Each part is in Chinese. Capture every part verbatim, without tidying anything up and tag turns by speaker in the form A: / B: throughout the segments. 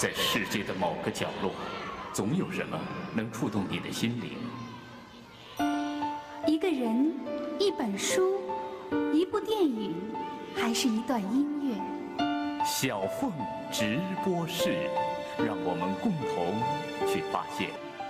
A: 在世界的某个角落，总有什么能触动你的心灵。
B: 一个人，一本书，一部电影，还是一段音乐？
A: 小凤直播室，让我们共同去发现。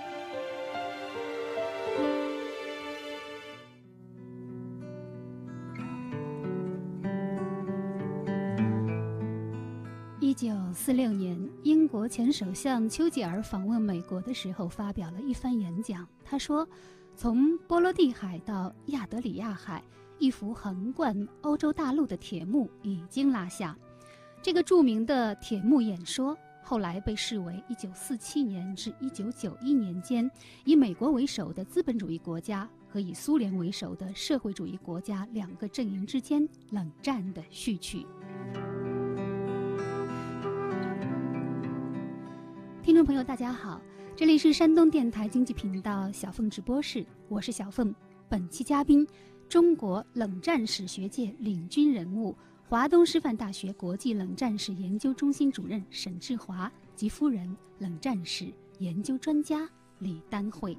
B: 一九四六年，英国前首相丘吉尔访问美国的时候，发表了一番演讲。他说，从波罗的海到亚得里亚海，一幅横贯欧洲大陆的铁幕已经拉下。这个著名的铁幕演说后来被视为一九四七年至一九九一年间以美国为首的资本主义国家和以苏联为首的社会主义国家两个阵营之间冷战的序曲。听众朋友大家好，这里是山东电台经济频道小凤直播室，我是小凤。本期嘉宾，中国冷战史学界领军人物，华东师范大学国际冷战史研究中心主任沈志华及夫人，冷战史研究专家李丹慧。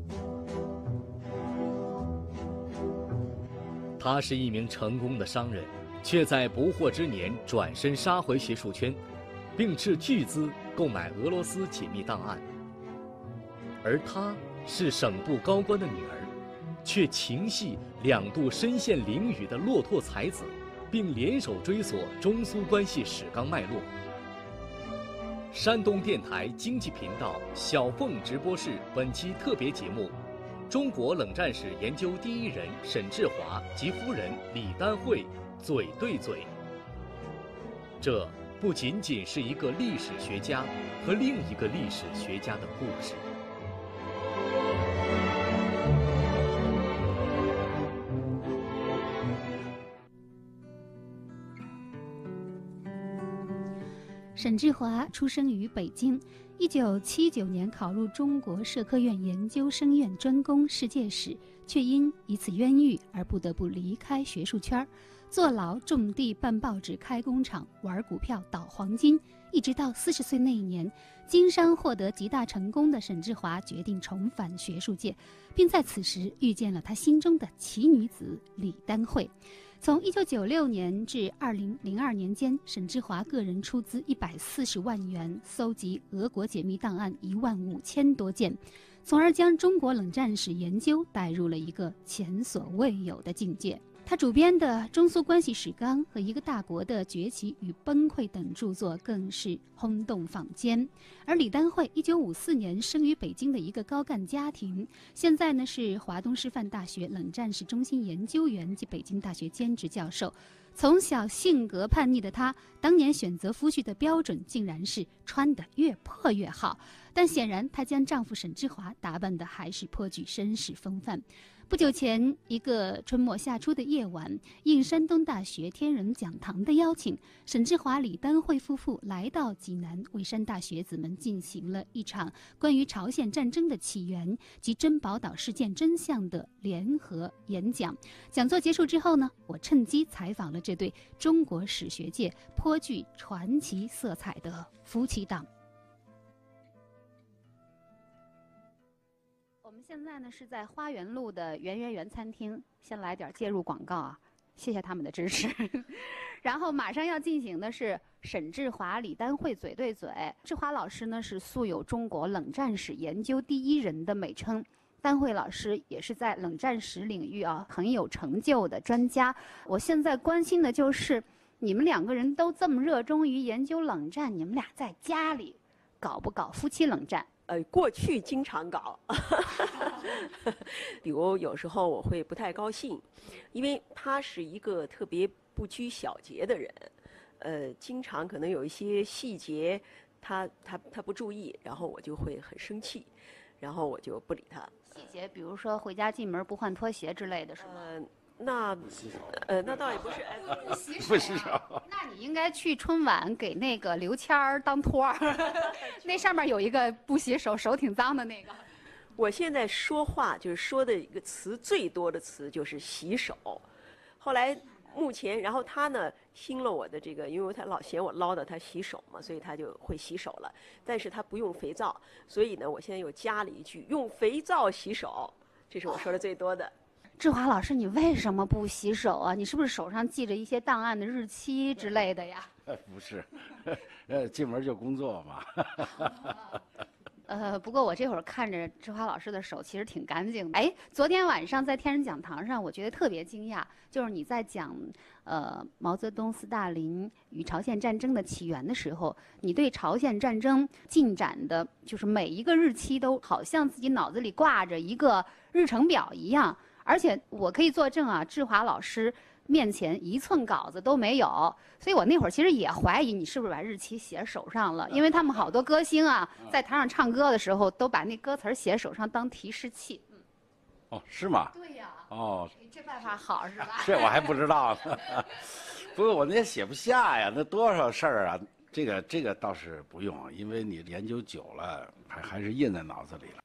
C: 他是一名成功的商人，却在不惑之年转身杀回学术圈，并斥巨资购买俄罗斯解密档案。而她是省部高官的女儿，却情系两度身陷囹圄的骆驼才子，并联手追索中苏关系史纲脉络。山东电台经济频道小凤直播室本期特别节目，中国冷战史研究第一人沈志华及夫人李丹慧嘴对嘴。这不仅仅是一个历史学家和另一个历史学家的故事。
B: 沈志华出生于北京，一九七九年考入中国社科院研究生院专攻世界史，却因一次冤狱而不得不离开学术圈，坐牢、种地、办报纸、开工厂、玩股票、倒黄金，一直到四十岁那一年，经商获得极大成功的沈志华决定重返学术界，并在此时遇见了他心中的奇女子李丹慧。从一九九六年至二零零二年间，沈志华个人出资一百四十万元，搜集俄国解密档案一万五千多件，从而将中国冷战史研究带入了一个前所未有的境界。他主编的《中苏关系史纲》和《一个大国的崛起与崩溃》等著作更是轰动坊间。而李丹慧一九五四年生于北京的一个高干家庭，现在呢是华东师范大学冷战史中心研究员及北京大学兼职教授。从小性格叛逆的她，当年选择夫婿的标准竟然是穿得越破越好。但显然，她将丈夫沈志华打扮得还是颇具绅士风范。不久前，一个春末夏初的夜晚，应山东大学天人讲堂的邀请，沈志华、李丹慧夫妇来到济南，为山大学子们进行了一场关于朝鲜战争的起源及珍宝岛事件真相的联合演讲。讲座结束之后呢，我趁机采访了这对中国史学界颇具传奇色彩的夫妻档。我们现在呢是在花园路的圆圆圆餐厅，先来点介入广告啊，谢谢他们的支持。然后马上要进行的是沈志华、李丹慧嘴对嘴。志华老师呢是素有中国冷战史研究第一人的美称，丹慧老师也是在冷战史领域啊很有成就的专家。我现在关心的就是你们两个人都这么热衷于研究冷战，你们俩在家里搞不搞夫妻冷战？
D: 呃，过去经常搞，比如有时候我会不太高兴，因为他是一个特别不拘小节的人，呃，经常可能有一些细节他他他不注意，然后我就会很生气，然后我就不理他。
B: 细节，比如说回家进门不换拖鞋之类的，是吗？
D: 呃那呃，那倒也不是，哎，
E: 不洗手。
B: 那你应该去春晚给那个刘谦儿当托儿，那上面有一个不洗手，手挺脏的那个。
D: 我现在说话就是说的一个词最多的词就是洗手，后来目前，然后他呢兴了我的这个，因为他老嫌我唠叨他洗手嘛，所以他就会洗手了。但是他不用肥皂，所以呢，我现在又加了一句用肥皂洗手，这是我说的最多的。
B: 志华老师，你为什么不洗手啊？你是不是手上记着一些档案的日期之类的呀？
E: 不是，呃，进门就工作嘛。
B: 呃，不过我这会儿看着志华老师的手其实挺干净的。哎，昨天晚上在天人讲堂上，我觉得特别惊讶，就是你在讲呃毛泽东、斯大林与朝鲜战争的起源的时候，你对朝鲜战争进展的，就是每一个日期都好像自己脑子里挂着一个日程表一样。而且我可以作证啊，志华老师面前一寸稿子都没有，所以我那会儿其实也怀疑你是不是把日期写手上了，因为他们好多歌星啊，在台上唱歌的时候都把那歌词写手上当提示器。嗯，
E: 哦，是吗？
B: 对呀。
E: 哦，
B: 这办法好是吧？
E: 这我还不知道呢。不过我那也写不下呀，那多少事儿啊。这个这个倒是不用，因为你研究久了，还还是印在脑子里了。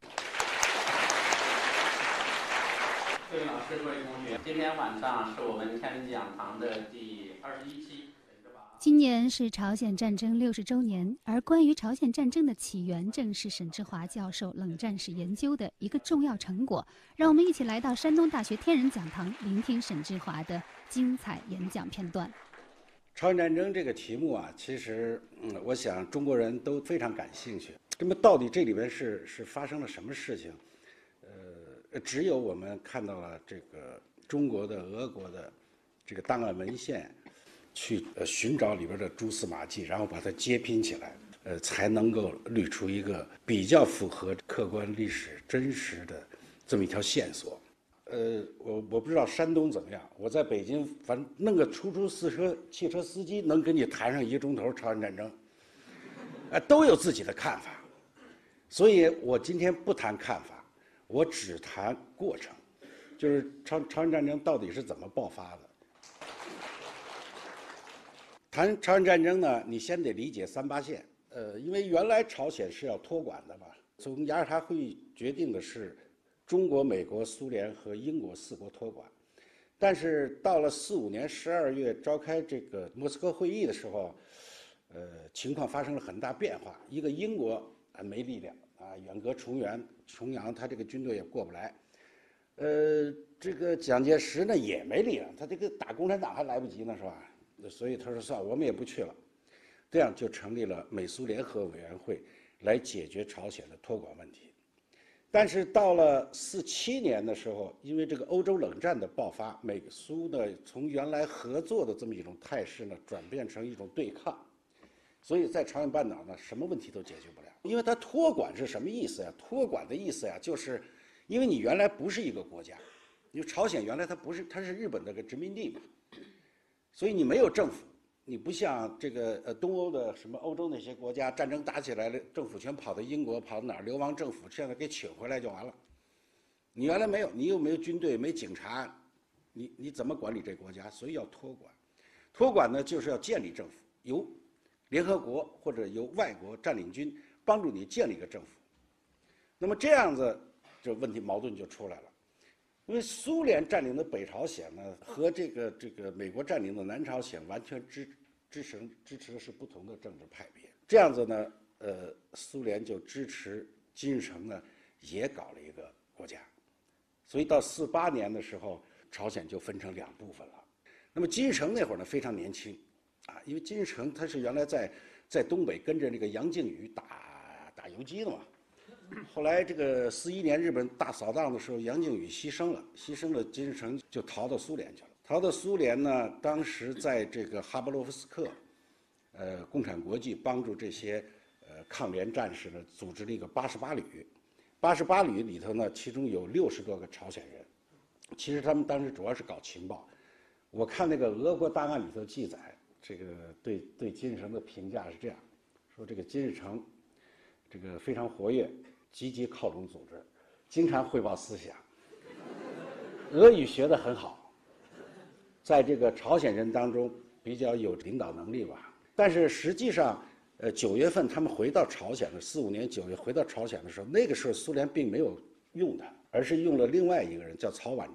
F: 各位老师、各位同学，今天晚上是我们天人讲堂的第二十一期。
B: 今年是朝鲜战争六十周年，而关于朝鲜战争的起源，正是沈志华教授冷战史研究的一个重要成果。让我们一起来到山东大学天人讲堂，聆听沈志华的精彩演讲片段。
E: 朝鲜战争这个题目啊，其实，嗯，我想中国人都非常感兴趣。那么，到底这里边是是发生了什么事情？呃，只有我们看到了这个中国的、俄国的这个档案文献，去呃寻找里边的蛛丝马迹，然后把它揭拼起来，呃，才能够捋出一个比较符合客观历史真实的这么一条线索。呃，我我不知道山东怎么样，我在北京，反正弄个出租汽车汽车司机能跟你谈上一个钟头朝鲜战争，呃，都有自己的看法，所以我今天不谈看法，我只谈过程，就是朝朝鲜战争到底是怎么爆发的。谈朝鲜战争呢，你先得理解三八线，呃，因为原来朝鲜是要托管的嘛，从雅尔塔会议决定的是中国、美国、苏联和英国四国托管，但是到了四五年十二月召开这个莫斯科会议的时候，呃，情况发生了很大变化。一个英国啊没力量啊，远隔重洋，重洋他这个军队也过不来。呃，这个蒋介石呢也没力量，他这个打共产党还来不及呢，是吧？所以他说算了，我们也不去了。这样就成立了美苏联合委员会来解决朝鲜的托管问题。但是到了四七年的时候，因为这个欧洲冷战的爆发，美苏呢从原来合作的这么一种态势呢，转变成一种对抗，所以在朝鲜半岛呢，什么问题都解决不了。因为它托管是什么意思呀？托管的意思呀，就是因为你原来不是一个国家，因为朝鲜原来它不是，它是日本的个殖民地嘛，所以你没有政府。你不像这个呃东欧的什么欧洲那些国家，战争打起来了，政府全跑到英国，跑到哪儿流亡政府，现在给请回来就完了。你原来没有，你又没有军队，没警察，你你怎么管理这国家？所以要托管。托管呢，就是要建立政府，由联合国或者由外国占领军帮助你建立一个政府。那么这样子，这问题矛盾就出来了。因为苏联占领的北朝鲜呢，和这个这个美国占领的南朝鲜完全支支持支持的是不同的政治派别。这样子呢，呃，苏联就支持金日成呢，也搞了一个国家。所以到四八年的时候，朝鲜就分成两部分了。那么金日成那会儿呢非常年轻，啊，因为金日成他是原来在在东北跟着那个杨靖宇打打游击的嘛。后来这个四一年日本大扫荡的时候，杨靖宇牺牲了，牺牲了，金日成就逃到苏联去了。逃到苏联呢，当时在这个哈巴洛夫斯克，呃，共产国际帮助这些呃抗联战士呢，组织了一个八十八旅。八十八旅里头呢，其中有六十多个朝鲜人。其实他们当时主要是搞情报。我看那个俄国档案里头记载，这个对对金日成的评价是这样说：这个金日成，这个非常活跃。积极靠拢组织，经常汇报思想，俄语学得很好，在这个朝鲜人当中比较有领导能力吧。但是实际上，呃，九月份他们回到朝鲜的，四五年九月回到朝鲜的时候，那个时候苏联并没有用他，而是用了另外一个人叫曹婉植。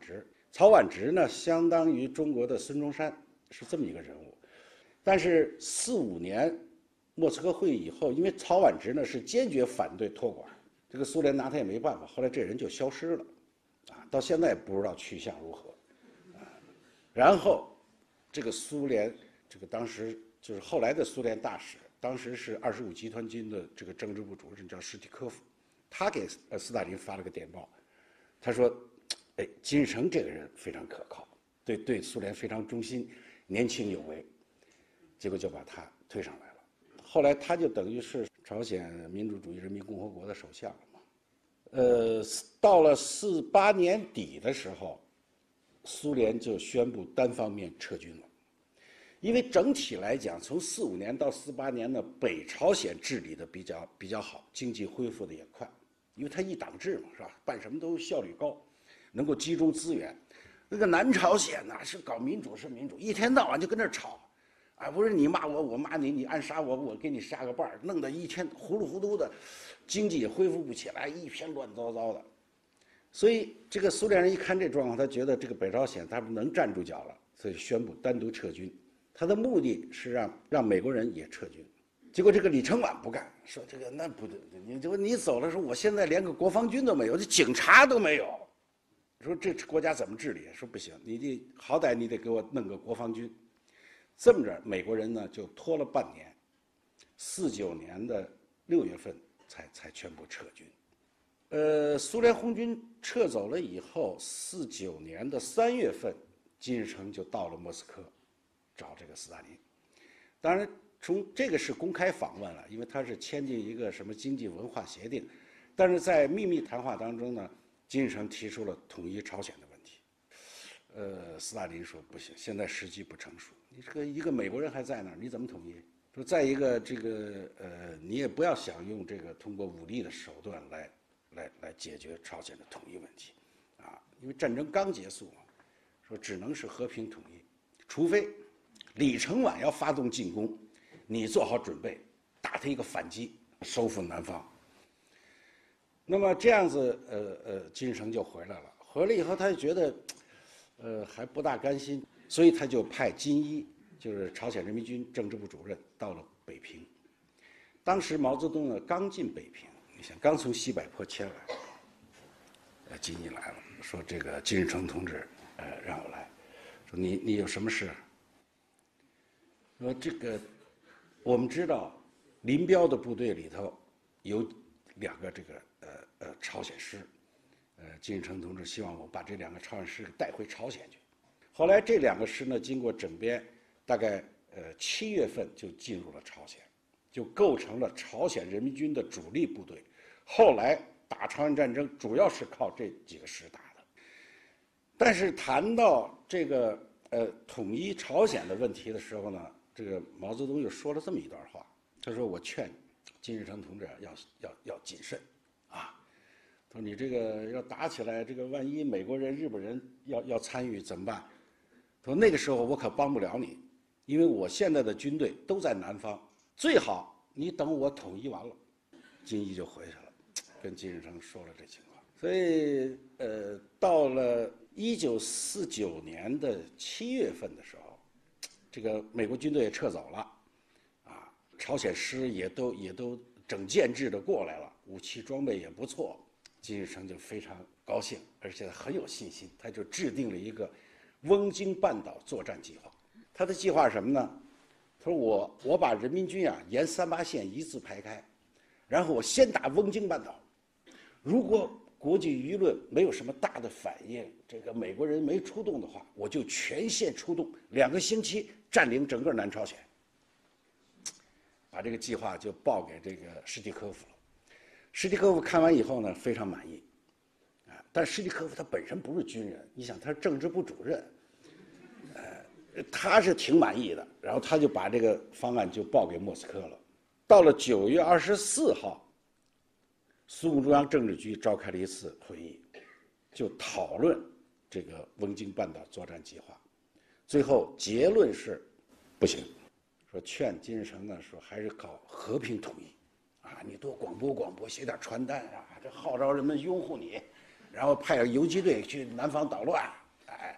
E: 曹婉植呢，相当于中国的孙中山，是这么一个人物。但是四五年莫斯科会议以后，因为曹婉植呢是坚决反对托管，这个苏联拿他也没办法，后来这人就消失了，啊，到现在也不知道去向如何，啊，然后这个苏联，这个当时就是后来的苏联大使，当时是二十五集团军的这个政治部主任叫史蒂科夫，他给呃斯大林发了个电报，他说，哎，金日成这个人非常可靠，对对苏联非常忠心，年轻有为，结果就把他推上来了。后来他就等于是朝鲜民主主义人民共和国的首相了嘛。呃，到了四八年底的时候，苏联就宣布单方面撤军了。因为整体来讲，从四五年到四八年呢，北朝鲜治理的比较比较好，经济恢复的也快，因为它一党制嘛，是吧？办什么都效率高，能够集中资源。那个南朝鲜呢，是搞民主是民主，一天到晚就跟那儿吵。啊，不是你骂我，我骂你，你暗杀我，我给你杀个伴儿，弄得一天糊里糊涂的，经济也恢复不起来，一片乱糟糟的。所以这个苏联人一看这状况，他觉得这个北朝鲜他们能站住脚了，所以宣布单独撤军。他的目的是让让美国人也撤军。结果这个李承晚不干，说这个那不对，你就你走了，说我现在连个国防军都没有，这警察都没有，说这国家怎么治理？说不行，你得好歹你得给我弄个国防军。这么着，美国人呢就拖了半年，四九年的六月份才才全部撤军。呃，苏联红军撤走了以后，四九年的三月份，金日成就到了莫斯科，找这个斯大林。当然，从这个是公开访问了，因为他是签订一个什么经济文化协定，但是在秘密谈话当中呢，金日成提出了统一朝鲜的问题。呃，斯大林说不行，现在时机不成熟。你这个一个美国人还在那儿，你怎么统一？说再一个，这个呃，你也不要想用这个通过武力的手段来来来解决朝鲜的统一问题，啊，因为战争刚结束嘛，说只能是和平统一，除非李承晚要发动进攻，你做好准备，打他一个反击，收复南方。那么这样子，呃呃，金日成就回来了。回来以后，他就觉得，呃，还不大甘心。所以他就派金一，就是朝鲜人民军政治部主任，到了北平。当时毛泽东呢刚进北平，你想刚从西柏坡迁来，呃，金一来了，说这个金日成同志，呃，让我来，说你你有什么事？说这个，我们知道林彪的部队里头有两个这个呃呃朝鲜师，呃，金日成同志希望我把这两个朝鲜师带回朝鲜去。后来这两个师呢，经过整编，大概呃七月份就进入了朝鲜，就构成了朝鲜人民军的主力部队。后来打朝鲜战争主要是靠这几个师打的。但是谈到这个呃统一朝鲜的问题的时候呢，这个毛泽东又说了这么一段话，他说：“我劝金日成同志要要要谨慎啊。”他说：“你这个要打起来，这个万一美国人、日本人要要参与怎么办？”他说：“那个时候我可帮不了你，因为我现在的军队都在南方，最好你等我统一完了。”金一就回去了，跟金日成说了这情况。所以，呃，到了一九四九年的七月份的时候，这个美国军队也撤走了，啊，朝鲜师也都也都整建制的过来了，武器装备也不错。金日成就非常高兴，而且很有信心，他就制定了一个翁京半岛作战计划。他的计划是什么呢？他说我我把人民军啊沿三八线一字排开，然后我先打翁京半岛，如果国际舆论没有什么大的反应，这个美国人没出动的话，我就全线出动，两个星期占领整个南朝鲜。把这个计划就报给这个史蒂科夫了。史蒂科夫看完以后呢，非常满意，啊，但史蒂科夫他本身不是军人，你想他是政治部主任，呃，他是挺满意的，然后他就把这个方案就报给莫斯科了。到了九月二十四号，苏共中央政治局召开了一次会议，就讨论这个翁京半岛作战计划，最后结论是不行，说劝金日成呢说还是搞和平统一。啊，你多广播广播，写点传单啊，这号召人们拥护你，然后派游击队去南方捣乱，哎，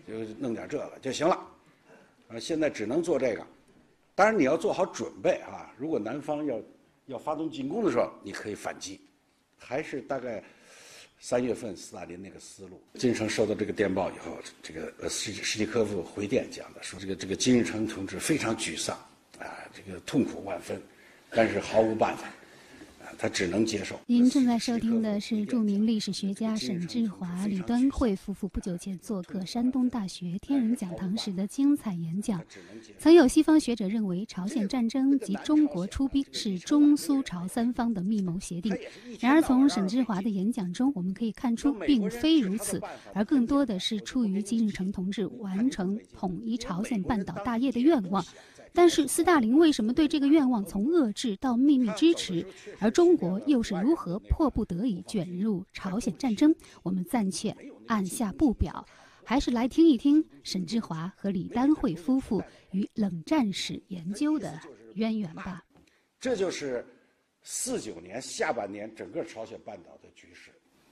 E: 就弄点这个就行了，啊，现在只能做这个。当然你要做好准备啊，如果南方要要发动进攻的时候，你可以反击。还是大概三月份斯大林那个思路。金日成收到这个电报以后，这个呃史史蒂科夫回电讲的，说这个这个金日成同志非常沮丧，啊，这个痛苦万分，但是毫无办法。他只能接受。
B: 您正在收听的是著名历史学家沈志华、李端慧夫妇不久前做客山东大学天人讲堂时的精彩演讲。曾有西方学者认为，朝鲜战争及中国出兵是中苏朝三方的密谋协定。然而，从沈志华的演讲中，我们可以看出，并非如此，而更多的是出于金日成同志完成统一朝鲜半岛大业的愿望。但是斯大林为什么对这个愿望从遏制到秘密支持，而中国又是如何迫不得已卷入朝鲜战争？我们暂且按下不表，还是来听一听沈志华和李丹慧夫妇与冷战史研究的渊源吧。
E: 这就是四九年下半年整个朝鲜半岛的局势。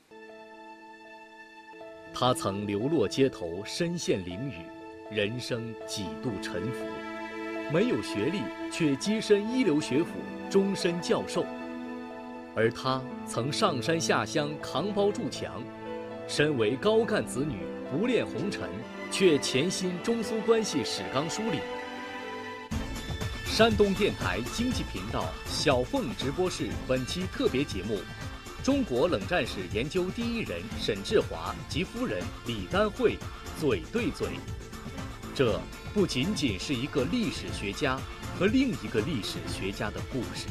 C: 他曾流落街头，身陷囹圄，人生几度沉浮。没有学历，却跻身一流学府，终身教授。而他曾上山下乡，扛包筑墙。身为高干子女，不恋红尘，却潜心中苏关系史纲梳理。山东电台经济频道小凤直播室本期特别节目：中国冷战史研究第一人沈志华及夫人李丹慧嘴对嘴。这不仅仅是一个历史学家和另一个历史学家的故事。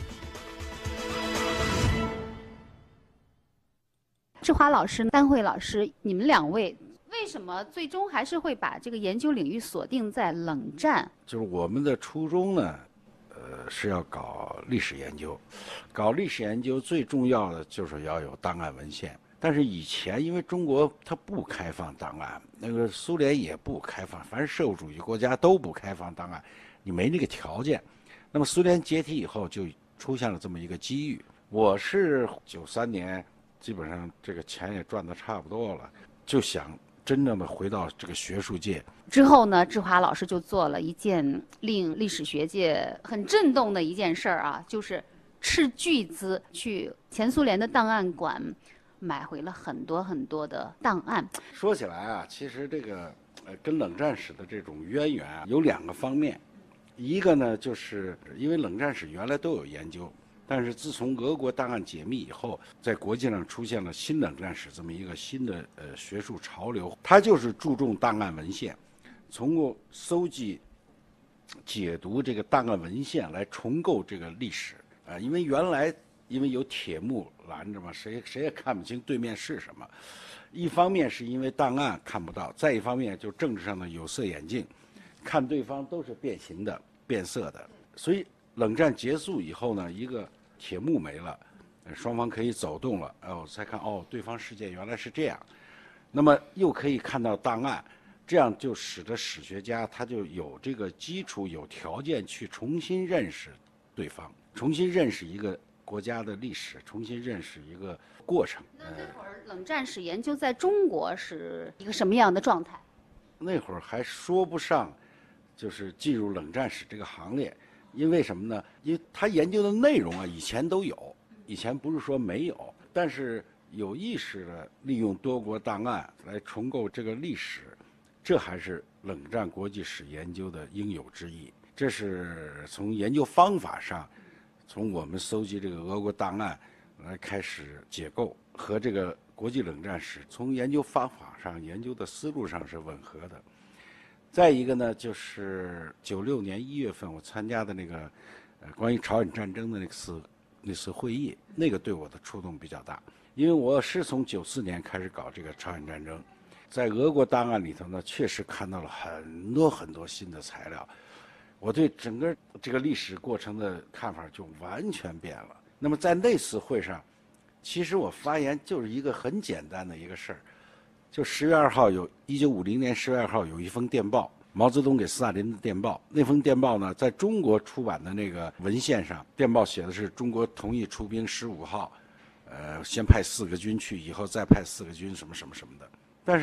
B: 志华老师、丹慧老师，你们两位为什么最终还是会把这个研究领域锁定在冷战？
E: 就是我们的初衷呢，呃，是要搞历史研究。搞历史研究最重要的就是要有档案文献。但是以前因为中国它不开放档案，那个苏联也不开放，凡是社会主义国家都不开放档案，你没那个条件。那么苏联解体以后就出现了这么一个机遇。我是九三年，基本上这个钱也赚得差不多了，就想真正的回到这个学术界。
B: 之后呢，志华老师就做了一件令历史学界很震动的一件事儿啊，就是斥巨资去前苏联的档案馆买回了很多很多的档案。
E: 说起来啊，其实这个呃跟冷战史的这种渊源啊，有两个方面。一个呢，就是因为冷战史原来都有研究，但是自从俄国档案解密以后，在国际上出现了新冷战史这么一个新的呃学术潮流，它就是注重档案文献，通过搜集、解读这个档案文献来重构这个历史啊、呃，因为原来。因为有铁幕拦着嘛，谁谁也看不清对面是什么。一方面是因为档案看不到，再一方面就政治上的有色眼镜，看对方都是变形的、变色的。所以冷战结束以后呢，一个铁幕没了，双方可以走动了，哦，才看哦，对方世界原来是这样。那么又可以看到档案，这样就使得史学家他就有这个基础、有条件去重新认识对方，重新认识一个国家的历史，重新认识一个过程。
B: 那那会儿冷战史研究在中国是一个什么样的状态？
E: 那会儿还说不上，就是进入冷战史这个行列，因为什么呢？因为他研究的内容啊，以前都有，以前不是说没有，但是有意识的利用多国档案来重构这个历史，这还是冷战国际史研究的应有之义。这是从研究方法上。从我们搜集这个俄国档案来开始解构，和这个国际冷战史从研究方法上、研究的思路上是吻合的。再一个呢，就是九六年一月份我参加的那个呃关于朝鲜战争的那次那次会议，那个对我的触动比较大，因为我是从九四年开始搞这个朝鲜战争，在俄国档案里头呢，确实看到了很多很多新的材料。我对整个这个历史过程的看法就完全变了。那么在那次会上，其实我发言就是一个很简单的一个事儿，就十月二号有，一九五零年十月二号有一封电报，毛泽东给斯大林的电报。那封电报呢，在中国出版的那个文献上，电报写的是中国同意出兵十五号，呃，先派四个军去，以后再派四个军什么什么什么的。但是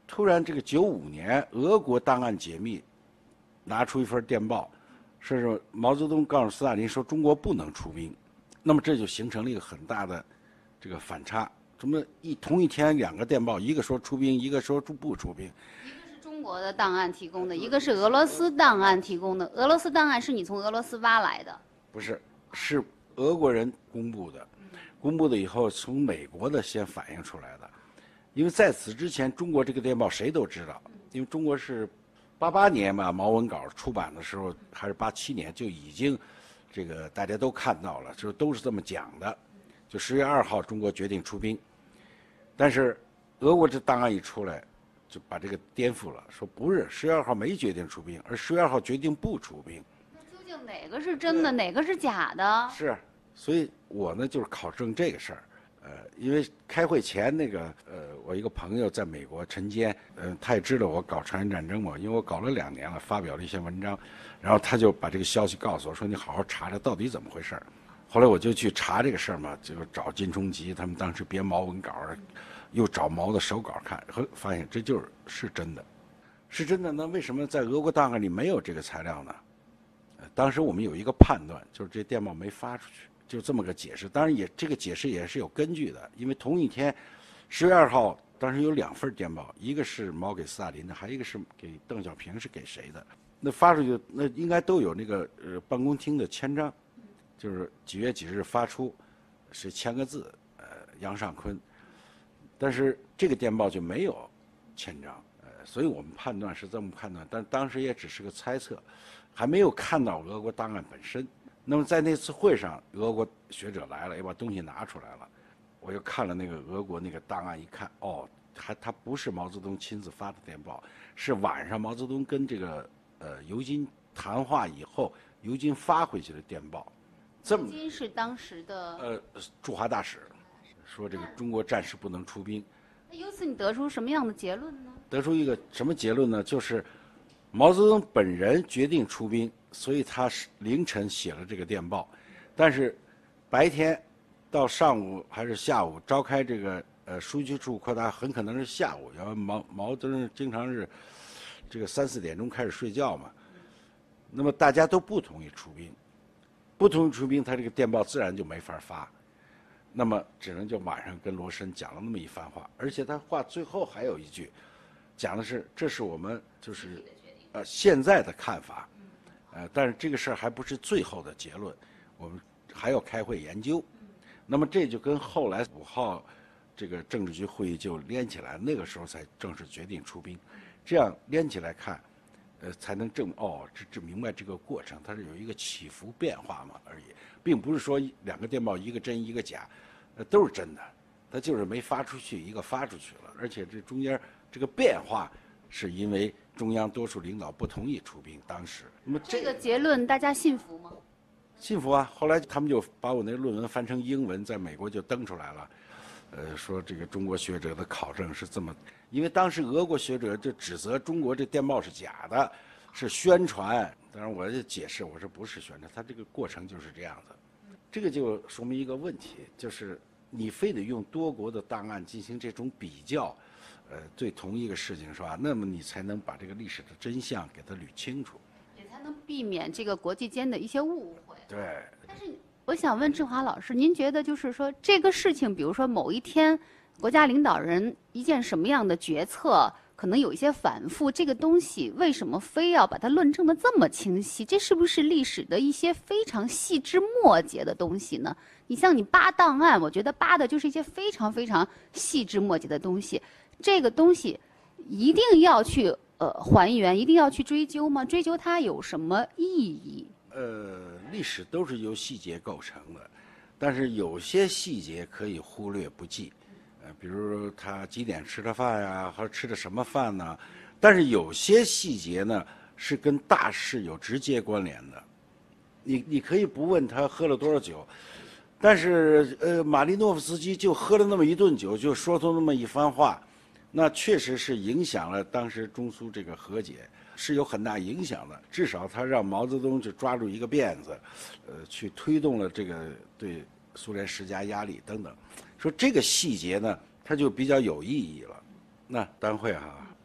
E: 突然这个九五年，俄国档案解密，拿出一份电报，说是毛泽东告诉斯大林说中国不能出兵，那么这就形成了一个很大的这个反差。怎么一同一天两个电报，一个说出兵，一个说不出兵？
B: 一个是中国的档案提供的，一个是俄罗斯档案提供的。俄罗斯档案是你从俄罗斯挖来的？
E: 不是，是俄国人公布的，公布的以后从美国的先反映出来的。因为在此之前，中国这个电报谁都知道，因为中国是八八年嘛，毛文稿出版的时候，还是八七年就已经，这个大家都看到了，就都是这么讲的。就十月二号，中国决定出兵，但是俄国这档案一出来，就把这个颠覆了，说不是十月二号没决定出兵，而十月二号决定不出兵。
B: 那究竟哪个是真的，哪个是假的？
E: 是，所以我呢就是考证这个事儿。呃，因为开会前那个呃，我一个朋友在美国陈坚，嗯、呃，他也知道我搞朝鲜战争嘛，因为我搞了两年了，发表了一些文章，然后他就把这个消息告诉我，说你好好查查到底怎么回事儿。后来我就去查这个事儿嘛，就找金冲吉他们当时编毛文稿，又找毛的手稿看，和发现这就是是真的，是真的。那为什么在俄国档案里没有这个材料呢？呃，当时我们有一个判断，就是这电报没发出去。就这么个解释，当然也这个解释也是有根据的，因为同一天，十月二号，当时有两份电报，一个是毛给斯大林的，还有一个是给邓小平，是给谁的？那发出去，那应该都有那个呃办公厅的签章，就是几月几日发出，是签个字，呃，杨尚昆。但是这个电报就没有签章，呃，所以我们判断是这么判断，但当时也只是个猜测，还没有看到俄国档案本身。那么在那次会上，俄国学者来了，也把东西拿出来了。我又看了那个俄国那个档案，一看，哦，还他不是毛泽东亲自发的电报，是晚上毛泽东跟这个呃尤金谈话以后，尤金发回去的电报。这么
B: 尤金是当时的
E: 呃驻华大使，说这个中国暂时不能出兵。
B: 那由此你得出什么样的结论呢？
E: 得出一个什么结论呢？就是毛泽东本人决定出兵。所以他是凌晨写了这个电报，但是白天到上午还是下午召开这个呃书记处扩大，很可能是下午，因为毛毛泽东经常是这个三四点钟开始睡觉嘛。那么大家都不同意出兵，不同意出兵，他这个电报自然就没法发，那么只能就晚上跟罗申讲了那么一番话，而且他话最后还有一句，讲的是这是我们就是呃现在的看法。呃，但是这个事儿还不是最后的结论，我们还要开会研究。那么这就跟后来五号这个政治局会议就连起来，那个时候才正式决定出兵。这样连起来看，呃，才能证哦，这这明白这个过程，它是有一个起伏变化嘛而已，并不是说两个电报一个真一个假，呃，都是真的，它就是没发出去，一个发出去了，而且这中间这个变化是因为中央多数领导不同意出兵，当时。那么
B: 这个结论大家信服吗？
E: 信服啊！后来他们就把我那论文翻成英文，在美国就登出来了。呃，说这个中国学者的考证是这么，因为当时俄国学者就指责中国这电报是假的，是宣传。当然，我就解释，我说不是宣传，它这个过程就是这样子。这个就说明一个问题，就是你非得用多国的档案进行这种比较。呃，对同一个事情是吧？那么你才能把这个历史的真相给它捋清楚，
B: 也才能避免这个国际间的一些误会。
E: 对。
B: 但是我想问志华老师，您觉得就是说这个事情，比如说某一天国家领导人一件什么样的决策，可能有一些反复，这个东西为什么非要把它论证的这么清晰？这是不是历史的一些非常细枝末节的东西呢？你像你扒档案，我觉得扒的就是一些非常非常细枝末节的东西。这个东西一定要去呃还原，一定要去追究吗？追究它有什么意义？
E: 呃，历史都是由细节构成的，但是有些细节可以忽略不计，呃，比如他几点吃的饭呀，或者吃的什么饭呢？但是有些细节呢是跟大事有直接关联的。你你可以不问他喝了多少酒，但是呃，马利诺夫斯基就喝了那么一顿酒，就说出那么一番话。那确实是影响了当时中苏这个和解，是有很大影响的。至少他让毛泽东就抓住一个辫子，呃，去推动了这个对苏联施加压力等等。说这个细节呢，它就比较有意义了。那当会哈，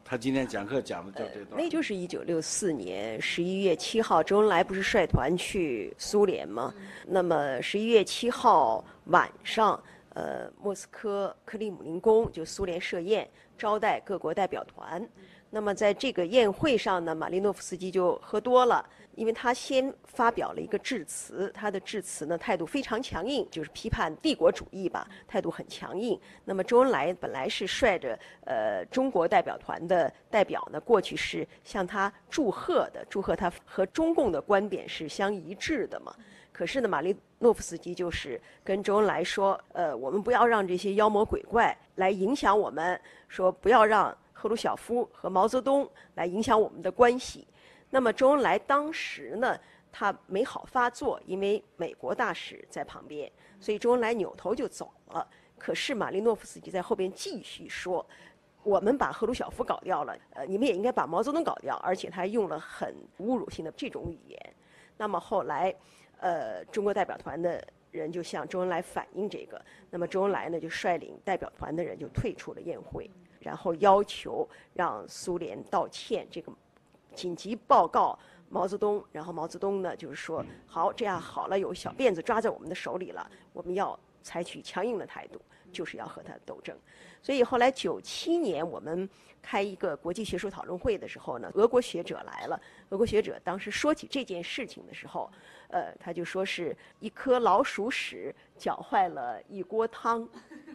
E: 他今天讲课讲的就这段、
D: 呃。那就是一九六四年十一月七号，周恩来不是率团去苏联吗？嗯、那么十一月七号晚上，呃，莫斯科克里姆林宫就苏联设宴，招待各国代表团。那么在这个宴会上呢，马利诺夫斯基就喝多了，因为他先发表了一个致辞，他的致辞呢态度非常强硬，就是批判帝国主义吧，态度很强硬。那么周恩来本来是率着呃中国代表团的代表呢过去是向他祝贺的，祝贺他和中共的观点是相一致的嘛。可是呢，马利诺夫斯基就是跟周恩来说，呃，我们不要让这些妖魔鬼怪来影响我们，说不要让赫鲁晓夫和毛泽东来影响我们的关系。那么周恩来当时呢，他没好发作，因为美国大使在旁边，所以周恩来扭头就走了。可是马利诺夫斯基在后边继续说，我们把赫鲁晓夫搞掉了，呃，你们也应该把毛泽东搞掉，而且他用了很侮辱性的这种语言。那么后来，呃，中国代表团的人就向周恩来反映这个，那么周恩来呢就率领代表团的人就退出了宴会，然后要求让苏联道歉，这个紧急报告毛泽东，然后毛泽东呢就是说，好，这样好了，有小辫子抓在我们的手里了，我们要采取强硬的态度，就是要和他斗争。所以后来九七年我们开一个国际学术讨论会的时候呢，俄国学者来了，俄国学者当时说起这件事情的时候，呃，他就说是一颗老鼠屎搅坏了一锅汤。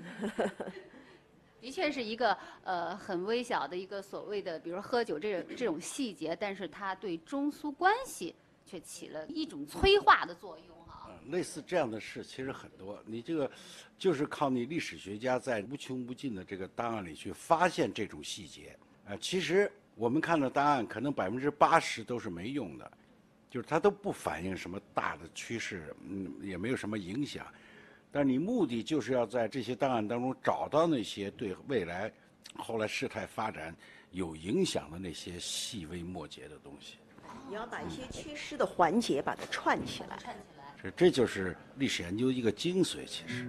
B: 的确是一个呃很微小的一个所谓的，比如说喝酒这种这种细节，但是它对中苏关系却起了一种催化的作用哈、啊
E: 嗯。类似这样的事其实很多，你这个就是靠你历史学家在无穷无尽的这个档案里去发现这种细节。呃，其实我们看的档案可能百分之八十都是没用的，就是它都不反映什么大的趋势，嗯，也没有什么影响。但你目的就是要在这些档案当中找到那些对未来后来事态发展有影响的那些细微末节的东西。
D: 你要把一些缺失的环节把它串起来。
B: 串起来。
E: 这这就是历史研究一个精髓，其实。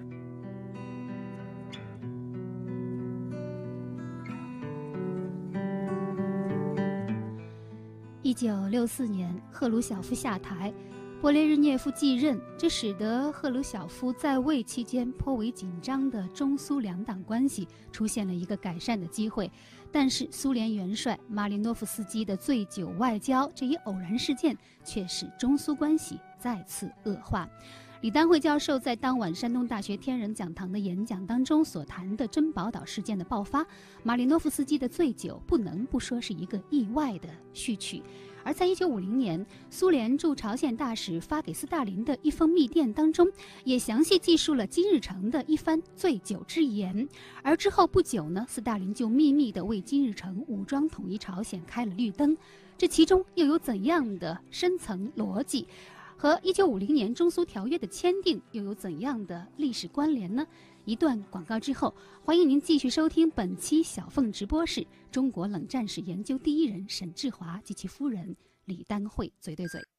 B: 一九六四年，赫鲁晓夫下台，勃列日涅夫继任，这使得赫鲁晓夫在位期间颇为紧张的中苏两党关系出现了一个改善的机会。但是苏联元帅马利诺夫斯基的醉酒外交这一偶然事件，却使中苏关系再次恶化。李丹慧教授在当晚山东大学天人讲堂的演讲当中所谈的珍宝岛事件的爆发，马利诺夫斯基的醉酒不能不说是一个意外的序曲。而在一九五零年，苏联驻朝鲜大使发给斯大林的一封密电当中，也详细记述了金日成的一番醉酒之言。而之后不久呢，斯大林就秘密地为金日成武装统一朝鲜开了绿灯。这其中又有怎样的深层逻辑？和一九五零年中苏条约的签订又有怎样的历史关联呢？一段广告之后，欢迎您继续收听本期小凤直播室，中国冷战史研究第一人沈志华及其夫人李丹慧嘴对嘴。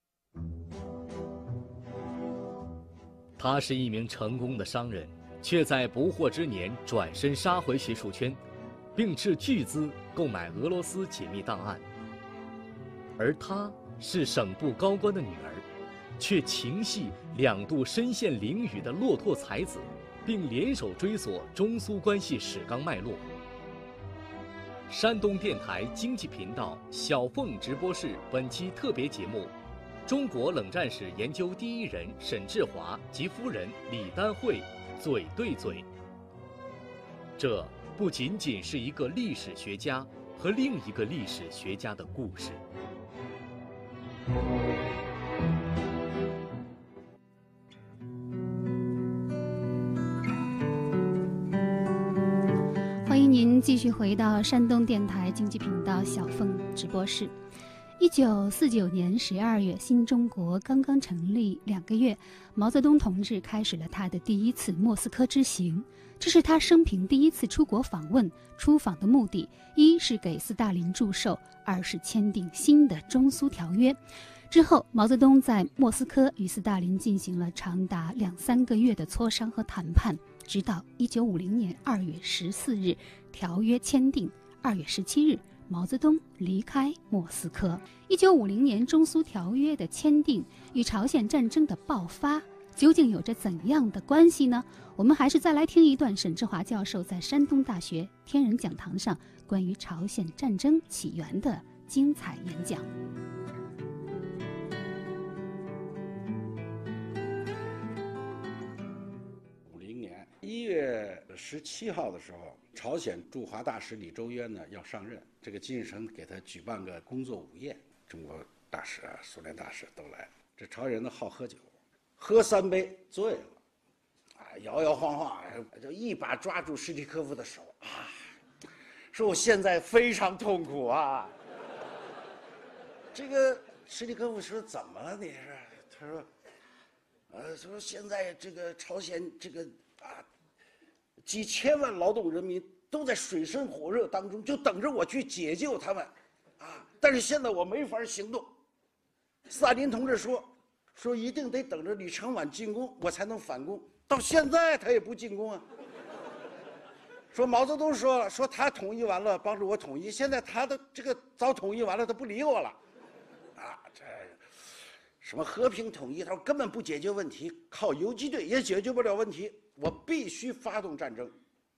C: 他是一名成功的商人，却在不惑之年转身杀回学术圈，并斥巨资购买俄罗斯解密档案。而他是省部高官的女儿，却情系两度身陷囹圄的落拓才子，并联手追索中苏关系史纲脉络。山东电台经济频道小凤直播室本期特别节目，中国冷战史研究第一人沈志华及夫人李丹慧嘴对嘴。这不仅仅是一个历史学家和另一个历史学家的故事。
B: 欢迎您继续回到山东电台经济频道小凤直播室。一九四九年十二月，新中国刚刚成立两个月，毛泽东同志开始了他的第一次莫斯科之行。这是他生平第一次出国访问，出访的目的一是给斯大林祝寿，二是签订新的中苏条约。之后，毛泽东在莫斯科与斯大林进行了长达两三个月的磋商和谈判，直到一九五零年二月十四日，条约签订。二月十七日， 毛泽东离开莫斯科。一九五零年中苏条约的签订与朝鲜战争的爆发究竟有着怎样的关系呢？我们还是再来听一段沈志华教授在山东大学天人讲堂上关于朝鲜战争起源的精彩演讲。
E: 五零年一月十七号的时候，朝鲜驻华大使李周渊呢要上任，这个金日成给他举办个工作午宴，中国大使啊、苏联大使都来。这朝鲜人呢好喝酒，喝三杯醉了，啊，摇摇晃晃，就一把抓住史蒂科夫的手啊，说我现在非常痛苦啊。这个史蒂科夫说怎么了你是？他说，呃，说现在这个朝鲜这个啊，几千万劳动人民都在水深火热当中，就等着我去解救他们，啊！但是现在我没法行动。斯大林同志说，说一定得等着李承晚进攻，我才能反攻。到现在他也不进攻啊。说毛泽东说了，说他统一完了，帮助我统一，现在他的这个早统一完了，他不理我了，啊，这什么和平统一，他说根本不解决问题，靠游击队也解决不了问题，我必须发动战争。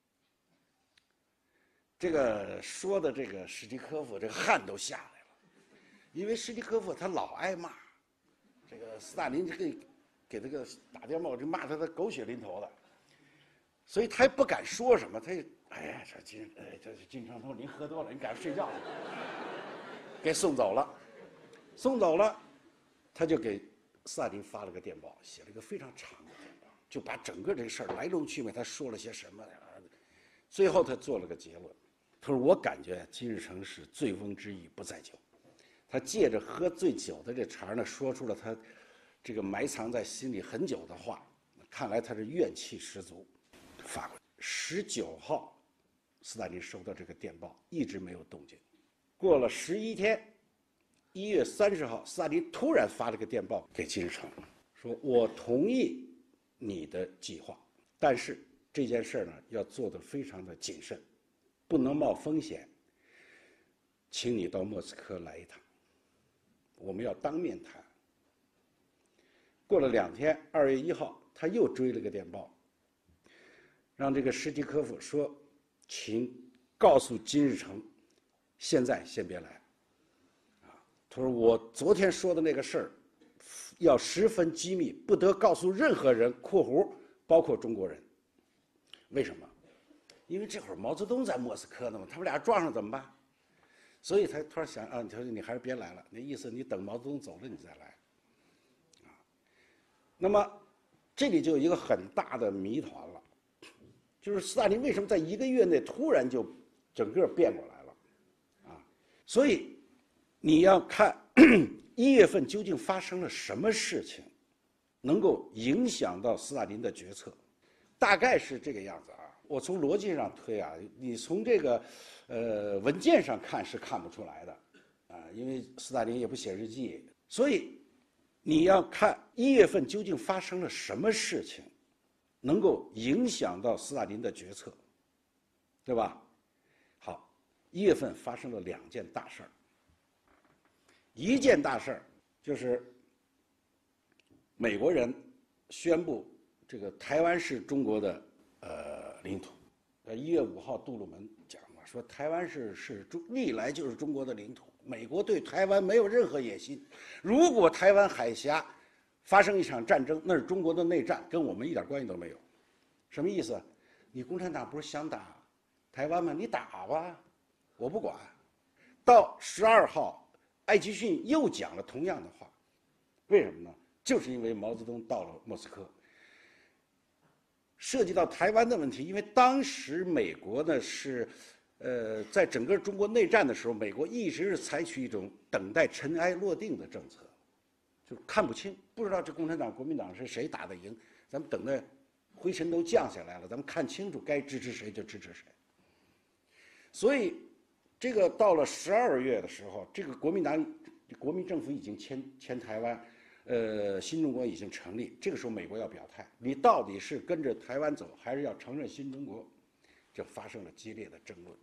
E: 这个说的这个史蒂科夫，这个汗都下来了，因为史蒂科夫他老挨骂，这个斯大林给给这个打电报就骂他的狗血淋头的，所以他也不敢说什么，他也哎呀这金哎这金长头您喝多了，你赶快睡觉去，给送走了，送走了，他就给斯大林发了个电报，写了一个非常长的电报，就把整个这个事儿来龙去脉，他说了些什么，最后他做了个结论。他说：“我感觉金日成是醉翁之意不在酒，他借着喝醉酒的这茬呢，说出了他这个埋藏在心里很久的话。看来他是怨气十足。”发过去。十九号，斯大林收到这个电报，一直没有动静。过了十一天，一月三十号，斯大林突然发了个电报给金日成，说：“我同意你的计划，但是这件事呢要做得非常的谨慎。”不能冒风险，请你到莫斯科来一趟，我们要当面谈。过了两天，二月一号，他又追了个电报，让这个史蒂科夫说，请告诉金日成，现在先别来。啊，他说我昨天说的那个事儿，要十分机密，不得告诉任何人（括弧包括中国人）。为什么？因为这会儿毛泽东在莫斯科呢嘛，他们俩撞上怎么办？所以他突然想啊，他说你还是别来了，那意思你等毛泽东走了你再来。啊，那么这里就有一个很大的谜团了，就是斯大林为什么在一个月内突然就整个变过来了？啊，所以你要看一月份究竟发生了什么事情，能够影响到斯大林的决策，大概是这个样子啊。我从逻辑上推啊，你从这个，呃，文件上看是看不出来的，啊，因为斯大林也不写日记，所以你要看一月份究竟发生了什么事情，能够影响到斯大林的决策，对吧？好，一月份发生了两件大事儿，一件大事儿就是美国人宣布这个台湾是中国的呃。领土，呃，一月五号，杜鲁门讲了，说台湾是是中历来就是中国的领土，美国对台湾没有任何野心。如果台湾海峡发生一场战争，那是中国的内战，跟我们一点关系都没有。什么意思？你共产党不是想打台湾吗？你打吧，我不管。到十二号，艾奇逊又讲了同样的话，为什么呢？就是因为毛泽东到了莫斯科。涉及到台湾的问题，因为当时美国呢是，呃，在整个中国内战的时候，美国一直是采取一种等待尘埃落定的政策，就看不清，不知道这共产党、国民党是谁打得赢，咱们等待灰尘都降下来了，咱们看清楚该支持谁就支持谁。所以，这个到了十二月的时候，这个国民党、国民政府已经迁迁台湾。呃，新中国已经成立，这个时候美国要表态，你到底是跟着台湾走，还是要承认新中国？就发生了激烈的争论。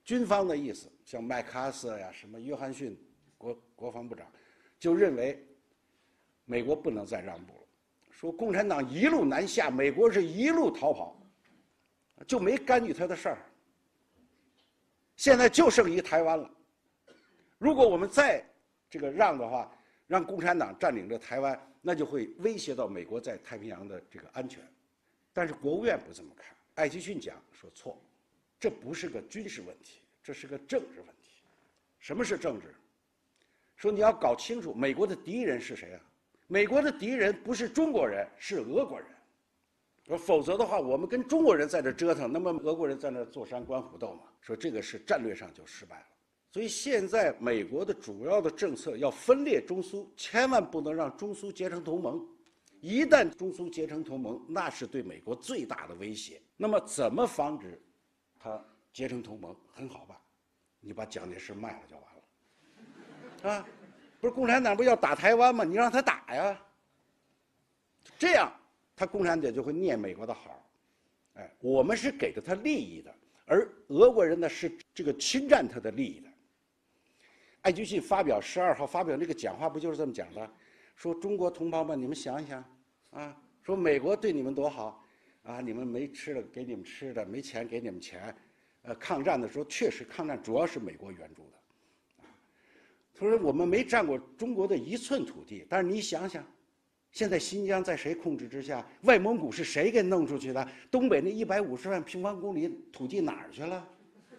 E: 军方的意思，像麦克阿瑟呀、什么约翰逊国国防部长，就认为美国不能再让步了，说共产党一路南下，美国是一路逃跑，就没干预他的事儿。现在就剩一台湾了，如果我们再这个让的话，让共产党占领着台湾，那就会威胁到美国在太平洋的这个安全。但是国务院不这么看，艾奇逊讲说错，这不是个军事问题，这是个政治问题。什么是政治？说你要搞清楚美国的敌人是谁啊？美国的敌人不是中国人，是俄国人。说否则的话，我们跟中国人在这折腾，那么俄国人在那坐山观虎斗嘛。说这个是战略上就失败了。所以现在美国的主要的政策要分裂中苏，千万不能让中苏结成同盟。一旦中苏结成同盟，那是对美国最大的威胁。那么怎么防止它结成同盟？很好办，你把蒋介石卖了就完了。啊，不是共产党不要打台湾吗？你让他打呀。这样，他共产党就会念美国的好。哎，我们是给了他利益的，而俄国人呢是这个侵占他的利益的。艾奇逊发表十二号发表那个讲话，不就是这么讲的？说中国同胞们，你们想一想，啊，说美国对你们多好，啊，你们没吃的给你们吃的，没钱给你们钱，呃，抗战的时候确实抗战主要是美国援助的，啊，他说我们没占过中国的一寸土地，但是你想想，现在新疆在谁控制之下？外蒙古是谁给弄出去的？东北那一百五十万平方公里土地哪儿去了？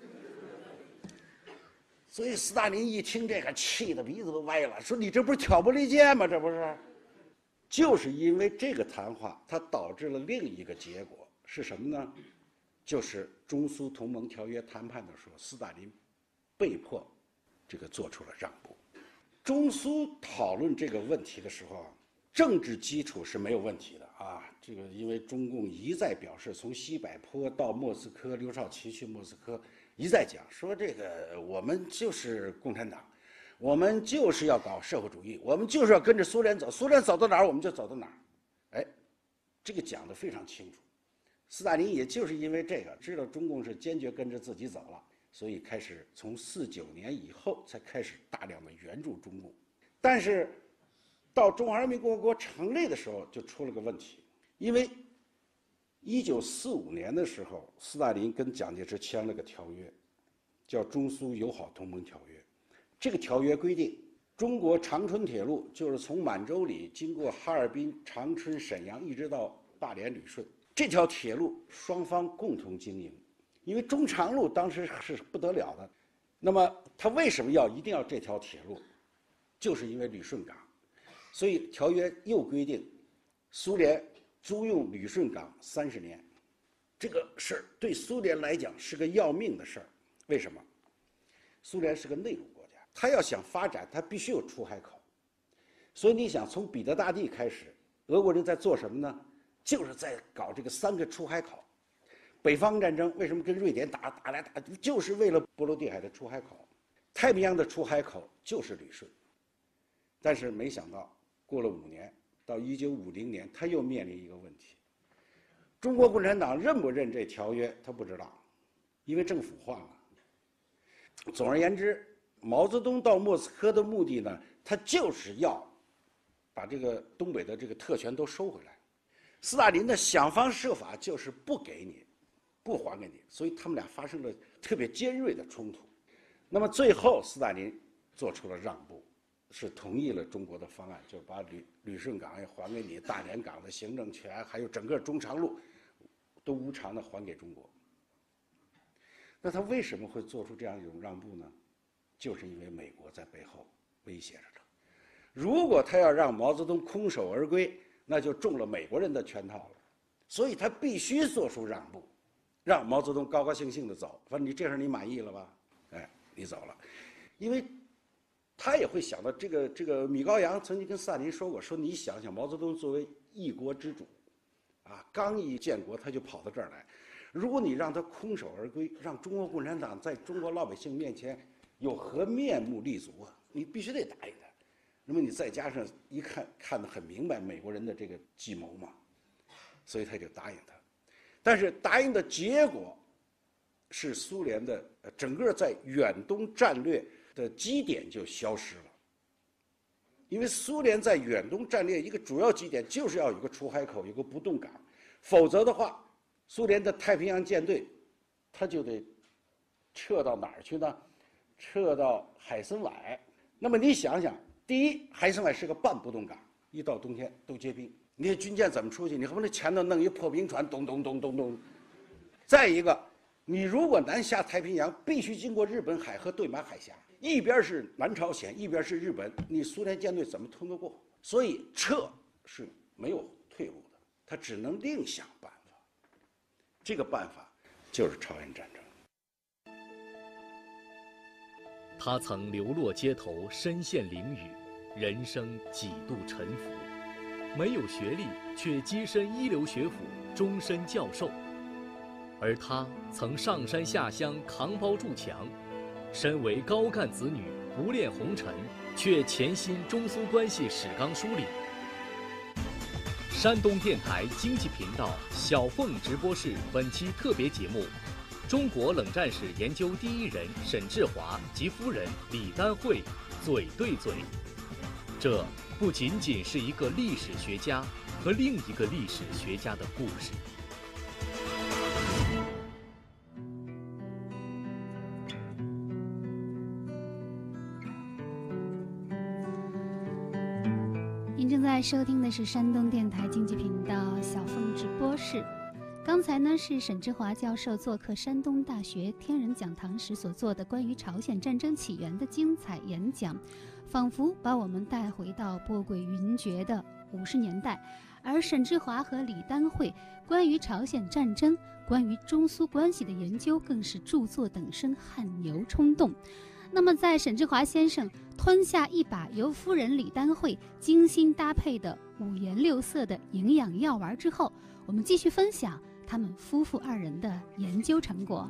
E: 所以斯大林一听这个，气得鼻子都歪了，说你这不是挑拨离间吗？这不是，就是因为这个谈话，它导致了另一个结果是什么呢？就是中苏同盟条约谈判的时候，斯大林被迫这个做出了让步。中苏讨论这个问题的时候，政治基础是没有问题的啊。这个因为中共一再表示，从西柏坡到莫斯科，刘少奇去莫斯科。一再讲说这个我们就是共产党，我们就是要搞社会主义，我们就是要跟着苏联走，苏联走到哪儿我们就走到哪儿。哎，这个讲得非常清楚。斯大林也就是因为这个知道中共是坚决跟着自己走了，所以开始从四九年以后才开始大量的援助中共。但是到中华人民共和国成立的时候就出了个问题，因为一九四五年的时候，斯大林跟蒋介石签了个条约，叫中苏友好同盟条约。这个条约规定，中国长春铁路就是从满洲里经过哈尔滨、长春、沈阳，一直到大连、旅顺，这条铁路双方共同经营。因为中长路当时是不得了的，那么他为什么要一定要这条铁路？就是因为旅顺港，所以条约又规定，苏联租用旅顺港三十年，这个事儿对苏联来讲是个要命的事儿。为什么？苏联是个内陆国家，他要想发展，他必须有出海口。所以你想，从彼得大帝开始，俄国人在做什么呢？就是在搞这个三个出海口。北方战争为什么跟瑞典打打来打，就是为了波罗的海的出海口。太平洋的出海口就是旅顺。但是没想到，过了五年。到一九五零年，他又面临一个问题：中国共产党认不认这条约，他不知道，因为政府换了。总而言之，毛泽东到莫斯科的目的呢，他就是要把这个东北的这个特权都收回来。斯大林呢，想方设法就是不给你，不还给你，所以他们俩发生了特别尖锐的冲突。那么最后，斯大林做出了让步。是同意了中国的方案，就把旅旅顺港也还给你，大连港的行政权，还有整个中长路，都无偿的还给中国。那他为什么会做出这样一种让步呢？就是因为美国在背后威胁着他。如果他要让毛泽东空手而归，那就中了美国人的圈套了。所以他必须做出让步，让毛泽东高高兴兴的走。反正你这事儿你满意了吧？哎，你走了，因为。他也会想到这个这个米高扬曾经跟斯大林说过，说你想想毛泽东作为一国之主，啊，刚一建国他就跑到这儿来，如果你让他空手而归，让中国共产党在中国老百姓面前有何面目立足啊？你必须得答应他。那么你再加上一看看得很明白美国人的这个计谋嘛，所以他就答应他。但是答应的结果是苏联的整个在远东战略的基点就消失了。因为苏联在远东战略一个主要基点就是要有一个出海口，有个不动港，否则的话，苏联的太平洋舰队，它就得撤到哪儿去呢？撤到海参崴。那么你想想，第一，海参崴是个半不动港，一到冬天都结冰，你的军舰怎么出去？你恨不得前头弄一破冰船，咚咚咚咚咚。再一个，你如果南下太平洋，必须经过日本海和对马海峡，一边是南朝鲜，一边是日本，你苏联舰队怎么通得过？所以撤是没有退路的，他只能另想办法。这个办法就是朝鲜战争。
C: 他曾流落街头，身陷囹圄，人生几度沉浮。没有学历，却跻身一流学府，终身教授。而他曾上山下乡，扛包筑墙。身为高干子女，不恋红尘，却潜心中苏关系史纲梳理。山东电台经济频道小凤直播室本期特别节目：中国冷战史研究第一人沈志华及夫人李丹慧嘴对嘴。这不仅仅是一个历史学家和另一个历史学家的故事。
B: 您正在收听的是山东电台经济频道小凤直播室。刚才呢是沈志华教授做客山东大学天人讲堂时所做的关于朝鲜战争起源的精彩演讲，仿佛把我们带回到波诡云谲的五十年代。而沈志华和李丹慧关于朝鲜战争、关于中苏关系的研究，更是著作等身，汗牛充栋。那么在沈志华先生吞下一把由夫人李丹慧精心搭配的五颜六色的营养药丸之后，我们继续分享他们夫妇二人的研究成果。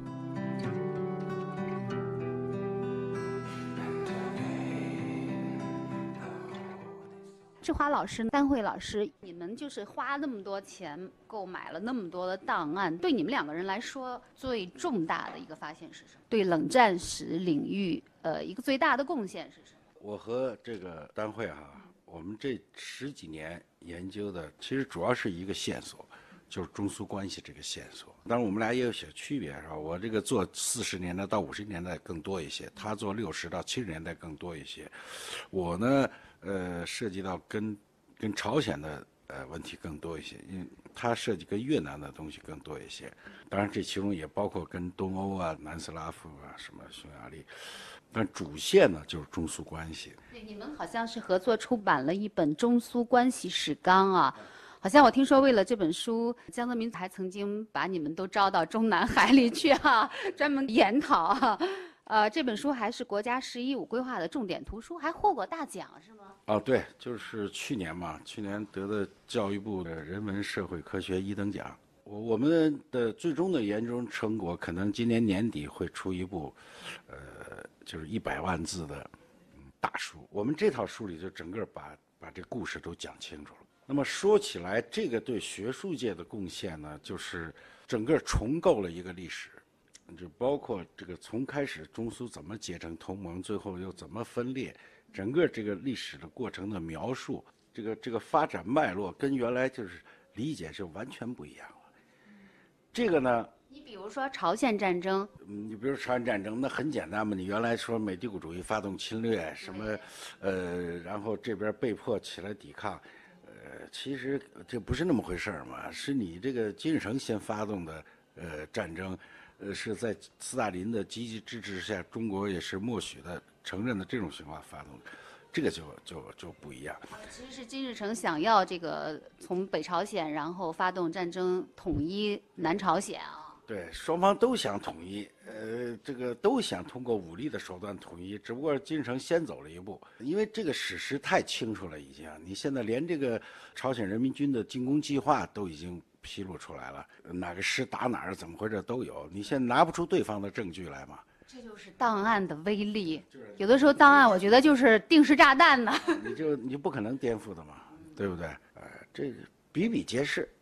B: 志华老师、丹慧老师，你们就是花那么多钱购买了那么多的档案，对你们两个人来说，最重大的一个发现是什么？对冷战史领域，呃，一个最大的贡献是什么？
E: 我和这个丹慧哈、啊，我们这十几年研究的，其实主要是一个线索，就是中苏关系这个线索。当然，我们俩也有些区别，是吧？我这个做四十年代到五十年代更多一些，他做六十到七十年代更多一些。我呢，呃，涉及到跟跟朝鲜的呃问题更多一些，因为他涉及跟越南的东西更多一些。当然，这其中也包括跟东欧啊、南斯拉夫啊、什么匈牙利。但主线呢就是中苏关系。
B: 对，你们好像是合作出版了一本中苏关系史纲啊。好像我听说，为了这本书，江泽民还曾经把你们都招到中南海里去啊，专门研讨啊。呃，这本书还是国家“十一五”规划的重点图书，还获过大奖，是吗？
E: 哦，对，就是去年嘛，去年得的教育部的人文社会科学一等奖。我我们的最终的研究成果，可能今年年底会出一部，呃，就是一百万字的大书。我们这套书里就整个把把这故事都讲清楚了。那么说起来，这个对学术界的贡献呢，就是整个重构了一个历史，就包括这个从开始中苏怎么结成同盟，最后又怎么分裂，整个这个历史的过程的描述，这个这个发展脉络跟原来就是理解是完全不一样了。这个呢，
B: 你比如说朝鲜战争，
E: 你比如朝鲜战争，那很简单嘛。你原来说美帝国主义发动侵略，什么，呃，然后这边被迫起来抵抗，呃，其实这不是那么回事嘛。是你这个金日成先发动的，呃，战争，呃，是在斯大林的积极支持下，中国也是默许的、承认的这种情况发动的。这个就就就不一样。
B: 其实是金日成想要这个从北朝鲜，然后发动战争统一南朝鲜啊。
E: 对，双方都想统一，呃，这个都想通过武力的手段统一，只不过金日成先走了一步，因为这个史实太清楚了，已经。你现在连这个朝鲜人民军的进攻计划都已经披露出来了，哪个师打哪儿，怎么回事都有，你现在拿不出对方的证据来嘛？
B: 这就是档案的威力。有的时候档案，我觉得就是定时炸弹呢。
E: 你就你就不可能颠覆的嘛，对不对？呃，这个比比皆是。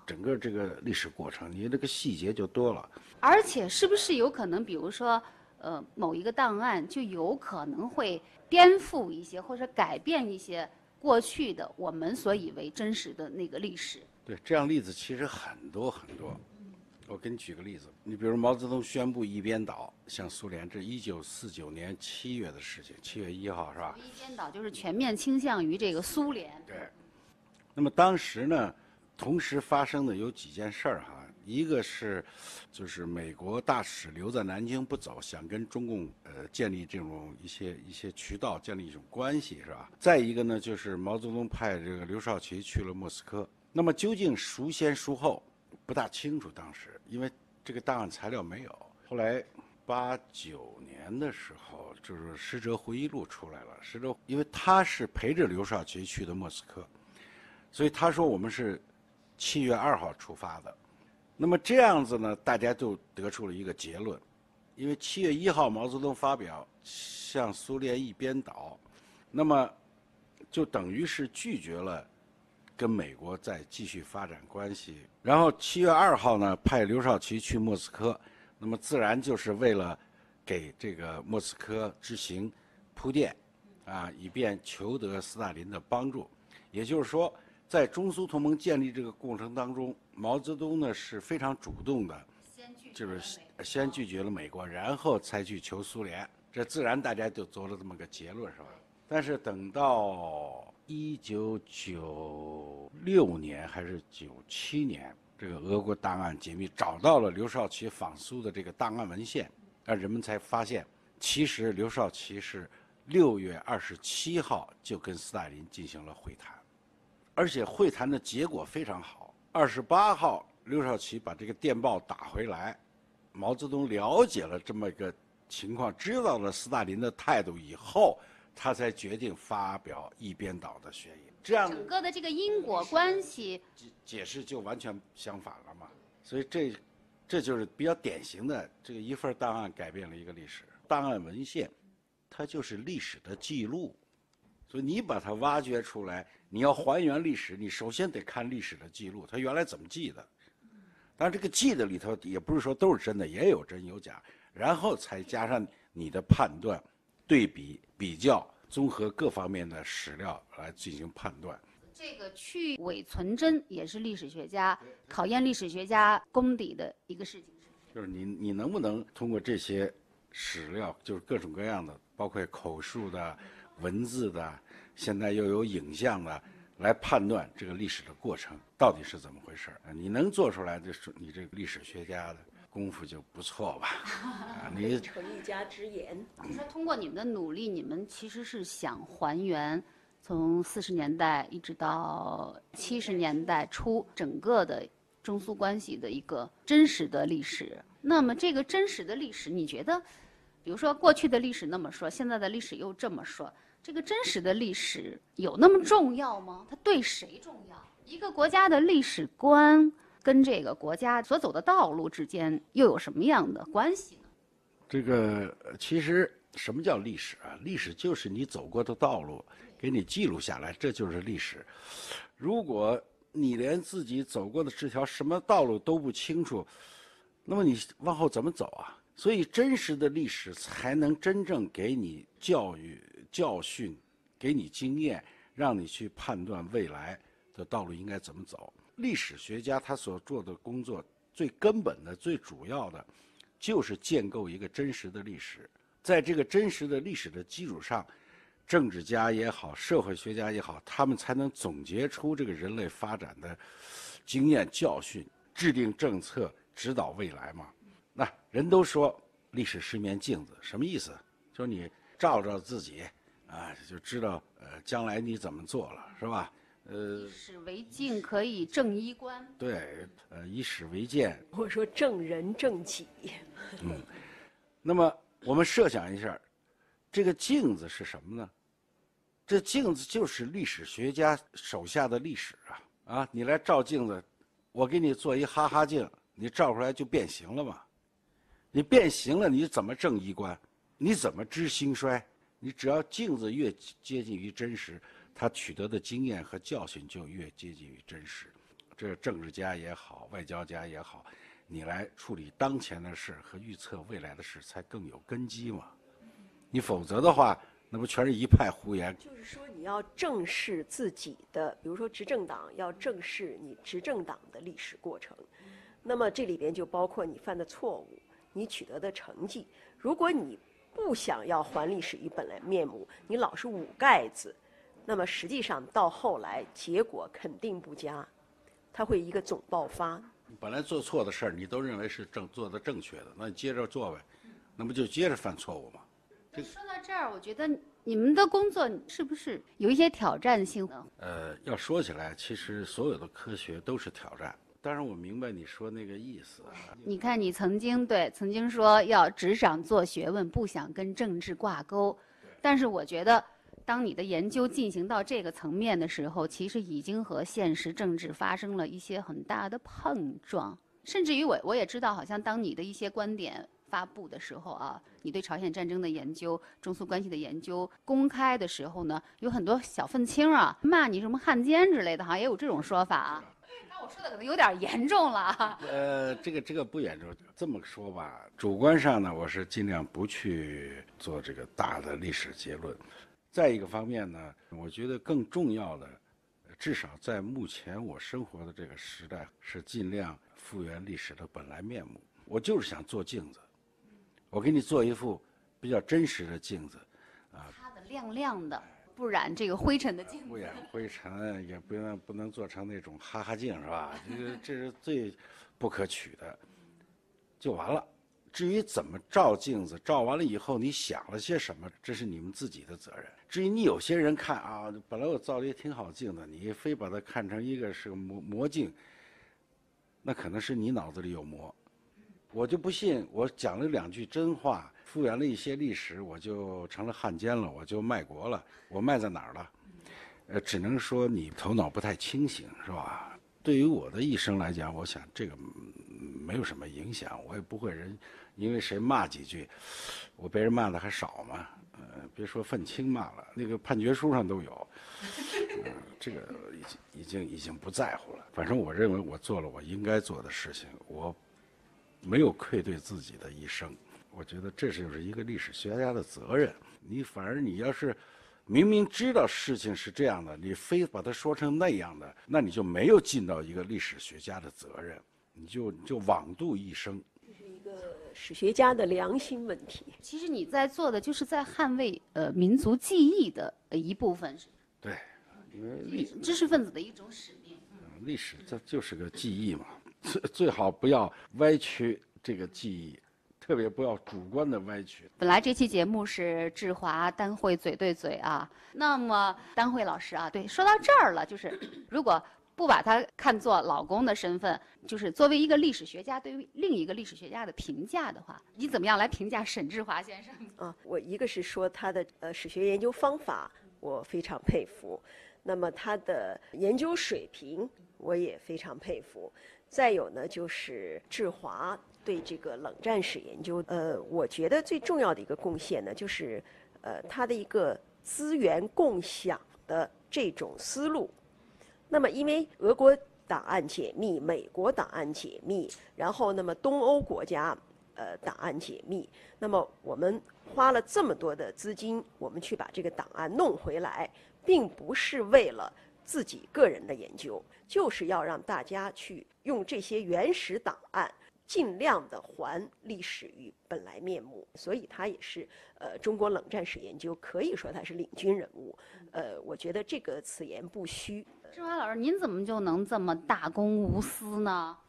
E: 整个这个历史过程，你这个细节就多了。
B: 而且是不是有可能，比如说，呃，某一个档案就有可能会颠覆一些或者改变一些过去的我们所以为真实的那个历史？
E: 对，这样例子其实很多很多。我给你举个例子，你比如毛泽东宣布一边倒向苏联，这一九四九年七月的事情，七月一号是吧？
B: 一边倒就是全面倾向于这个苏联。
E: 对。那么当时呢，同时发生的有几件事儿哈，一个是，就是美国大使留在南京不走，想跟中共呃建立这种一些一些渠道，建立一种关系是吧？再一个呢，就是毛泽东派这个刘少奇去了莫斯科。那么究竟孰先孰后？不大清楚，当时因为这个档案材料没有。后来八九年的时候，就是使者回忆录出来了。使者因为他是陪着刘少奇去的莫斯科，所以他说我们是七月二号出发的。那么这样子呢，大家就得出了一个结论，因为七月一号毛泽东发表向苏联一边倒，那么就等于是拒绝了跟美国再继续发展关系。然后七月二号呢，派刘少奇去莫斯科，那么自然就是为了给这个莫斯科之行铺垫，啊，以便求得斯大林的帮助。也就是说，在中苏同盟建立这个过程当中，毛泽东呢是非常主动的，就是先拒绝了美国，然后才去求苏联。这自然大家就做了这么个结论，是吧？但是等到一九九六年还是九七年，这个俄国档案解密找到了刘少奇访苏的这个档案文献，那人们才发现，其实刘少奇是六月二十七号就跟斯大林进行了会谈，而且会谈的结果非常好。二十八号，刘少奇把这个电报打回来，毛泽东了解了这么一个情况，知道了斯大林的态度以后，他才决定发表一边倒的宣言。这样
B: 整个的这个因果关系
E: 解释就完全相反了嘛。所以这这就是比较典型的，这个一份档案改变了一个历史。档案文献它就是历史的记录，所以你把它挖掘出来，你要还原历史，你首先得看历史的记录，它原来怎么记的。当然这个记的里头也不是说都是真的，也有真有假，然后才加上你的判断、对比、比较、综合各方面的史料来进行判断。
B: 这个去伪存真也是历史学家考验历史学家功底的一个事情。
E: 就是你你能不能通过这些史料，就是各种各样的，包括口述的、文字的，现在又有影像的，来判断这个历史的过程到底是怎么回事。你能做出来，就是你这个历史学家的功夫就不错吧？啊，你
D: 成一家之言。
B: 你说通过你们的努力，你们其实是想还原从四十年代一直到七十年代初整个的中苏关系的一个真实的历史。那么这个真实的历史，你觉得，比如说过去的历史那么说，现在的历史又这么说，这个真实的历史有那么重要吗？它对谁重要？一个国家的历史观跟这个国家所走的道路之间又有什么样的关系呢？
E: 这个其实什么叫历史啊？历史就是你走过的道路，给你记录下来，这就是历史。如果你连自己走过的这条什么道路都不清楚，那么你往后怎么走啊？所以真实的历史才能真正给你教育、教训，给你经验，让你去判断未来的道路应该怎么走。历史学家他所做的工作，最根本的、最主要的，就是建构一个真实的历史。在这个真实的历史的基础上，政治家也好，社会学家也好，他们才能总结出这个人类发展的经验教训，制定政策，指导未来嘛。那人都说历史是面镜子，什么意思？就是你照照自己，啊，就知道呃将来你怎么做了，是吧？呃，
B: 以史为镜，可以正衣冠。
E: 对，呃，以史为鉴。
D: 我说正人正己。
E: 嗯，那么我们设想一下，这个镜子是什么呢？这镜子就是历史学家手下的历史啊！啊，你来照镜子，我给你做一哈哈镜，你照出来就变形了嘛？你变形了，你怎么正衣冠？你怎么知兴衰？你只要镜子越接近于真实，他取得的经验和教训就越接近于真实。 这政治家也好，外交家也好，你来处理当前的事和预测未来的事才更有根基嘛。你否则的话，那不全是一派胡言。
D: 就是说，你要正视自己的，比如说执政党要正视你执政党的历史过程，那么这里边就包括你犯的错误，你取得的成绩。如果你不想要还历史于本来面目，你老是捂盖子，那么实际上到后来结果肯定不佳，它会一个总爆发。
E: 本来做错的事儿，你都认为是正做的正确的，那你接着做呗，那不就接着犯错误吗？
B: 说到这儿，我觉得你们的工作是不是有一些挑战性呢？
E: 呃，要说起来，其实所有的科学都是挑战。当然，我明白你说那个意思啊。
B: 你看，你曾经对曾经说要只想做学问，不想跟政治挂钩。但是我觉得，当你的研究进行到这个层面的时候，其实已经和现实政治发生了一些很大的碰撞。甚至于我我也知道，好像当你的一些观点发布的时候啊，你对朝鲜战争的研究、中苏关系的研究公开的时候呢，有很多小愤青啊骂你什么汉奸之类的，好像也有这种说法啊。那我说的可能有点严重了啊。
E: 呃，这个这个不严重，这么说吧，主观上呢，我是尽量不去做这个大的历史结论。再一个方面呢，我觉得更重要的，至少在目前我生活的这个时代，是尽量复原历史的本来面目。我就是想做镜子，我给你做一副比较真实的镜子，啊，
B: 它的亮亮的，不染这个灰尘的镜子，
E: 不染灰尘，也不能不能做成那种哈哈镜，是吧？这个这是最不可取的，就完了。至于怎么照镜子，照完了以后你想了些什么，这是你们自己的责任。至于你有些人看啊，本来我造了一个挺好镜子，你非把它看成一个是个魔魔镜，那可能是你脑子里有魔。我就不信，我讲了两句真话，复原了一些历史，我就成了汉奸了，我就卖国了。我卖在哪儿了？呃，只能说你头脑不太清醒，是吧？对于我的一生来讲，我想这个没有什么影响，我也不会人因为谁骂几句，我被人骂的还少嘛。呃，别说愤青骂了，那个判决书上都有。呃，这个已经已经已经不在乎了。反正我认为我做了我应该做的事情，我没有愧对自己的一生。我觉得这就是一个历史学家的责任。你反而你要是明明知道事情是这样的，你非把它说成那样的，那你就没有尽到一个历史学家的责任，你就你就枉度一生。
D: 这是一个史学家的良心问题。
B: 其实你在做的就是在捍卫呃民族记忆的一部分，
E: 对，因为历
B: 知识分子的一种使命。
E: 历史这就是个记忆嘛，最最好不要歪曲这个记忆，特别不要主观的歪曲。
B: 本来这期节目是志华丹慧嘴对嘴啊，那么丹慧老师啊，对，说到这儿了，就是如果不把他看作老公的身份，就是作为一个历史学家对于另一个历史学家的评价的话，你怎么样来评价沈志华先生？
D: 啊，我一个是说他的呃史学研究方法我非常佩服，那么他的研究水平我也非常佩服。再有呢，就是志华对这个冷战史研究，呃，我觉得最重要的一个贡献呢，就是呃他的一个资源共享的这种思路。那么，因为俄国档案解密、美国档案解密，然后那么东欧国家呃档案解密，那么我们花了这么多的资金，我们去把这个档案弄回来，并不是为了自己个人的研究，就是要让大家去用这些原始档案，尽量的还历史于本来面目。所以他也是呃中国冷战史研究可以说他是领军人物。呃，我觉得这个此言不虚。
B: 志华老师，您怎么就能这么大公无私呢？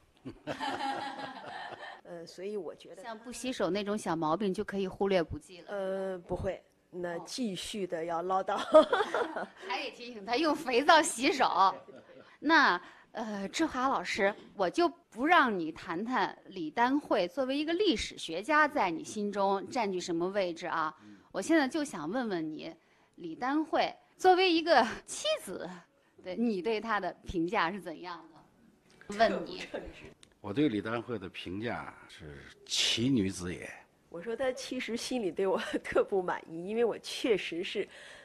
D: 呃，所以我觉得
B: 像不洗手那种小毛病就可以忽略不计了。
D: 呃，不会，那继续的要唠叨。
B: 还得提醒他用肥皂洗手。那呃，志华老师，我就不让你谈谈李丹慧作为一个历史学家在你心中占据什么位置啊？我现在就想问问你，李丹慧作为一个妻子，对你对她的评价是怎样的？问你，
E: 我对李丹慧的评价是奇女子也。
D: 我说他其实心里对我特不满意，因为我确实是，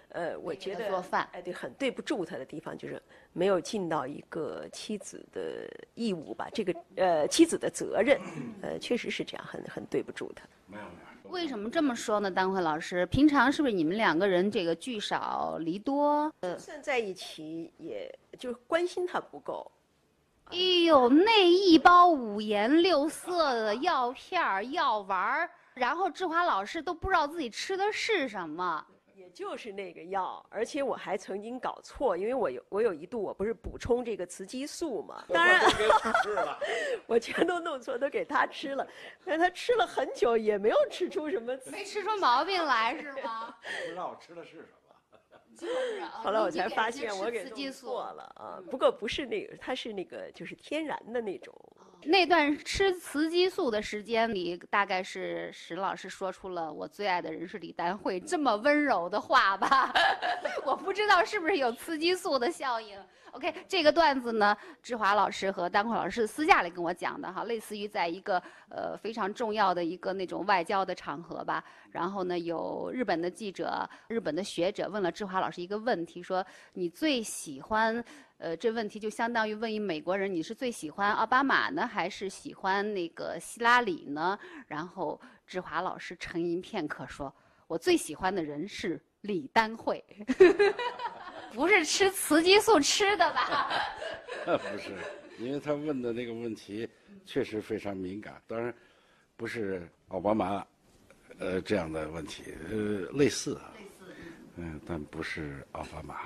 D: 呃，我觉得
G: 做饭，
D: 哎，对，很对不住他的地方就是没有尽到一个妻子的义务吧，这个呃妻子的责任，呃，确实是这样，很很对不住他。
E: 没有没有。
G: 为什么这么说呢？丹慧老师，平常是不是你们两个人这个聚少离多？呃，
D: 算在一起，也就是关心他不够。
G: 哎呦，那一包五颜六色的药片儿、药丸儿，然后志华老师都不知道自己吃的是什么。
D: 也就是那个药，而且我还曾经搞错，因为我有我有一度我不是补充这个雌激素嘛，当然我全都弄错，都给他吃了，但他吃了很久也没有吃出什么，
G: 没吃出毛病来是吗？
E: 不知道我吃的是什么。
G: 就是啊，
D: 后来我才发现我给弄
G: 雌激素
D: 错了啊，不过不是那个，它是那个就是天然的那种。
G: 那段吃雌激素的时间里，大概是史老师说出了我最爱的人是李丹慧这么温柔的话吧？我不知道是不是有雌激素的效应。OK， 这个段子呢，志华老师和丹慧老师私下里跟我讲的哈，类似于在一个呃非常重要的一个那种外交的场合吧。然后呢，有日本的记者、日本的学者问了志华老师一个问题，说你最喜欢。呃，这问题就相当于问一美国人，你是最喜欢奥巴马呢，还是喜欢那个希拉里呢？然后志华老师沉吟片刻说：“我最喜欢的人是李丹慧。”不是吃雌激素吃的吧？
E: 不是，因为他问的那个问题确实非常敏感，当然不是奥巴马，呃这样的问题，呃类似啊，
G: 类似，
E: 嗯，但不是奥巴马。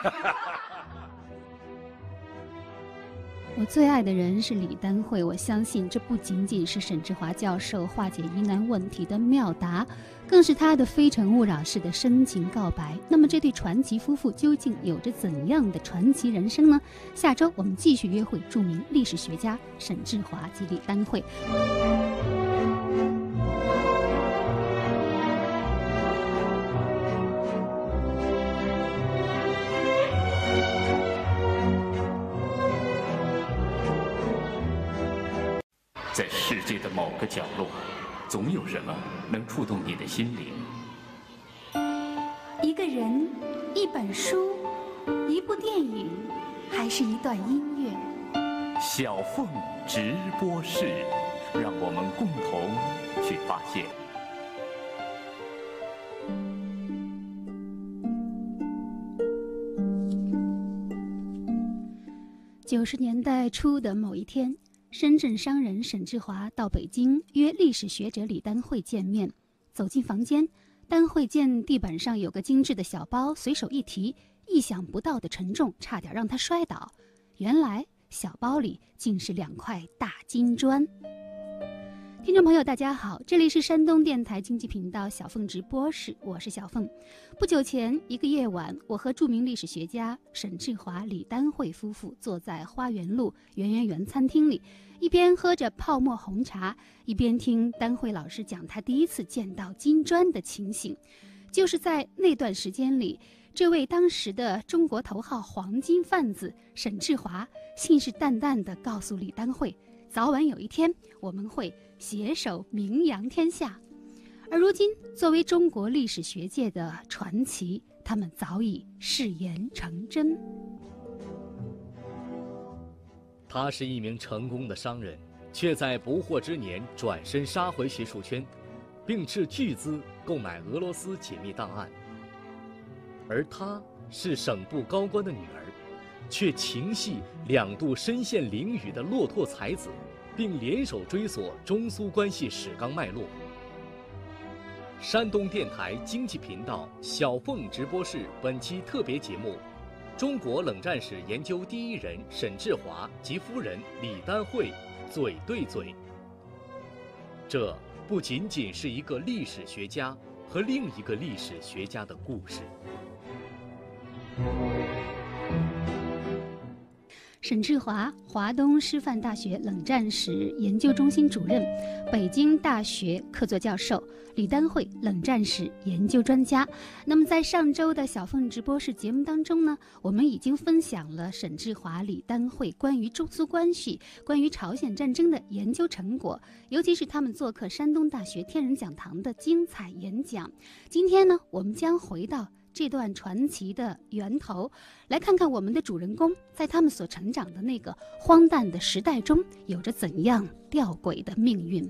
B: 我最爱的人是李丹慧，我相信这不仅仅是沈志华教授化解疑难问题的妙答，更是他的非诚勿扰式的深情告白。那么这对传奇夫妇究竟有着怎样的传奇人生呢？下周我们继续约会著名历史学家沈志华及李丹慧。
A: 在世界的某个角落，总有什么能触动你的心灵。
B: 一个人，一本书，一部电影，还是一段音乐？
A: 小凤直播室，让我们共同去发现。
B: 九十年代初的某一天，深圳商人沈志华到北京约历史学者李丹慧见面。走进房间，丹慧见地板上有个精致的小包，随手一提，意想不到的沉重，差点让他摔倒。原来小包里竟是两块大金砖。听众朋友大家好，这里是山东电台经济频道小凤直播室，我是小凤。不久前一个夜晚，我和著名历史学家沈志华、李丹慧夫妇坐在花园路圆圆园餐厅里，一边喝着泡沫红茶，一边听丹慧老师讲他第一次见到金砖的情形。就是在那段时间里，这位当时的中国头号黄金贩子沈志华信誓旦旦地告诉李丹慧，早晚有一天我们会携手名扬天下。而如今作为中国历史学界的传奇，他们早已誓言成真。
C: 他是一名成功的商人，却在不惑之年转身杀回学术圈，并斥巨资购买俄罗斯解密档案。而他是省部高官的女儿，却情系两度身陷囹圄的落拓才子，并联手追索中苏关系史纲脉络。山东电台经济频道小凤直播室本期特别节目：中国冷战史研究第一人沈志华及夫人李丹慧嘴对嘴。这不仅仅是一个历史学家和另一个历史学家的故事。
B: 沈志华，华东师范大学冷战史研究中心主任，北京大学客座教授；李丹慧，冷战史研究专家。那么在上周的小凤直播室节目当中呢，我们已经分享了沈志华、李丹慧关于中苏关系、关于朝鲜战争的研究成果，尤其是他们做客山东大学天人讲堂的精彩演讲。今天呢，我们将回到这段传奇的源头，来看看我们的主人公在他们所成长的那个荒诞的时代中，有着怎样吊诡的命运。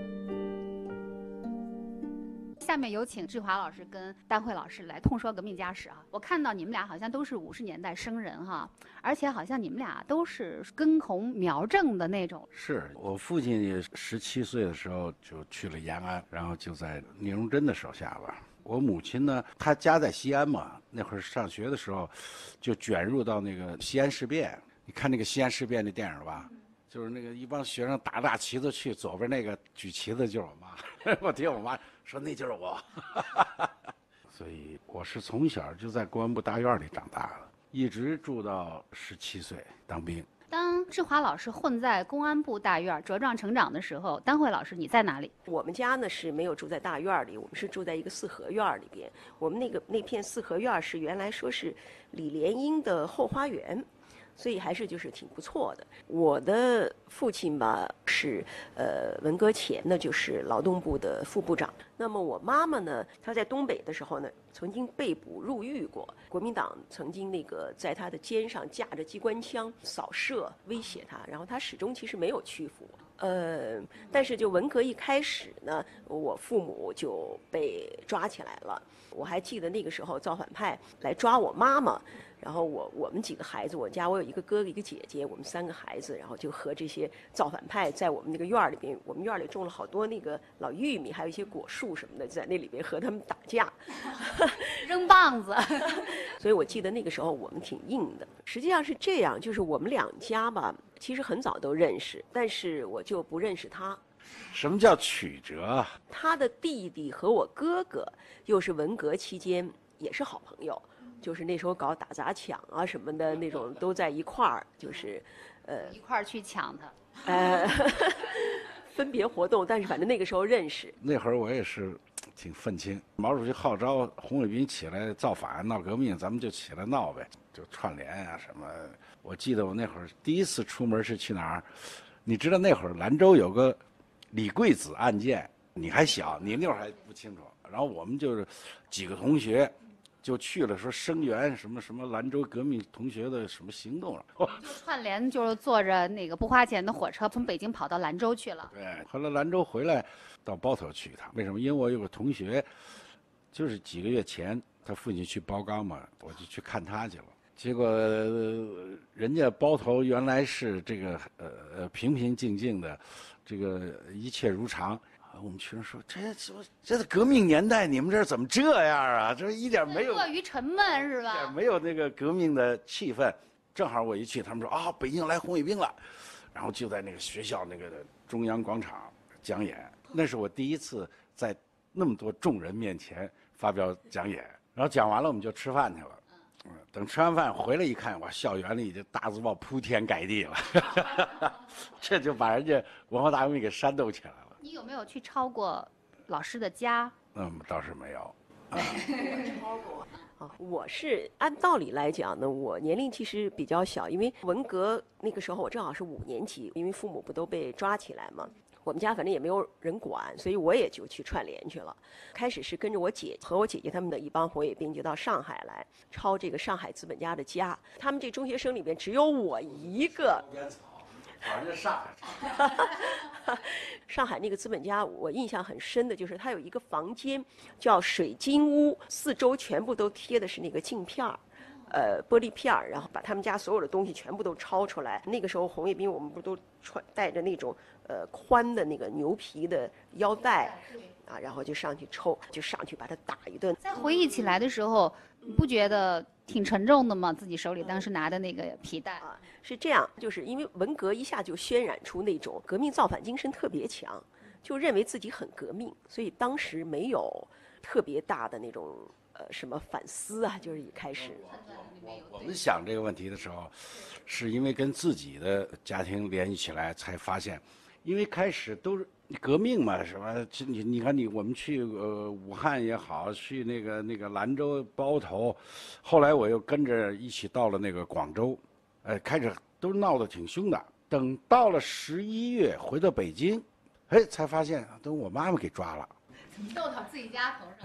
G: 下面有请志华老师跟丹慧老师来痛说革命家史啊！我看到你们俩好像都是五十年代生人哈，而且好像你们俩都是根红苗正的那种。
E: 是我父亲也十七岁的时候就去了延安，然后就在聂荣臻的手下吧。我母亲呢，她家在西安嘛，那会儿上学的时候，就卷入到那个西安事变。你看那个西安事变那电影吧？就是那个一帮学生打大旗子去，左边那个举旗子就是我妈，我听我妈说那就是我，所以我是从小就在公安部大院里长大的，一直住到十七岁当兵。
G: 当志华老师混在公安部大院茁壮成长的时候，丹慧老师你在哪里？
D: 我们家呢是没有住在大院里，我们是住在一个四合院里边。我们那个那片四合院是原来说是李莲英的后花园。所以还是就是挺不错的。我的父亲吧是呃文革前呢就是劳动部的副部长。那么我妈妈呢，她在东北的时候呢，曾经被捕入狱过。国民党曾经那个在她的肩上架着机关枪扫射威胁她，然后她始终其实没有屈服。呃，但是就文革一开始呢，我父母就被抓起来了。我还记得那个时候造反派来抓我妈妈。然后我我们几个孩子，我家我有一个哥哥一个姐姐，我们三个孩子，然后就和这些造反派在我们那个院儿里边，我们院儿里种了好多那个老玉米，还有一些果树什么的，在那里边和他们打架，
G: 扔棒子。
D: 所以我记得那个时候我们挺硬的。实际上是这样，就是我们两家吧，其实很早都认识，但是我就不认识他。
E: 什么叫曲折？
D: 他的弟弟和我哥哥又是文革期间也是好朋友。就是那时候搞打砸抢啊什么的那种都在一块儿，就是，呃，
G: 一块儿去抢他，
D: 呃，分别活动，但是反正那个时候认识。
E: 那会儿我也是挺愤青，毛主席号召红卫兵起来造反闹革命，咱们就起来闹呗，就串联啊什么。我记得我那会儿第一次出门是去哪儿？你知道那会儿兰州有个李桂子案件，你还小，你那会儿还不清楚。然后我们就是几个同学。就去了，说声援什么什么兰州革命同学的什么行动了，
G: 就串联就是坐着那个不花钱的火车从北京跑到兰州去了。
E: 对，后来兰州回来到包头去一趟。为什么？因为我有个同学，就是几个月前他父亲去包钢嘛，我就去看他去了。结果、呃、人家包头原来是这个呃呃平平静静的，这个一切如常。我们群人说：“这这这革命年代，你们这儿怎么这样啊？这一点没有
G: 过于沉闷是吧？
E: 一点没有那个革命的气氛。正好我一去，他们说啊，北京来红卫兵了，然后就在那个学校那个中央广场讲演。那是我第一次在那么多众人面前发表讲演。然后讲完了，我们就吃饭去了。嗯，等吃完饭回来一看，哇，校园里这大字报铺天盖地了，这就把人家文化大革命给煽动起来了。”
G: 你有没有去抄过老师的家？
E: 嗯，倒是没有。啊、
D: 我抄过啊，我是按道理来讲呢，我年龄其实比较小，因为文革那个时候我正好是五年级，因为父母不都被抓起来嘛，我们家反正也没有人管，所以我也就去串联去了。开始是跟着我姐和我姐姐他们的一帮红卫兵，就到上海来抄这个上海资本家的家。他们这中学生里边只有我一个。
E: 反正上海，
D: 上海那个资本家，我印象很深的就是他有一个房间叫水晶屋，四周全部都贴的是那个镜片儿，呃，玻璃片儿，然后把他们家所有的东西全部都抄出来。那个时候红卫兵我们不都穿带着那种呃宽的那个牛皮的腰带啊，然后就上去抽，就上去把他打一顿。
G: 在回忆起来的时候，你不觉得挺沉重的吗？自己手里当时拿的那个皮带
D: 啊，是这样，就是因为文革一下就渲染出那种革命造反精神特别强，就认为自己很革命，所以当时没有特别大的那种呃什么反思啊，就是一开始。
E: 我们想这个问题的时候，是因为跟自己的家庭联系起来，才发现，因为开始都是革命嘛，什么你你看你我们去呃武汉也好，去那个那个兰州包头，后来我又跟着一起到了那个广州，呃，开始都闹得挺凶的。等到了十一月回到北京，哎，才发现都我妈妈给抓了。
G: 怎么斗到自己家头上？
E: 哎，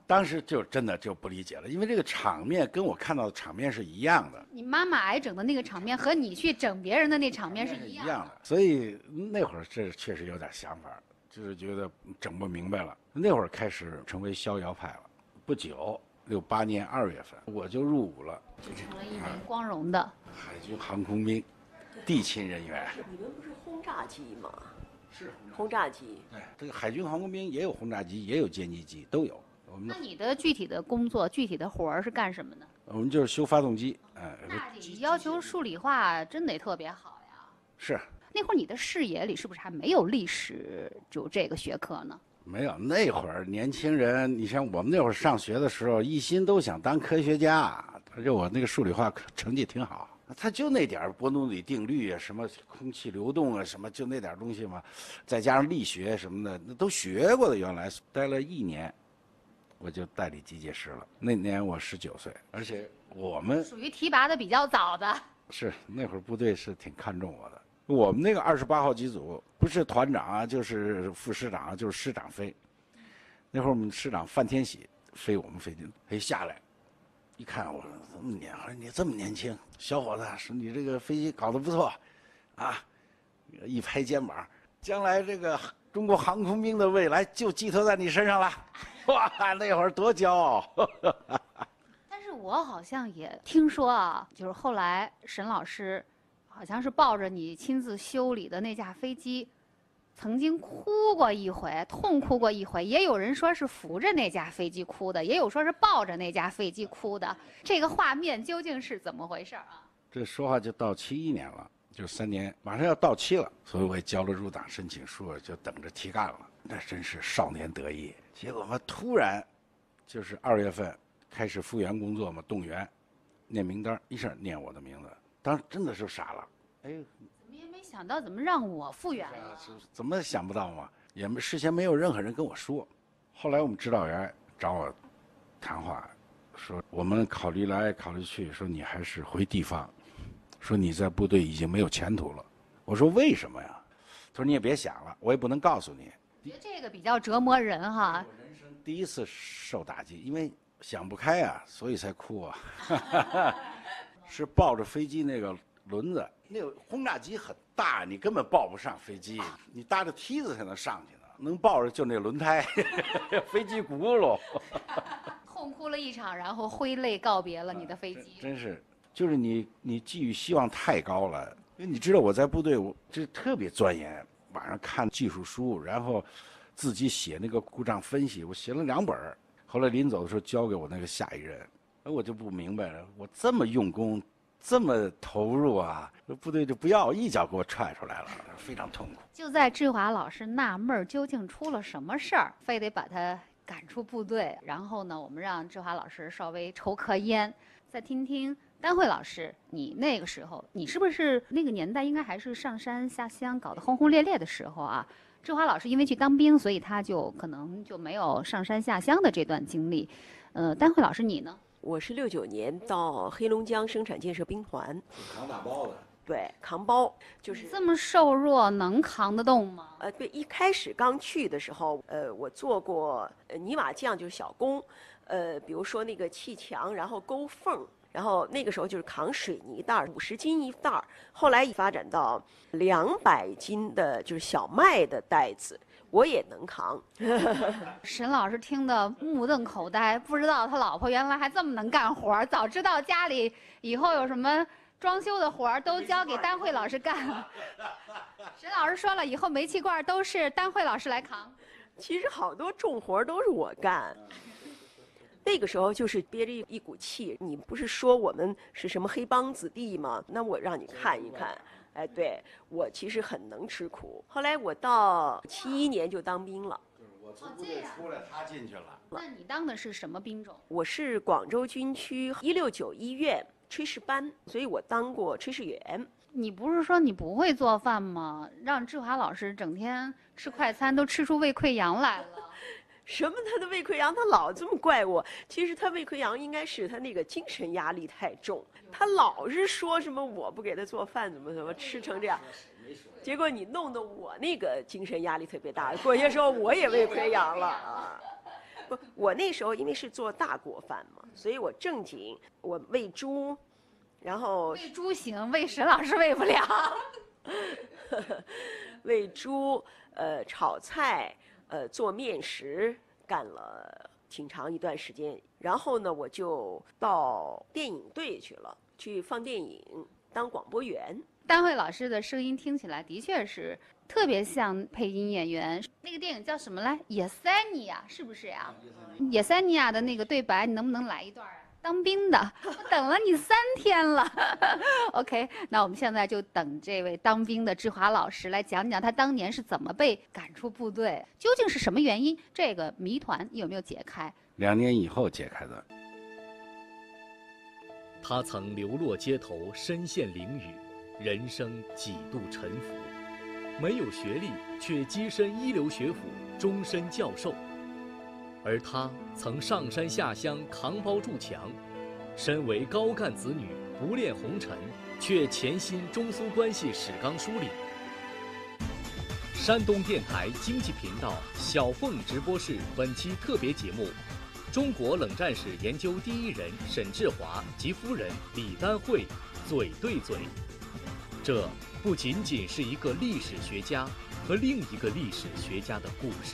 E: 当时就真的就不理解了，因为这个场面跟我看到的场面是一样的。
G: 你妈妈挨整的那个场面和你去整别人的那场面是一样的。
E: 一样的，所以那会儿这确实有点想法，就是觉得整不明白了。那会儿开始成为逍遥派了。不久，六八年二月份我就入伍了，
G: 就成了一名光荣的
E: 海军航空兵地勤人员。
D: 你们不是轰炸机吗？
E: 是
D: 轰炸机。
E: 对，这个海军航空兵也有轰炸机，也有歼击机，都有。我们
G: 那你的具体的工作、具体的活儿是干什么的？
E: 我们就是修发动机，哎、
G: 那你要求数理化真得特别好呀。
E: 是。
G: 那会儿你的视野里是不是还没有历史就这个学科呢？
E: 没有，那会儿年轻人，你像我们那会儿上学的时候，一心都想当科学家，而且我那个数理化成绩挺好。他就那点伯努里定律啊，什么空气流动啊，什么就那点东西嘛，再加上力学什么的，那都学过的。原来待了一年，我就代理机械师了。那年我十九岁，而且我们
G: 属于提拔的比较早的。
E: 是那会儿部队是挺看重我的。我们那个二十八号机组不是团长啊，就是副师长，就是师长飞。那会儿我们师长范天喜飞我们飞机，他下来，一看我说这么年，我说你这么年轻，小伙子，说你这个飞机搞得不错，啊，一拍肩膀，将来这个中国航空兵的未来就寄托在你身上了。哇，那会儿多骄傲。
G: 但是我好像也听说啊，就是后来沈老师好像是抱着你亲自修理的那架飞机，曾经哭过一回，痛哭过一回。也有人说是扶着那架飞机哭的，也有说是抱着那架飞机哭的。这个画面究竟是怎么回事啊？
E: 这说话就到七一年了，就三年，马上要到期了，所以我也交了入党申请书，就等着提干了。那真是少年得意。结果嘛，突然就是二月份开始复员工作嘛，动员，念名单，一下念我的名字，当时真的是傻了。哎，
G: 怎么也没想到怎么让我复员了？
E: 怎么想不到嘛？也没事先没有任何人跟我说。后来我们指导员找我谈话，说我们考虑来考虑去，说你还是回地方，说你在部队已经没有前途了。我说为什么呀？他说你也别想了，我也不能告诉你。
G: 觉得这个比较折磨人哈。
E: 我人生第一次受打击，因为想不开啊，所以才哭啊。是抱着飞机那个轮子，那个轰炸机很大，你根本抱不上飞机，你搭着梯子才能上去呢。能抱着就那轮胎，飞机轱辘。
G: 痛哭了一场，然后挥泪告别了你的飞机。
E: 真是，就是你你寄予希望太高了，因为你知道我在部队，我这特别钻研，晚上看技术书，然后自己写那个故障分析，我写了两本儿。后来临走的时候交给我那个下一任，我就不明白了，我这么用功，这么投入啊，部队就不要，一脚给我踹出来了，非常痛苦。
G: 就在志华老师纳闷儿究竟出了什么事儿，非得把他赶出部队。然后呢，我们让志华老师稍微抽颗烟，再听听丹慧老师，你那个时候，你是不是那个年代应该还是上山下乡搞得轰轰烈烈的时候啊？志华老师因为去当兵，所以他就可能就没有上山下乡的这段经历。呃，丹慧老师你呢？
D: 我是六九年到黑龙江生产建设兵团，
E: 扛大包的。
D: 对，扛包就是
G: 这么瘦弱，能扛得动吗？
D: 呃，对，一开始刚去的时候，呃，我做过呃泥瓦匠，就是小工，呃，比如说那个砌墙，然后勾缝。然后那个时候就是扛水泥袋儿，五十斤一袋儿。后来发展到两百斤的，就是小麦的袋子，我也能扛。
G: 沈老师听得目瞪口呆，不知道他老婆原来还这么能干活儿。早知道家里以后有什么装修的活儿都交给丹慧老师干。沈老师说了，以后煤气罐都是丹慧老师来扛。
D: 其实好多重活都是我干。那个时候就是憋着一一股气，你不是说我们是什么黑帮子弟吗？那我让你看一看，哎，对我其实很能吃苦。后来我到七一年就当兵了。
E: 就是我从部队出来，他进去了。
G: 那你当的是什么兵种？
D: 我是广州军区一六九医院炊事班，所以我当过炊事员。
G: 你不是说你不会做饭吗？让志华老师整天吃快餐，都吃出胃溃疡来了。
D: 什么他的胃溃疡，他老这么怪我。其实他胃溃疡应该是他那个精神压力太重，他老是说什么我不给他做饭，怎么怎么吃成这样。结果你弄得我那个精神压力特别大，过些时候我也胃溃疡了啊。 不，我那时候因为是做大锅饭嘛，所以我正经我喂猪，然后
G: 喂猪行，喂沈老师喂不了。
D: 喂猪，呃，炒菜，呃，做面食，干了挺长一段时间。然后呢，我就到电影队去了，去放电影，当广播员。
G: 丹慧老师的声音听起来的确是特别像配音演员。那个电影叫什么来？野塞尼亚是不是呀？野塞尼亚的那个对白，你能不能来一段啊？当兵的，我等了你三天了。OK， 那我们现在就等这位当兵的志华老师来讲讲他当年是怎么被赶出部队，究竟是什么原因？这个谜团有没有解开？
E: 两年以后解开的。
C: 他曾流落街头，身陷囹圄，人生几度沉浮，没有学历，却跻身一流学府，终身教授。而他曾上山下乡，扛包筑墙，身为高干子女，不恋红尘，却潜心中苏关系史纲梳理。山东电台经济频道小凤直播室本期特别节目：中国冷战史研究第一人沈志华及夫人李丹慧嘴对嘴。这不仅仅是一个历史学家和另一个历史学家的故事。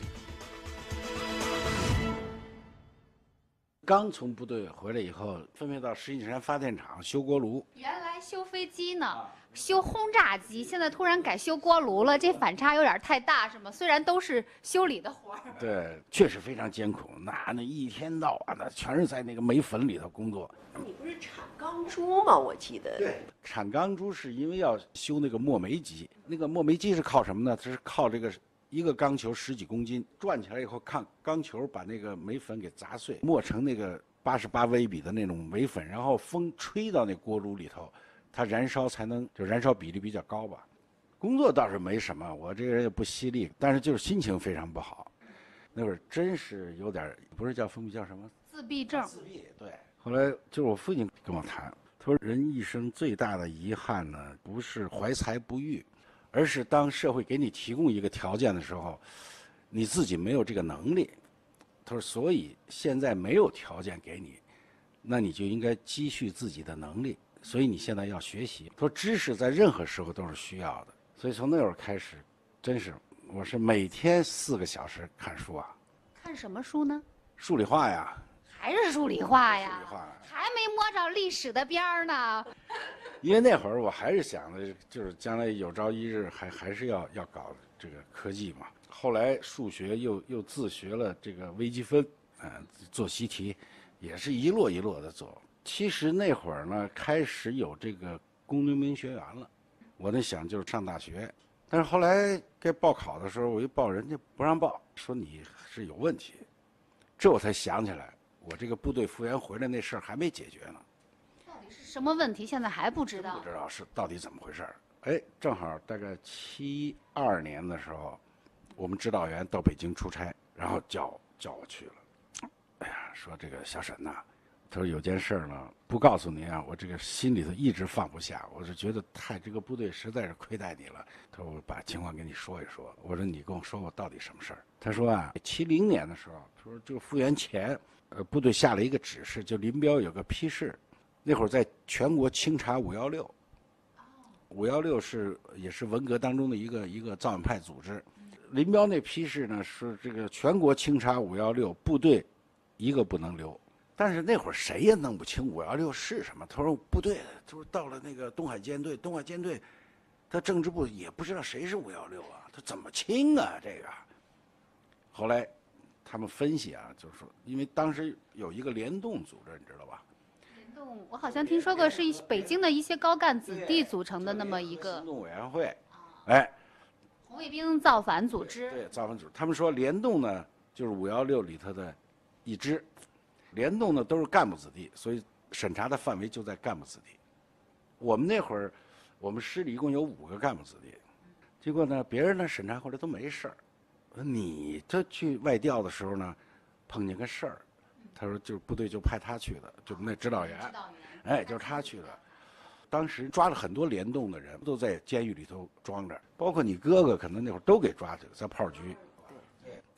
E: 刚从部队回来以后，分配到石景山发电厂修锅炉。
G: 原来修飞机呢，修轰炸机，现在突然改修锅炉了，这反差有点太大，是吗？虽然都是修理的活儿。
E: 对，确实非常艰苦。那那一天到晚的全是在那个煤粉里头工作。
D: 你不是产钢珠吗？我记得。
E: 对，产钢珠是因为要修那个磨煤机，那个磨煤机是靠什么呢？它是靠这个。一个钢球十几公斤，转起来以后，看钢球把那个煤粉给砸碎，磨成那个八十八微比的那种煤粉，然后风吹到那锅炉里头，它燃烧才能就燃烧比例比较高吧。工作倒是没什么，我这个人也不犀利，但是就是心情非常不好。那会儿真是有点，不是叫封闭叫什么？
G: 自闭症。
E: 自闭，对。后来就是我父亲跟我谈，他说人一生最大的遗憾呢，不是怀才不遇。而是当社会给你提供一个条件的时候，你自己没有这个能力。他说，所以现在没有条件给你，那你就应该积蓄自己的能力。所以你现在要学习。他说，知识在任何时候都是需要的。所以从那会儿开始，真是我是每天四个小时看书啊。
G: 看什么书呢？
E: 数理化呀。
G: 还是数理化呀？
E: 数理化
G: 还没摸着历史的边儿呢。
E: 因为那会儿我还是想的，就是将来有朝一日还还是要要搞这个科技嘛。后来数学又又自学了这个微积分，嗯、呃，做习题，也是一摞一摞的做。其实那会儿呢，开始有这个工农兵学员了，我那想就是上大学，但是后来该报考的时候，我一报人家不让报，说你是有问题。这我才想起来，我这个部队复员回来那事儿还没解决呢。
G: 什么问题？现在还不知道。
E: 不知道是到底怎么回事儿。哎，正好大概七二年的时候，我们指导员到北京出差，然后叫叫我去了。哎呀，说这个小沈呐，他说有件事儿呢，不告诉您啊，我这个心里头一直放不下，我是觉得太这个部队实在是亏待你了。他说我把情况跟你说一说。我说你跟我说我到底什么事儿？他说啊，七零年的时候，他说这个复员前，呃，部队下了一个指示，就林彪有个批示。那会儿在全国清查五幺六，五幺六是也是文革当中的一个一个造反派组织。林彪那批示呢是这个全国清查五幺六，部队一个不能留。但是那会儿谁也弄不清五幺六是什么。他说部队，他说到了那个东海舰队，东海舰队，他政治部也不知道谁是五幺六啊，他怎么清啊这个？后来他们分析啊，就是说，因为当时有一个联动组织，你知道吧？
G: 我好像听说过是一北京的一些高干子弟组成的那么一个
E: 行动委员会，哎，
G: 红卫兵造反组织。
E: 对，造反组织。他们说联动呢就是五幺六里头的一支，联动呢都是干部子弟，所以审查的范围就在干部子弟。我们那会儿，我们师里一共有五个干部子弟，结果呢别人呢审查后来都没事儿，你这去外调的时候呢碰见个事儿。他说，就是部队就派他去的，就那指导员，哎，就是他去的。当时抓了很多联动的人，都在监狱里头装着，包括你哥哥，可能那会儿都给抓去了，在炮局。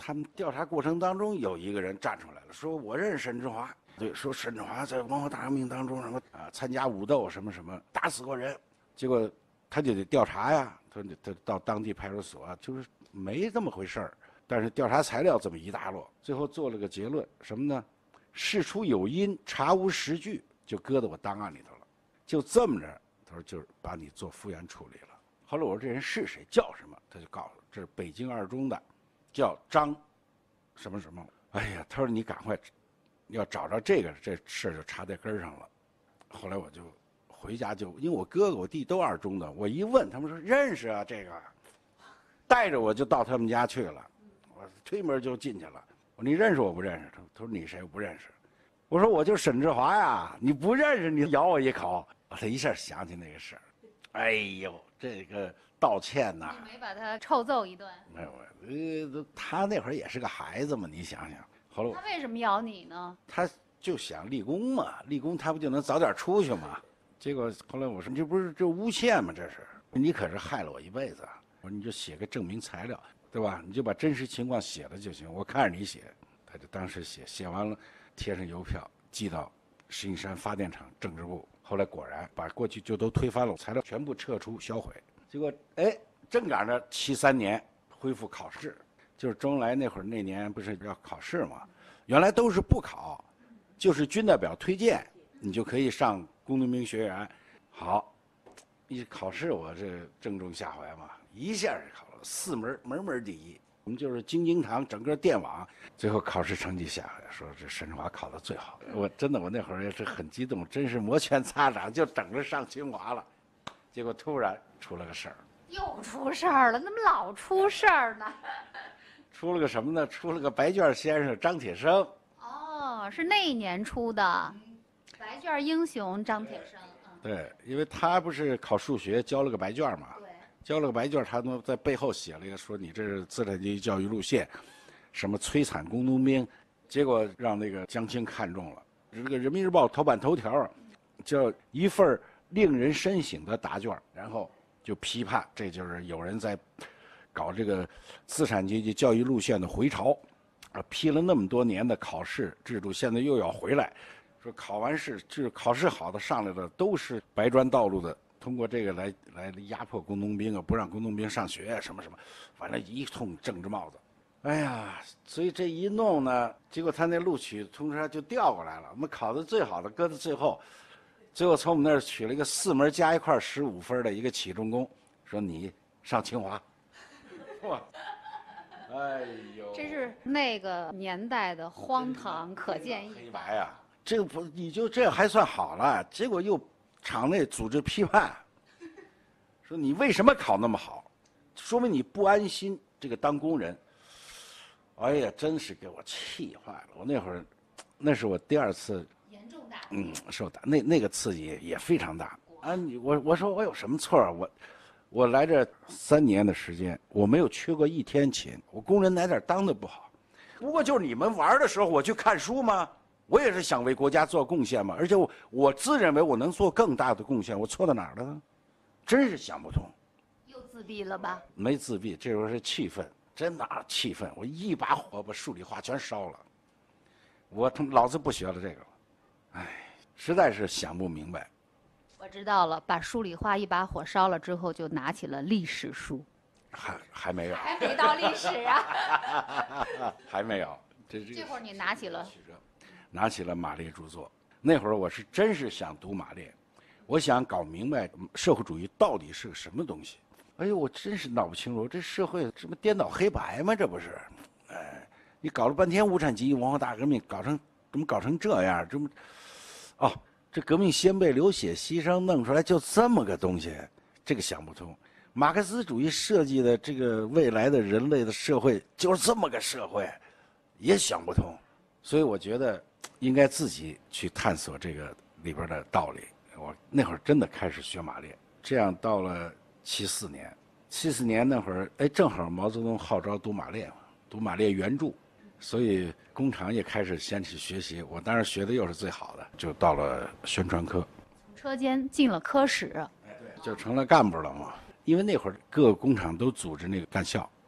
E: 他们调查过程当中有一个人站出来了，说我认识沈志华，对，说沈志华在文化大革命当中什么啊参加武斗什么什么，打死过人。结果他就得调查呀，他他到当地派出所、啊，就是没这么回事儿。但是调查材料这么一大摞，最后做了个结论，什么呢？事出有因，查无实据，就搁到我档案里头了。就这么着，他说就是把你做复原处理了。后来我说这人是谁，叫什么？他就告诉我这是北京二中的，叫张什么什么。哎呀，他说你赶快要找着这个，这事儿就查在根上了。后来我就回家就，因为我哥哥我弟都二中的，我一问他们说认识啊，这个带着我就到他们家去了，我推门就进去了。我说你认识我不认识？他他说你谁？我不认识。我说我就沈志华呀，你不认识你咬我一口。他一下想起那个事儿，哎呦，这个道歉呐！
G: 你没把他臭揍一顿？
E: 没有，呃，他那会儿也是个孩子嘛，你想想。后来
G: 他为什么咬你呢？
E: 他就想立功嘛，立功他不就能早点出去嘛？结果后来我说这不是这诬陷吗？这是你可是害了我一辈子。我说你就写个证明材料，对吧？你就把真实情况写了就行，我看着你写。他就当时写，写完了贴上邮票寄到石景山发电厂政治部。后来果然把过去就都推翻了，材料全部撤出销毁。结果哎，正赶着七三年恢复考试，就是周恩来那会儿那年不是要考试吗？原来都是不考，就是军代表推荐，你就可以上工农兵学院。好，一考试我这正中下怀嘛，一下就考了四门，门门第一。我们就是京津堂整个电网，最后考试成绩下来，说这沈志华考得最好。我真的我那会儿也是很激动，真是摩拳擦掌，就等着上清华了。结果突然出了个事儿，
G: 又出事儿了，怎么老出事儿呢？
E: 出了个什么呢？出了个白卷先生张铁生。
G: 哦，是那一年出的，白卷英雄张铁生。
E: 对，因为他不是考数学交了个白卷嘛。交了个白卷，他呢在背后写了一个说你这是资产阶级教育路线，什么摧残工农兵，结果让那个江青看中了。这个《人民日报》头版头条叫一份令人深省的答卷，然后就批判这就是有人在搞这个资产阶级教育路线的回潮，啊，批了那么多年的考试制度，现在又要回来，说考完试就是考试好的上来的都是白砖道路的。通过这个来来压迫工农兵啊，不让工农兵上学啊，什么什么，反正一通政治帽子。哎呀，所以这一弄呢，结果他那录取通知就调过来了，我们考的最好的搁到最后，最后从我们那儿取了一个四门加一块十五分的一个起重工，说你上清华。哇，哎呦，
G: 这是那个年代的荒唐，可见一斑。
E: 黑白啊，这个不你就这还算好了，结果又。场内组织批判，说你为什么考那么好，说明你不安心这个当工人。哎呀，真是给我气坏了！我那会儿，那是我第二次
G: 严重打，
E: 嗯，受打，那那个刺激也也非常大。啊，你我我说我有什么错啊？我我来这三年的时间，我没有缺过一天勤，我工人哪点当的不好？不过就是你们玩的时候，我去看书吗？我也是想为国家做贡献嘛，而且我我自认为我能做更大的贡献，我错到哪儿了呢？真是想不通。
G: 又自闭了吧？
E: 没自闭，这会儿是气愤，真的啊，气愤！我一把火把数理化全烧了，我他妈老子不学了这个了，哎，实在是想不明白。
G: 我知道了，把数理化一把火烧了之后，就拿起了历史书。
E: 还还没有，
G: 还没到历史啊，
E: 还没有。这这
G: 这会儿你拿起了。
E: 拿起了马列著作，那会儿我是真是想读马列，我想搞明白社会主义到底是个什么东西。哎呦，我真是闹不清楚，这社会这不颠倒黑白吗？这不是，哎，你搞了半天无产阶级文化大革命，搞成怎么搞成这样？这么，哦，这革命先辈流血牺牲弄出来就这么个东西，这个想不通。马克思主义设计的这个未来的人类的社会就是这么个社会，也想不通。所以我觉得应该自己去探索这个里边的道理。我那会儿真的开始学马列，这样到了七四年，七四年那会儿，哎，正好毛泽东号召读马列嘛，读马列原著，所以工厂也开始先去学习。我当然学的又是最好的，就到了宣传科，
G: 从车间进了科室，
E: 哎，对，就成了干部了嘛。因为那会儿各个工厂都组织那个干校，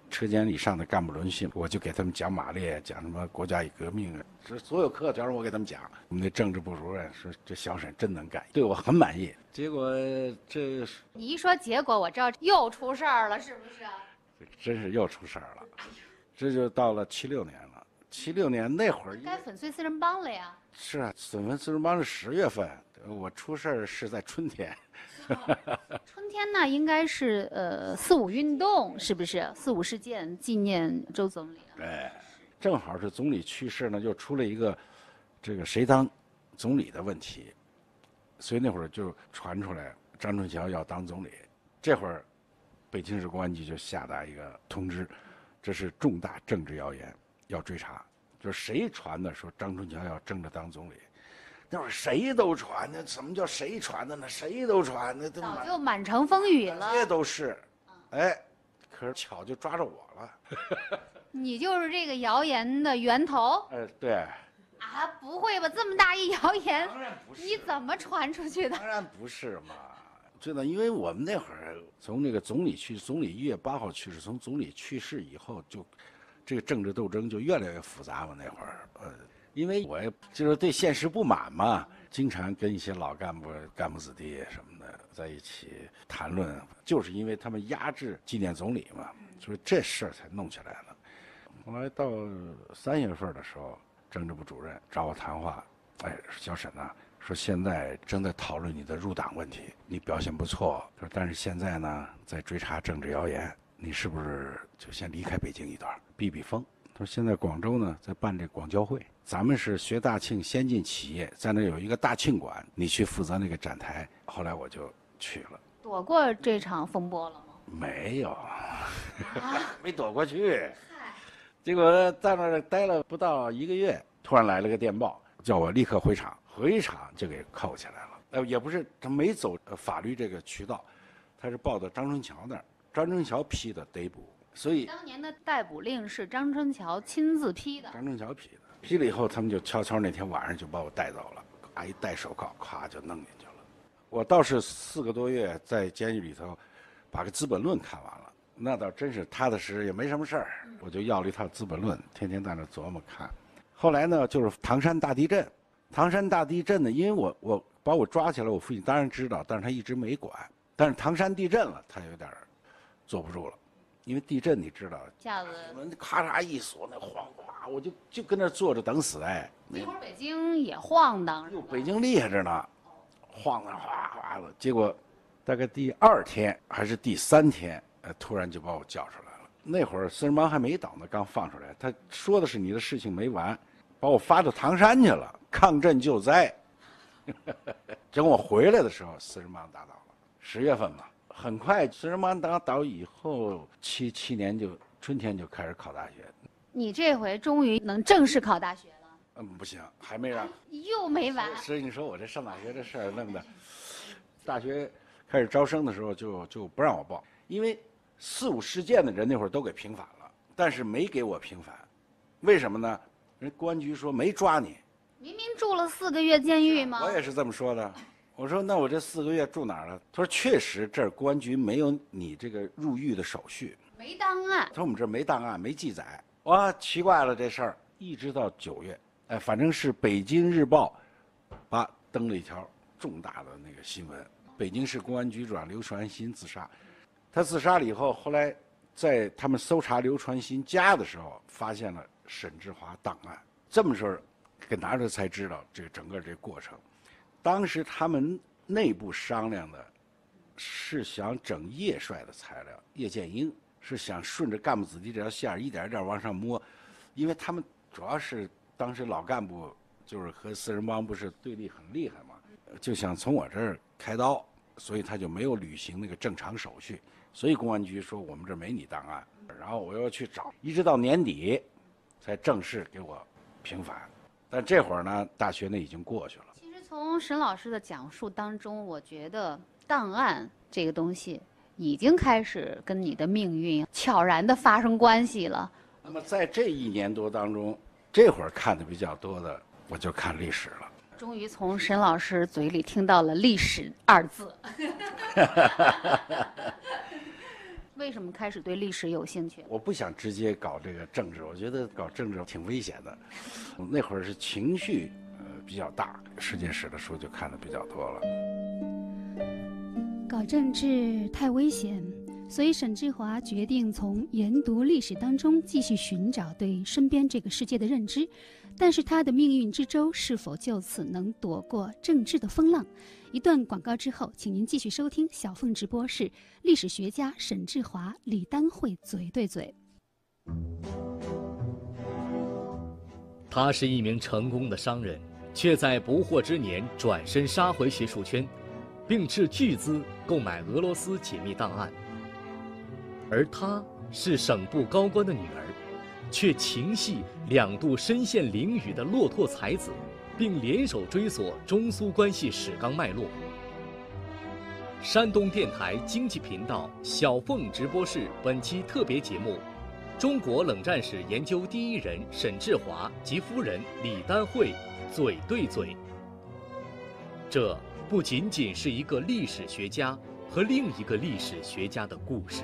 E: 车间以上的干部轮训，我就给他们讲马列，讲什么国家与革命，这所有课全是我给他们讲。我们那政治部主任说这小沈真能干，对我很满意。结果这
G: 你一说结果，我知道又出事儿了，是不是？
E: 真是又出事儿了。这就到了七六年了，七六年那会儿
G: 该粉碎四人帮了呀。
E: 是啊，粉碎四人帮是十月份，我出事儿是在春天。
G: 春天呢，应该是呃四五运动，是不是？四五事件纪念周总理。
E: 对，正好是总理去世呢，又出了一个这个谁当总理的问题，所以那会儿就传出来张春桥要当总理。这会儿，北京市公安局就下达一个通知，这是重大政治谣言，要追查。就是谁传的说张春桥要争着当总理？那会儿谁都传的，什么叫谁传的呢？谁都传的，
G: 早就满城风雨了。
E: 这都是，哎，可是巧就抓着我了。
G: 你就是这个谣言的源头？
E: 呃，对。
G: 啊，不会吧？这么大一谣言，
E: 当然不是。
G: 你怎么传出去的？
E: 当然不是嘛，真的，因为我们那会儿从那个总理去，总理一月八号去世，从总理去世以后就，这个政治斗争就越来越复杂嘛。那会儿，呃。因为我就是对现实不满嘛，经常跟一些老干部、干部子弟什么的在一起谈论，就是因为他们压制纪念总理嘛，所以这事儿才弄起来了。后来到三月份的时候，政治部主任找我谈话，哎，小沈呐、啊，说现在正在讨论你的入党问题，你表现不错，说但是现在呢在追查政治谣言，你是不是就先离开北京一段，避避风？他说现在广州呢在办这广交会。咱们是学大庆先进企业，在那有一个大庆馆，你去负责那个展台。后来我就去了。
G: 躲过这场风波了吗？
E: 没有，啊、没躲过去。结果在那儿待了不到一个月，突然来了个电报，叫我立刻回厂。回厂就给铐起来了。呃，也不是他没走法律这个渠道，他是报到张春桥那儿，张春桥批的逮捕。所以
G: 当年的逮捕令是张春桥亲自批的。
E: 张春桥批的。批了以后，他们就悄悄那天晚上就把我带走了，啊，一戴手铐，咵就弄进去了。我倒是四个多月在监狱里头，把个《资本论》看完了，那倒真是踏踏实实，也没什么事儿。我就要了一套《资本论》，天天在那琢磨看。后来呢，就是唐山大地震，唐山大地震呢，因为我我把我抓起来，我父亲当然知道，但是他一直没管。但是唐山地震了，他有点坐不住了。因为地震你知道，
G: 架子
E: 门咔嚓一锁，那晃哗，我就就跟那坐着等死哎。
G: 那会儿北京也晃荡，
E: 哟，北京厉害着呢，晃的哗哗的。结果大概第二天还是第三天，呃，突然就把我叫出来了。那会儿四人帮还没倒呢，刚放出来，他说的是你的事情没完，把我发到唐山去了，抗震救灾。等我回来的时候，四人帮打倒了，十月份嘛。很快，四人帮打倒以后，七七年就春天就开始考大学。
G: 你这回终于能正式考大学了？
E: 嗯，不行，还没让。
G: 又没完。
E: 所以你说我这上大学这事儿弄的，大学开始招生的时候就就不让我报，因为四五事件的人那会儿都给平反了，但是没给我平反，为什么呢？人公安局说没抓你。
G: 明明住了四个月监狱吗？
E: 我也是这么说的。我说那我这四个月住哪儿了？他说确实这儿公安局没有你这个入狱的手续，
G: 没档案。
E: 他说我们这儿没档案，没记载。哇，奇怪了这事儿，一直到九月，哎，反正是北京日报，把登了一条重大的那个新闻：北京市公安局长刘传新自杀。他自杀了以后，后来在他们搜查刘传新家的时候，发现了沈志华档案。这么说，给拿着才知道这个整个这个过程。当时他们内部商量的是想整叶帅的材料，叶剑英是想顺着干部子弟这条线一点一点往上摸，因为他们主要是当时老干部就是和四人帮不是对立很厉害嘛，就想从我这儿开刀，所以他就没有履行那个正常手续，所以公安局说我们这儿没你档案，然后我又去找，一直到年底才正式给我平反。但这会儿呢，大学呢已经过去了。
G: 从沈老师的讲述当中，我觉得档案这个东西已经开始跟你的命运悄然的发生关系了。
E: 那么在这一年多当中，这会儿看的比较多的，我就看历史了。
G: 终于从沈老师嘴里听到了历史二字。 为什么开始对历史有兴趣？
E: 我不想直接搞这个政治，我觉得搞政治挺危险的。那会儿是情绪呃比较大，世界史的书就看的比较多了。
B: 搞政治太危险，所以沈志华决定从研读历史当中继续寻找对身边这个世界的认知。但是他的命运之舟是否就此能躲过政治的风浪？一段广告之后，请您继续收听小凤直播室，历史学家沈志华、李丹慧嘴对嘴。
C: 他是一名成功的商人，却在不惑之年转身杀回学术圈，并斥巨资购买俄罗斯解密档案。而她是省部高官的女儿，却情系两度身陷囹圄的落拓才子，并联手追索中苏关系史纲脉络。山东电台经济频道小凤直播室本期特别节目：中国冷战史研究第一人沈志华及夫人李丹慧嘴对嘴。这不仅仅是一个历史学家和另一个历史学家的故事。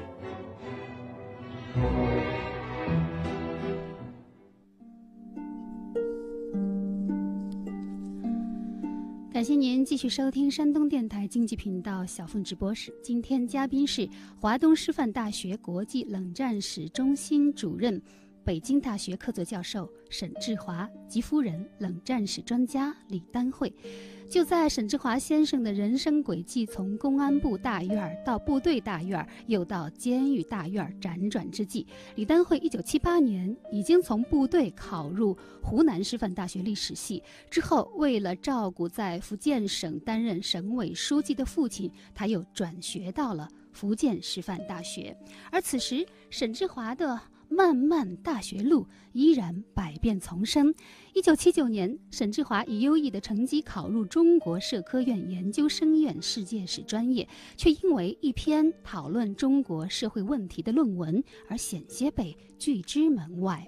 B: 感谢您继续收听山东电台经济频道小凤直播室。今天嘉宾是华东师范大学国际冷战史中心主任、北京大学客座教授沈志华及夫人冷战史专家李丹慧。就在沈志华先生的人生轨迹从公安部大院到部队大院又到监狱大院辗转之际，李丹慧一九七八年已经从部队考入湖南师范大学历史系，之后为了照顾在福建省担任省委书记的父亲，他又转学到了福建师范大学。而此时沈志华的漫漫大学路依然百变丛生。一九七九年，沈志华以优异的成绩考入中国社科院研究生院世界史专业，却因为一篇讨论中国社会问题的论文而险些被拒之门外。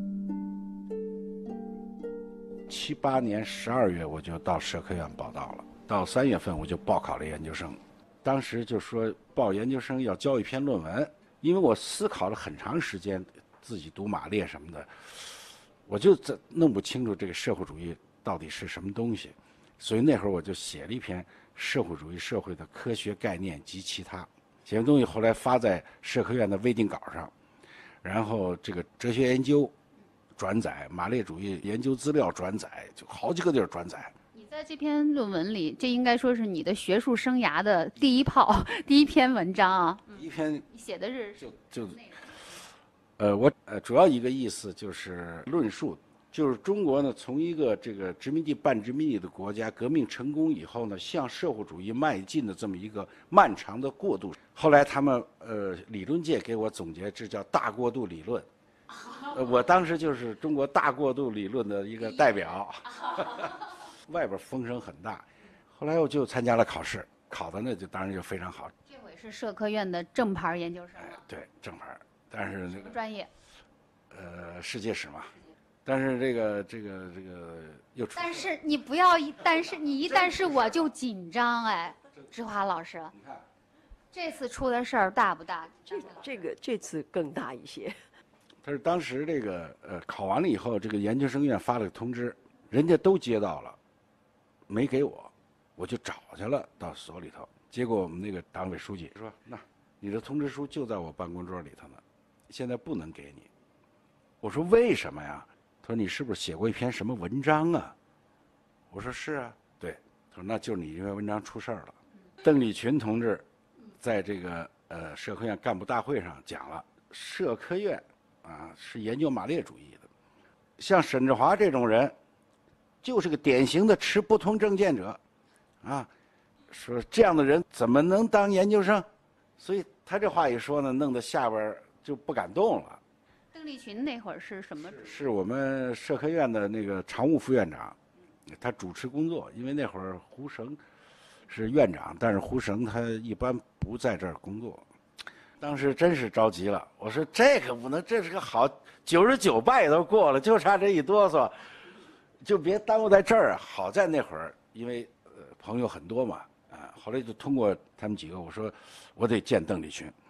E: 七八年十二月我就到社科院报到了，到三月份我就报考了研究生。当时就说报研究生要交一篇论文，因为我思考了很长时间，自己读马列什么的，我就弄不清楚这个社会主义到底是什么东西，所以那会儿我就写了一篇社会主义社会的科学概念及其他，写完东西后来发在社科院的微定稿上，然后这个哲学研究转载，马列主义研究资料转载，就好几个地儿转载。
G: 你在这篇论文里，这应该说是你的学术生涯的第一炮，第一篇文章啊。
E: 第一篇
G: 你写的是
E: 就就，呃，我呃主要一个意思就是论述，就是中国呢从一个这个殖民地半殖民地的国家，革命成功以后呢，向社会主义迈进的这么一个漫长的过渡。后来他们呃理论界给我总结，这叫大过渡理论。呃，我当时就是中国大过渡理论的一个代表。外边风声很大，后来我就参加了考试，考的呢就当然就非常好。
G: 这回是社科院的正牌研究生
E: 哎，对，正牌，但是那个
G: 专业，
E: 呃，世界史嘛，但是这个这个这个又出。
G: 但是你不要一，但是你一但是我就紧张哎，志华老师，
E: 你看，
G: 这次出的事儿大不大？
D: 这这个这次更大一些。
E: 他是当时这个呃考完了以后，这个研究生院发了个通知，人家都接到了。没给我，我就找去了，到所里头。结果我们那个党委书记说：“那你的通知书就在我办公桌里头呢，现在不能给你。”我说：“为什么呀？”他说：“你是不是写过一篇什么文章啊？”我说：“是啊。”对，他说：“那就是你这篇文章出事儿了。”邓丽群同志在这个呃社科院干部大会上讲了，社科院啊是研究马列主义的，像沈志华这种人。就是个典型的持不同政见者，啊，说这样的人怎么能当研究生？所以他这话一说呢，弄得下边就不敢动了。
G: 邓丽群那会儿是什么？
E: 是我们社科院的那个常务副院长，他主持工作。因为那会儿胡绳是院长，但是胡绳他一般不在这儿工作。当时真是着急了，我说这可不能，这是个好九十九拜都过了，就差这一哆嗦。就别耽误在这儿。好在那会儿，因为呃朋友很多嘛，啊，后来就通过他们几个，我说我得见邓丽群。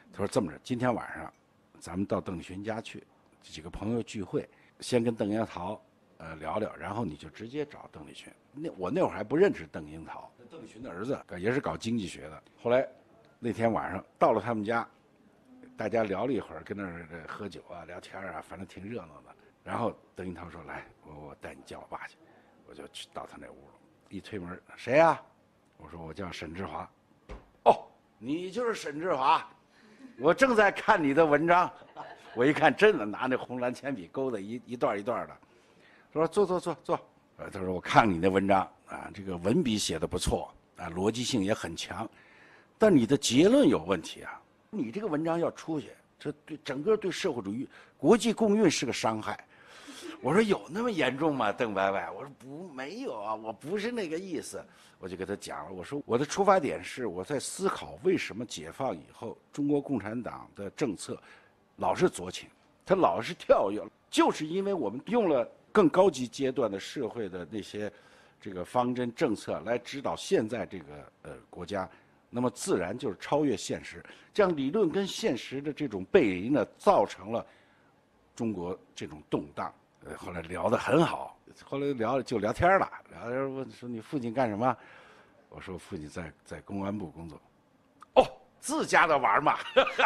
E: 他说这么着，今天晚上咱们到邓丽群家去，几个朋友聚会，先跟邓樱桃呃聊聊，然后你就直接找邓丽群。那我那会儿还不认识邓樱桃，邓丽群的儿子也是搞经济学的。后来那天晚上到了他们家，大家聊了一会儿，跟那儿喝酒啊、聊天啊，反正挺热闹的。然后邓樱桃说：“来，我我带你见我爸去。”我就去到他那屋了，一推门，谁呀、啊？我说我叫沈志华。哦，你就是沈志华，我正在看你的文章。我一看，真的拿那红蓝铅笔勾的一一段一段的。说坐坐坐坐。呃，他说我看你的文章啊，这个文笔写的不错啊，逻辑性也很强，但你的结论有问题啊。你这个文章要出去，这对整个对社会主义国际共运是个伤害。我说有那么严重吗，邓伯伯？我说不，没有啊，我不是那个意思。我就给他讲了，我说我的出发点是我在思考为什么解放以后中国共产党的政策老是左倾，他老是跳跃，就是因为我们用了更高级阶段的社会的那些这个方针政策来指导现在这个呃国家，那么自然就是超越现实，这样理论跟现实的这种背离呢，造成了中国这种动荡。呃，后来聊得很好，后来聊就聊天了，聊天问说你父亲干什么？我说父亲在在公安部工作。哦，自家的玩嘛。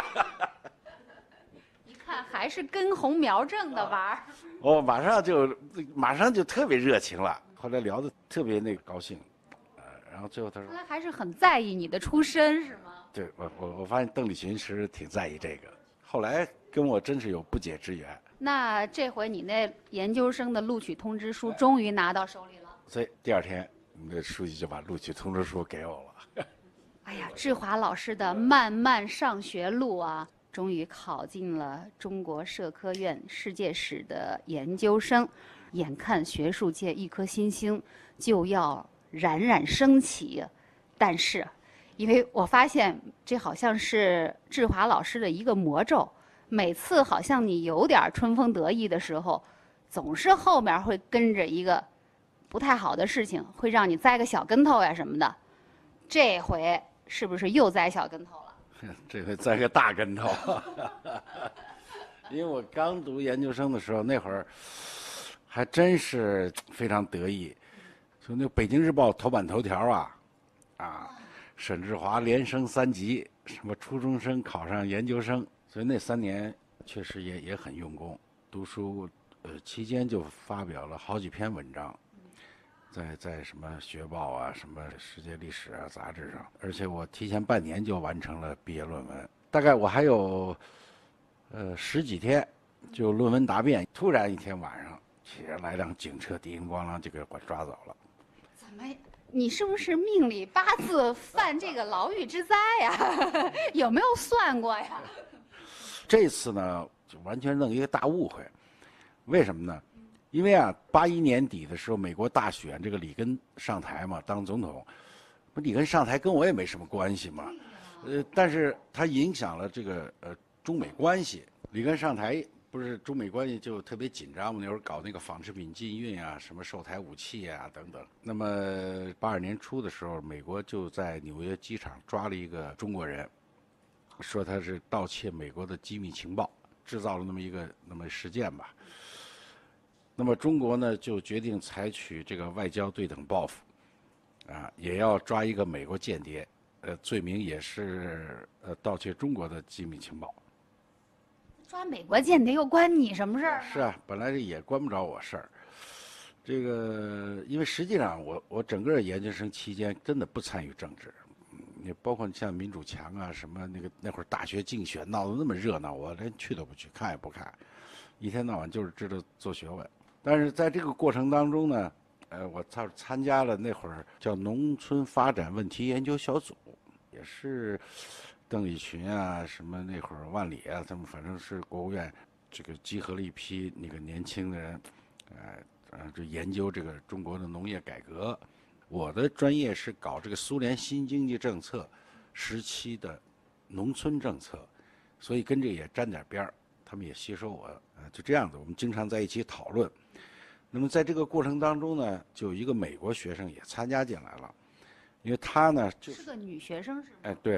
G: 一看还是根红苗正的玩。
E: 哦，马上就马上就特别热情了。后来聊得特别那个高兴，呃，然后最后他说，
G: 他还是很在意你的出身是吗？
E: 对，我我我发现邓丽群其实挺在意这个，后来跟我真是有不解之缘。
G: 那这回你那研究生的录取通知书终于拿到手里了。
E: 所以第二天，我们的书记就把录取通知书给我了。
G: 哎呀，志华老师的漫漫上学路啊，终于考进了中国社科院世界史的研究生，眼看学术界一颗新星就要冉冉升起，但是，因为我发现这好像是志华老师的一个魔咒。每次好像你有点春风得意的时候，总是后面会跟着一个不太好的事情，会让你栽个小跟头呀什么的。这回是不是又栽小跟头了？
E: 这回栽个大跟头。因为我刚读研究生的时候，那会儿还真是非常得意，就那《北京日报》头版头条啊，啊，沈志华连升三级，什么初中生考上研究生。所以那三年确实也也很用功，读书，呃，期间就发表了好几篇文章，在在什么学报啊、什么世界历史啊杂志上，而且我提前半年就完成了毕业论文。大概我还有，呃，十几天就论文答辩，突然一天晚上，起来辆警车，叮叮咣啷就给我抓走了。
G: 怎么？你是不是命里八字犯这个牢狱之灾呀？有没有算过呀？
E: 这次呢，就完全弄一个大误会，为什么呢？因为啊，八一年底的时候，美国大选，这个里根上台嘛，当总统，不，里根上台跟我也没什么关系嘛，呃，但是他影响了这个呃中美关系。里根上台不是中美关系就特别紧张嘛，那会儿搞那个纺织品禁运啊，什么售台武器啊等等。那么八二年初的时候，美国就在纽约机场抓了一个中国人。说他是盗窃美国的机密情报，制造了那么一个那么事件吧。那么中国呢，就决定采取这个外交对等报复，啊，也要抓一个美国间谍，呃，罪名也是呃盗窃中国的机密情报。
G: 抓美国间谍又关你什么事儿？
E: 是啊，本来也关不着我事儿。这个，因为实际上我我整个研究生期间真的不参与政治。你包括像民主墙啊，什么那个那会儿大学竞选闹得那么热闹，我连去都不去，看也不看，一天到晚就是知道做学问。但是在这个过程当中呢，呃，我参参加了那会儿叫农村发展问题研究小组，也是邓丽群啊，什么那会儿万里啊，他们反正是国务院这个集合了一批那个年轻的人，呃呃，就研究这个中国的农业改革。我的专业是搞这个苏联新经济政策时期的农村政策，所以跟这个也沾点边儿，他们也吸收我，呃，就这样子，我们经常在一起讨论。那么在这个过程当中呢，就有一个美国学生也参加进来了，因为他呢就是
G: 个女学生是吗？
E: 哎，对，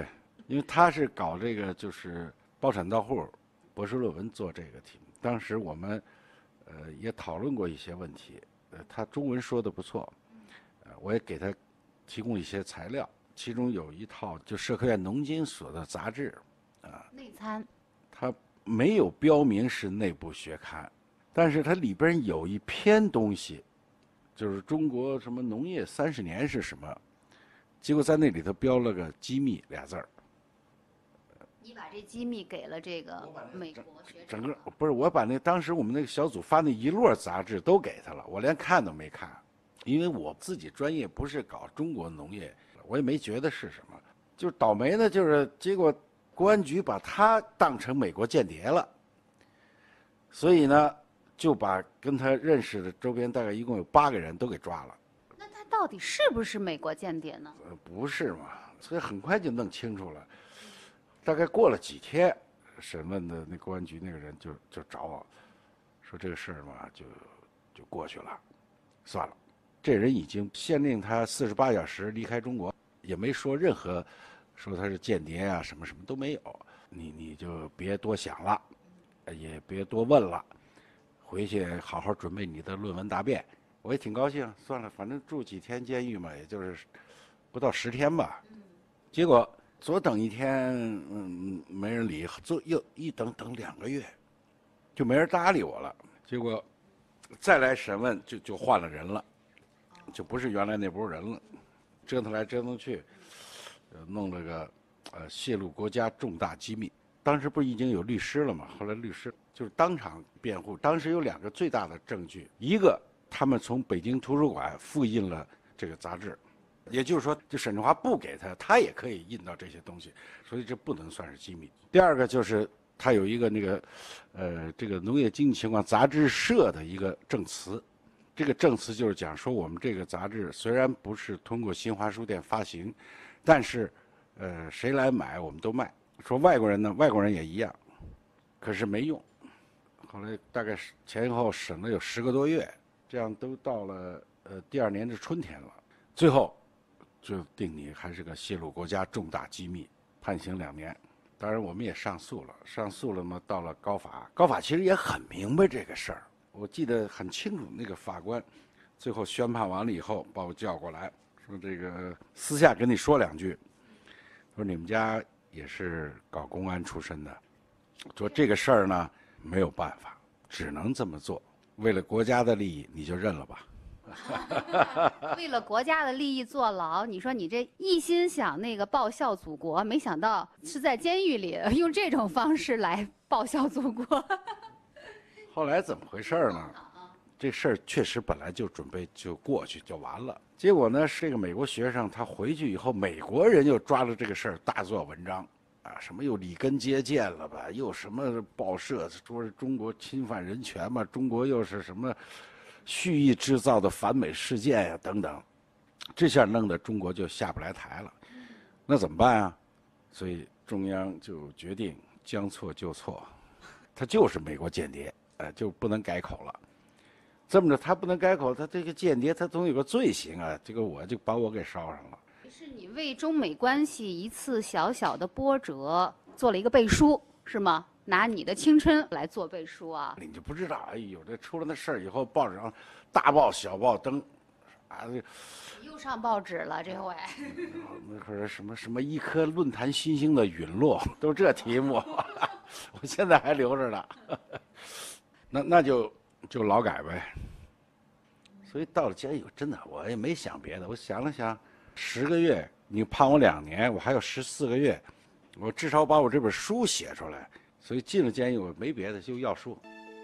E: 因为他是搞这个就是包产到户博士论文做这个题目。当时我们呃也讨论过一些问题，呃，他中文说的不错，呃，我也给他提供一些材料，其中有一套就社科院农经所的杂志，啊，
G: 内参，
E: 它没有标明是内部学刊，但是它里边有一篇东西，就是中国什么农业三十年是什么，结果在那里头标了个机密俩字儿。
G: 你把这机密给了这个美国学者，
E: 整个不是我把那当时我们那个小组发那一摞杂志都给他了，我连看都没看，因为我自己专业不是搞中国农业，我也没觉得是什么。就是倒霉呢，就是结果公安局把他当成美国间谍了，所以呢就把跟他认识的周边大概一共有八个人都给抓了。
G: 那他到底是不是美国间谍呢？
E: 呃，不是嘛，所以很快就弄清楚了。大概过了几天，审问的那公安局那个人就就找我，说这个事儿嘛，就就过去了，算了。这人已经限令他四十八小时离开中国，也没说任何说他是间谍啊，什么什么都没有。你你就别多想了，也别多问了，回去好好准备你的论文答辩。我也挺高兴，算了，反正住几天监狱嘛，也就是不到十天吧。结果左等一天，嗯，没人理；左又一等等两个月，就没人搭理我了。结果再来审问，就就换了人了，就不是原来那拨人了。折腾来折腾去，呃，弄了个呃泄露国家重大机密。当时不是已经有律师了吗？后来律师就是当场辩护。当时有两个最大的证据，一个他们从北京图书馆复印了这个杂志。也就是说，就沈志华不给他，他也可以印到这些东西，所以这不能算是机密。第二个就是他有一个那个，呃，这个农业经济情况杂志社的一个证词，这个证词就是讲说我们这个杂志虽然不是通过新华书店发行，但是，呃，谁来买我们都卖。说外国人呢，外国人也一样，可是没用。后来大概前后审了有十个多月，这样都到了呃第二年的春天了，最后就定你还是个泄露国家重大机密，判刑两年。当然我们也上诉了，上诉了嘛，到了高法，高法其实也很明白这个事儿，我记得很清楚。那个法官最后宣判完了以后，把我叫过来，说这个私下跟你说两句，说你们家也是搞公安出身的，说这个事儿呢没有办法，只能这么做，为了国家的利益，你就认了吧。
G: 为了国家的利益坐牢，你说你这一心想那个报效祖国，没想到是在监狱里用这种方式来报效祖国。
E: 后来怎么回事呢？这事儿确实本来就准备就过去就完了，结果呢，这个美国学生他回去以后，美国人又抓了这个事儿大做文章，啊，什么又里根接见了吧，又什么报社说是中国侵犯人权嘛，中国又是什么蓄意制造的反美事件呀等等，这下弄得中国就下不来台了，那怎么办啊？所以中央就决定将错就错，他就是美国间谍，呃，就不能改口了。这么着，他不能改口，他这个间谍他总有个罪行啊，这个我就把我给烧上了。
G: 是你为中美关系一次小小的波折做了一个背书，是吗？拿你的青春来做背书啊！
E: 你就不知道，哎呦，这出了那事儿以后，报纸上大报小报登，啊，这
G: 又上报纸了，这回。
E: 那会儿什么什么一颗论坛新星的陨落，都这题目，我现在还留着呢。那那就就劳改呗。所以到了监狱，真的我也没想别的，我想了想，十个月你判我两年，我还有十四个月，我至少把我这本书写出来。所以进了监狱，我没别的，就要书。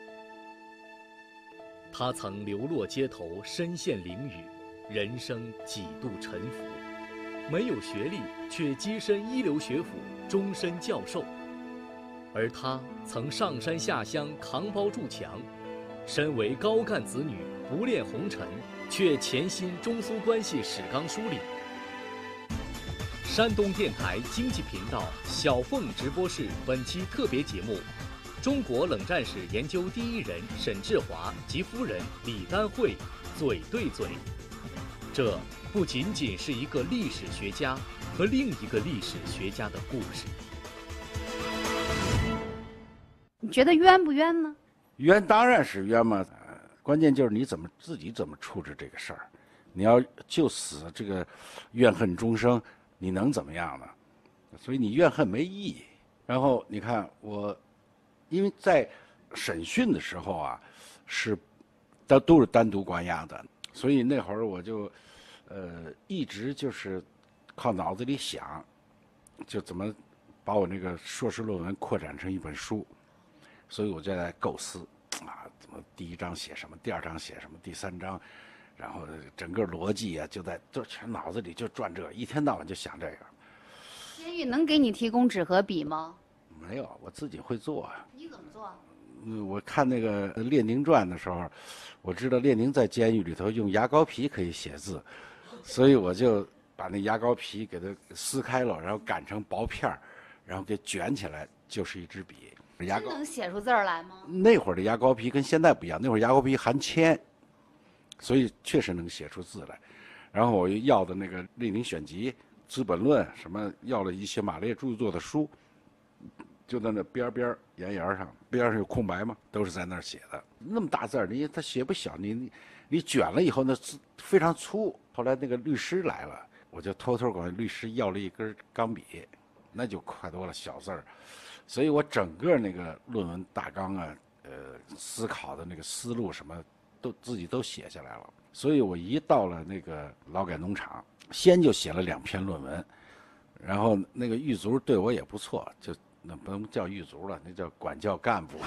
C: 他曾流落街头，身陷囹圄，人生几度沉浮。没有学历，却跻身一流学府，终身教授。而他曾上山下乡，扛包筑墙。身为高干子女，不恋红尘，却潜心中苏关系史纲梳理。山东电台经济频道小凤直播室本期特别节目：中国冷战史研究第一人沈志华及夫人李丹慧嘴对嘴。 这不仅仅是一个历史学家和另一个历史学家的故事。
G: 你觉得冤不冤呢？
E: 冤当然是冤嘛，呃关键就是你怎么自己怎么处置这个事儿。你要就死这个怨恨终生，你能怎么样呢？所以你怨恨没意义。然后你看我，因为在审讯的时候啊，是都都是单独关押的，所以那会儿我就呃一直就是靠脑子里想，就怎么把我那个硕士论文扩展成一本书。所以我就在构思啊，怎么第一章写什么，第二章写什么，第三章，然后整个逻辑啊，就在就全脑子里就转这，一天到晚就想这个。
G: 监狱能给你提供纸和笔吗？
E: 没有，我自己会做啊。
G: 你怎么做？
E: 嗯，我看那个《列宁传》的时候，我知道列宁在监狱里头用牙膏皮可以写字，所以我就把那牙膏皮给它撕开了，然后擀成薄片儿，然后给卷起来，就是一支笔。牙膏
G: 真能写出字儿来吗？
E: 那会儿的牙膏皮跟现在不一样，那会儿牙膏皮含铅，所以确实能写出字来。然后我又要的那个《列宁选集》《资本论》什么，要了一些马列著作的书，就在那边边沿沿上，边上有空白嘛，都是在那儿写的。那么大字儿，你他写不小，你你你卷了以后，那字非常粗。后来那个律师来了，我就偷偷管律师要了一根钢笔，那就快多了，小字儿。所以我整个那个论文大纲啊，呃，思考的那个思路什么，都自己都写下来了。所以我一到了那个劳改农场，先就写了两篇论文，然后那个狱卒对我也不错，就那不能叫狱卒了，那叫管教干部，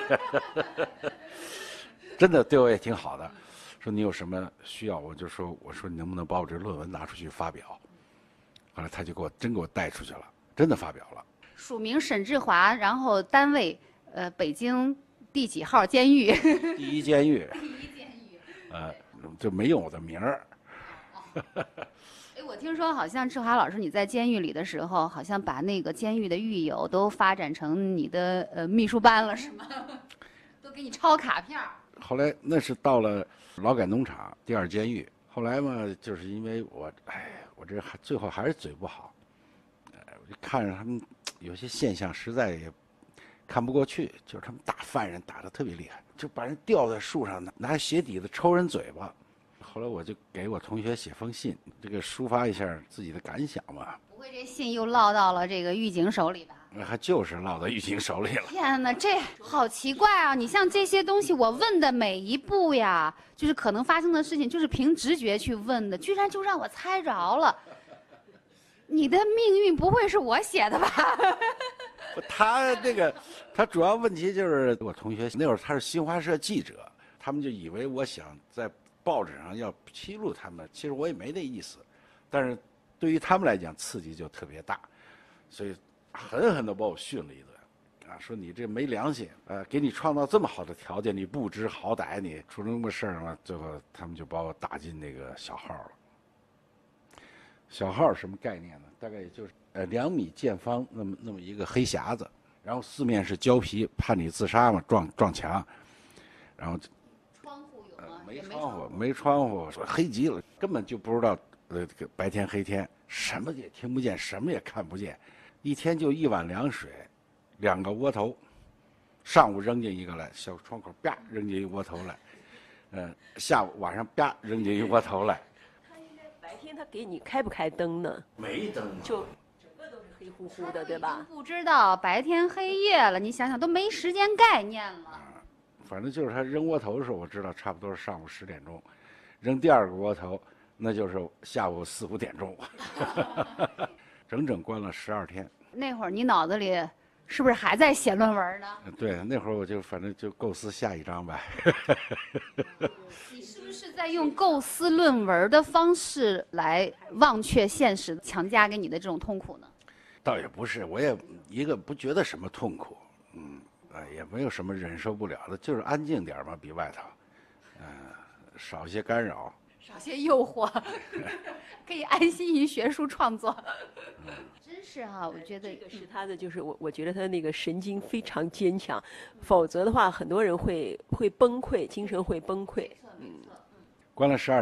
E: 真的对我也挺好的。说你有什么需要，我就说我说你能不能把我这论文拿出去发表？后来他就给我真给我带出去了，真的发表了。
G: 署名沈志华，然后单位呃北京第几号监狱？
E: 第一监狱。
G: 第一监狱。
E: 呃，就没用我的名儿。
G: 哎，我听说好像志华老师你在监狱里的时候，好像把那个监狱的狱友都发展成你的呃秘书班了，是吗？都给你抄卡片儿。
E: 后来那是到了劳改农场第二监狱，后来嘛，就是因为我，哎，我这还最后还是嘴不好，呃，我就看着他们有些现象实在也看不过去，就是他们打犯人打得特别厉害，就把人吊在树上，拿鞋底子抽人嘴巴。后来我就给我同学写封信，这个抒发一下自己的感想嘛。
G: 不会这信又落到了这个狱警手里吧？
E: 还就是落到狱警手里了。
G: 天哪，这好奇怪啊！你像这些东西，我问的每一步呀，就是可能发生的事情，就是凭直觉去问的，居然就让我猜着了。你的命运不会是我写的吧？
E: 他那个，他主要问题就是我同学那会儿他是新华社记者，他们就以为我想在报纸上要披露他们，其实我也没那意思，但是对于他们来讲刺激就特别大，所以狠狠地把我训了一顿，啊，说你这没良心，呃，给你创造这么好的条件，你不知好歹，你出了那么事儿嘛，最后他们就把我打进那个小号了。小号什么概念呢？大概也就是呃两米见方那么那么一个黑匣子，然后四面是胶皮，怕你自杀嘛，撞撞墙，然后
G: 窗户有吗？
E: 呃、没窗户，没窗户，说黑极了，根本就不知道呃这个白天黑天，什么也听不见，什么也看不见，一天就一碗凉水，两个窝头，上午扔进一个来，小窗口啪扔进一窝头来，呃下午晚上啪扔进一窝头来。
D: 白天他给你开不开灯呢？
E: 没灯，
D: 就整个都是黑乎乎的，对吧？
G: 不知道白天黑夜了，你想想都没时间概念了。
E: 反正就是他扔窝头的时候，我知道差不多是上午十点钟，扔第二个窝头，那就是下午四五点钟，整整关了十二天。
G: 那会儿你脑子里是不是还在写论文呢？
E: 对，那会儿我就反正就构思下一章呗。
G: 你是不是在用构思论文的方式来忘却现实，强加给你的这种痛苦呢？
E: 倒也不是，我也一个不觉得什么痛苦，嗯，啊，也没有什么忍受不了的，就是安静点嘛，比外头，嗯、呃，少些干扰，
G: 少些诱惑，可以安心于学术创作。
E: 嗯、
G: 真是啊，我觉得
D: 这个是他的，就是我我觉得他那个神经非常坚强，否则的话，很多人会会崩溃，精神会崩溃。嗯，
E: 关了十二天，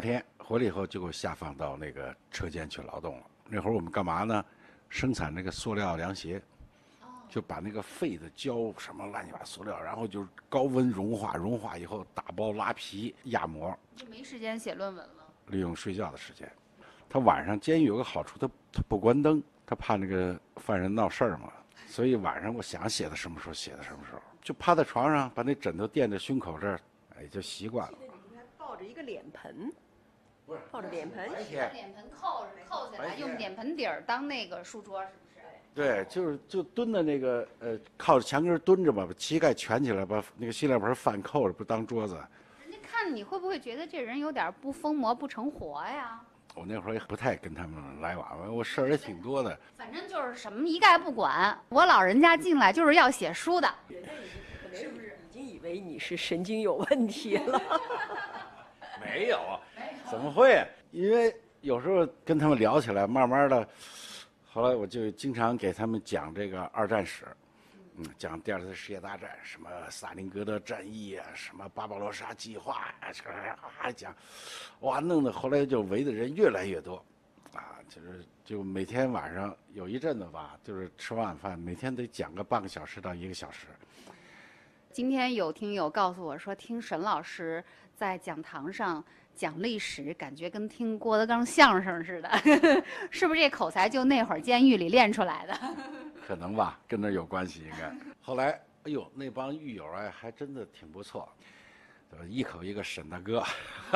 E: 回来以后就给我下放到那个车间去劳动了。那会儿我们干嘛呢？生产那个塑料凉鞋，就把那个废的胶什么乱七八糟塑料，然后就高温融化，融化以后打包拉皮压模。
G: 就没时间写论文了。
E: 利用睡觉的时间，他晚上监狱有个好处，他他不关灯，他怕那个犯人闹事儿嘛，所以晚上我想写到什么时候写到什么时候，就趴在床上把那枕头垫在胸口这儿，哎，就习惯了。
D: 你还抱着一个脸盆，不是抱着脸盆，
E: 白天
G: 脸盆扣着扣起来，用脸盆底儿当那个书桌，是不是？
E: 对，就是就蹲在那个呃靠着墙根蹲着吧，把膝盖蜷起来，把那个洗脸盆反扣着，不当桌子。
G: 看你会不会觉得这人有点不疯魔不成活呀？
E: 我那会儿也不太跟他们来往，我事儿也挺多的。
G: 反正就是什么一概不管。我老人家进来就是要写书的，
D: 是不是？已经以为你是神经有问题了。
E: 没有，怎么会？因为有时候跟他们聊起来，慢慢的，后来我就经常给他们讲这个二战史。嗯，讲第二次世界大战，什么斯大林格勒战役啊，什么巴巴罗莎计划啊，这啊讲，哇，弄得后来就围的人越来越多，啊，就是就每天晚上有一阵子吧，就是吃晚饭，每天得讲个半个小时到一个小时。
G: 今天有听友告诉我说，听沈老师在讲堂上讲历史，感觉跟听郭德纲相声似的，是不是这口才就那会儿监狱里练出来的？
E: 可能吧，跟那有关系应该。后来，哎呦，那帮狱友啊，还真的挺不错，一口一个沈大哥。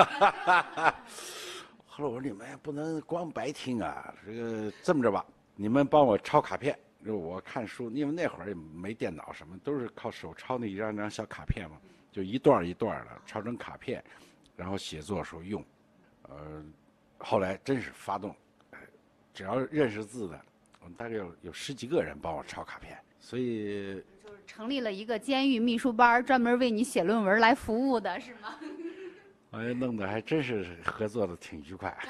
E: 后来我说你们也不能光白听啊，这个这么着吧，你们帮我抄卡片，就我看书，因为那会儿也没电脑什么，都是靠手抄那一张张小卡片嘛，就一段一段的抄成卡片，然后写作时候用。呃，后来真是发动，只要认识字的。我们大概有有十几个人帮我抄卡片，所以
G: 就是成立了一个监狱秘书班，专门为你写论文来服务的，是吗？
E: 哎，弄得还真是合作的挺愉快。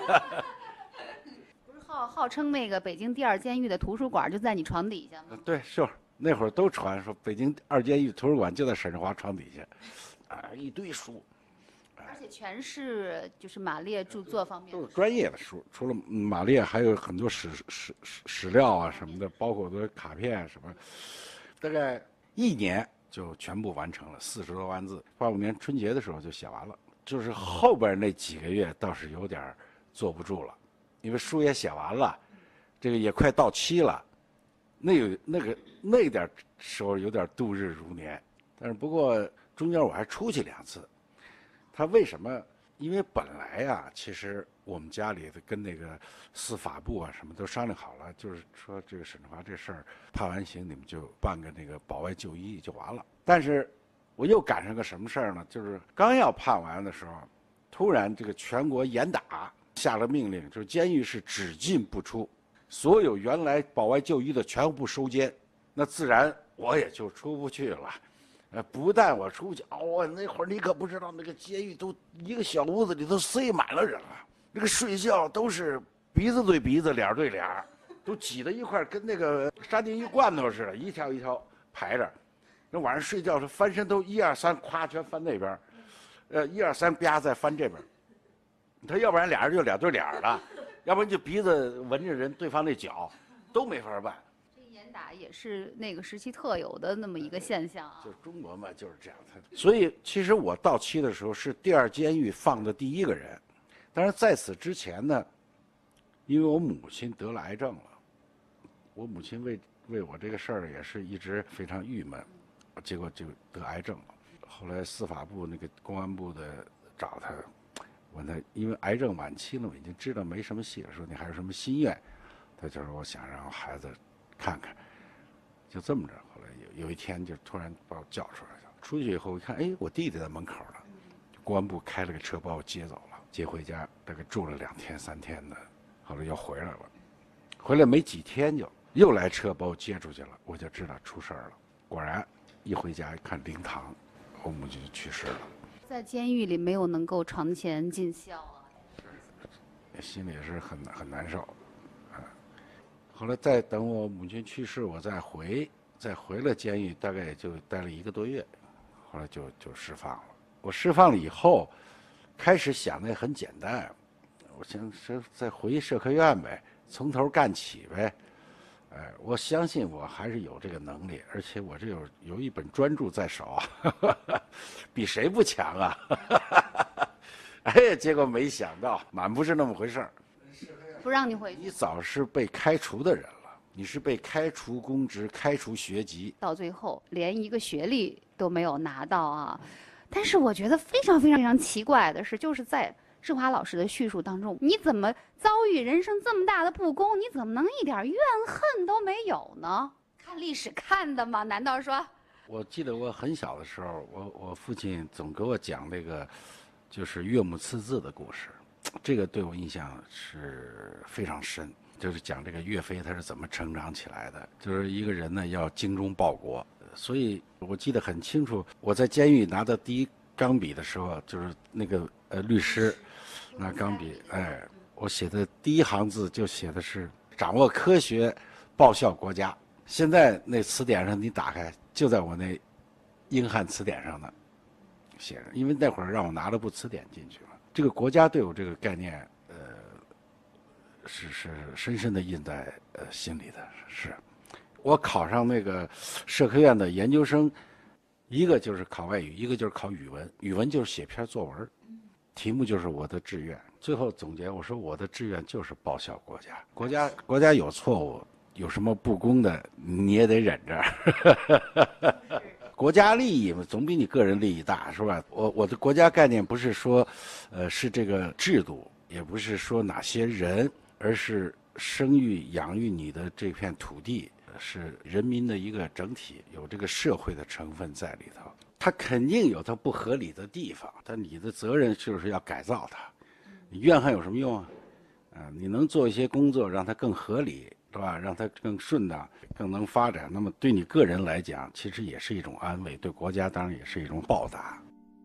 G: 不是号号称那个北京第二监狱的图书馆就在你床底下吗？
E: 对，是那会儿都传说北京二监狱图书馆就在沈志华床底下，啊，一堆书。
G: 而且全是就是马列著作方面
E: 都是专业的书，除了马列，还有很多史史史史料啊什么的，包括的卡片什么，大概一年就全部完成了，四十多万字。八五年春节的时候就写完了，就是后边那几个月倒是有点坐不住了，因为书也写完了，这个也快到期了，那有那个那点时候有点度日如年。但是不过中间我还出去两次。他为什么？因为本来呀，其实我们家里的跟那个司法部啊什么都商量好了，就是说这个沈志华这事儿判完刑，你们就办个那个保外就医就完了。但是我又赶上个什么事儿呢？就是刚要判完的时候，突然这个全国严打，下了命令，就是监狱是只进不出，所有原来保外就医的全部收监，那自然我也就出不去了。呃，不但我出去，哦，那会儿你可不知道，那个监狱都一个小屋子里头塞满了人了，那个睡觉都是鼻子对鼻子，脸对脸，都挤在一块儿，跟那个沙丁鱼罐头似的，一条一条排着。那晚上睡觉是翻身都一二三，咵全翻那边，呃，一二三啪再翻这边。他要不然俩人就脸对脸的，要不然就鼻子闻着人对方那脚，都没法办。
G: 严打也是那个时期特有的那么一个现象啊。
E: 就中国嘛，就是这样。所以其实我到期的时候是第二监狱放的第一个人，但是在此之前呢，因为我母亲得了癌症了，我母亲为为我这个事儿也是一直非常郁闷，结果就得癌症了。后来司法部那个公安部的找他，问他，因为癌症晚期了，我已经知道没什么戏了，说你还有什么心愿？他就说我想让孩子看看，就这么着。后来有有一天就突然把我叫出来了，出去以后一看，哎，我弟弟在门口呢，公安部开了个车把我接走了，接回家，大概住了两天三天的，后来又回来了，回来没几天就又来车把我接出去了，我就知道出事儿了。果然一回家一看灵堂，我母亲就去世了。
G: 在监狱里没有能够床前尽孝啊，
E: 心里也是很很难受。后来再等我母亲去世，我再回，再回了监狱，大概也就待了一个多月，后来就就释放了。我释放了以后， 开始想的也很简单，我想是再回社科院呗，从头干起呗。哎，我相信我还是有这个能力，而且我这有有一本专著在手啊，比谁不强啊？哎，结果没想到，满不是那么回事儿。
G: 不让你回去，
E: 你早是被开除的人了，你是被开除公职、开除学籍，
G: 到最后连一个学历都没有拿到啊！但是我觉得非常非常非常奇怪的是，就是在志华老师的叙述当中，你怎么遭遇人生这么大的不公，你怎么能一点怨恨都没有呢？看历史看的吗？难道说？
E: 我记得我很小的时候，我我父亲总给我讲这个，就是岳母刺字的故事，这个对我印象是非常深。就是讲这个岳飞他是怎么成长起来的，就是一个人呢要精忠报国，所以我记得很清楚，我在监狱拿到第一钢笔的时候，就是那个呃律师拿钢笔，哎，我写的第一行字就写的是掌握科学，报效国家。现在那词典上你打开，就在我那英汉词典上呢写着，因为那会儿让我拿了部词典进去了。这个国家对我这个概念，呃，是是深深的印在呃心里的。是，我考上那个社科院的研究生，一个就是考外语，一个就是考语文。语文就是写篇作文，题目就是我的志愿。最后总结，我说我的志愿就是报效国家。国家国家有错误，有什么不公的，你也得忍着。国家利益嘛，总比你个人利益大，是吧？我我的国家概念不是说，呃，是这个制度，也不是说哪些人，而是生育养育你的这片土地，是人民的一个整体，有这个社会的成分在里头。它肯定有它不合理的地方，但你的责任就是要改造它。你怨恨有什么用啊？啊，你能做一些工作让它更合理，是吧？让它更顺当，更能发展。那么对你个人来讲，其实也是一种安慰；对国家当然也是一种报答。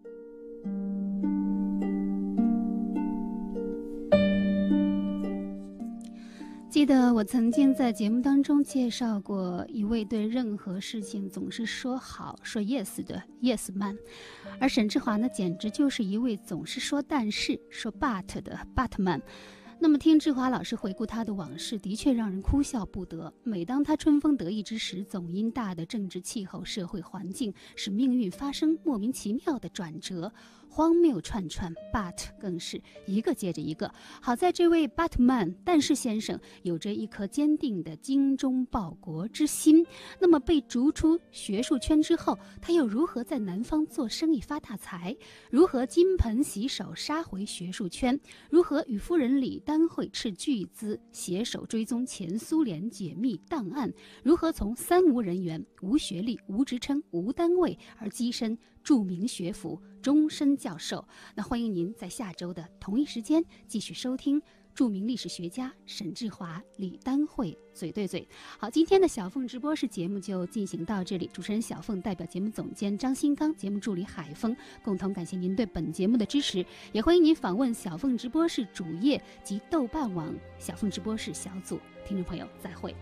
B: 记得我曾经在节目当中介绍过一位对任何事情总是说好说 yes 的 yes man， 而沈志华呢，简直就是一位总是说但是说 but 的 but man。那么听志华老师回顾他的往事，的确让人哭笑不得。每当他春风得意之时，总因大的政治气候、社会环境，使命运发生莫名其妙的转折，荒谬串串 but 更是一个接着一个。好在这位 but man 但是先生有着一颗坚定的精忠报国之心。那么被逐出学术圈之后，他又如何在南方做生意发大财？如何金盆洗手杀回学术圈？如何与夫人李丹慧斥巨资携手追踪前苏联解密档案？如何从三无人员、无学历、无职称、无单位而跻身著名学府终身教授？那欢迎您在下周的同一时间继续收听著名历史学家沈志华、李丹慧嘴对嘴。好，今天的小凤直播室节目就进行到这里。主持人小凤代表节目总监张新刚、节目助理海峰共同感谢您对本节目的支持，也欢迎您访问小凤直播室主页及豆瓣网小凤直播室小组。听众朋友，再会。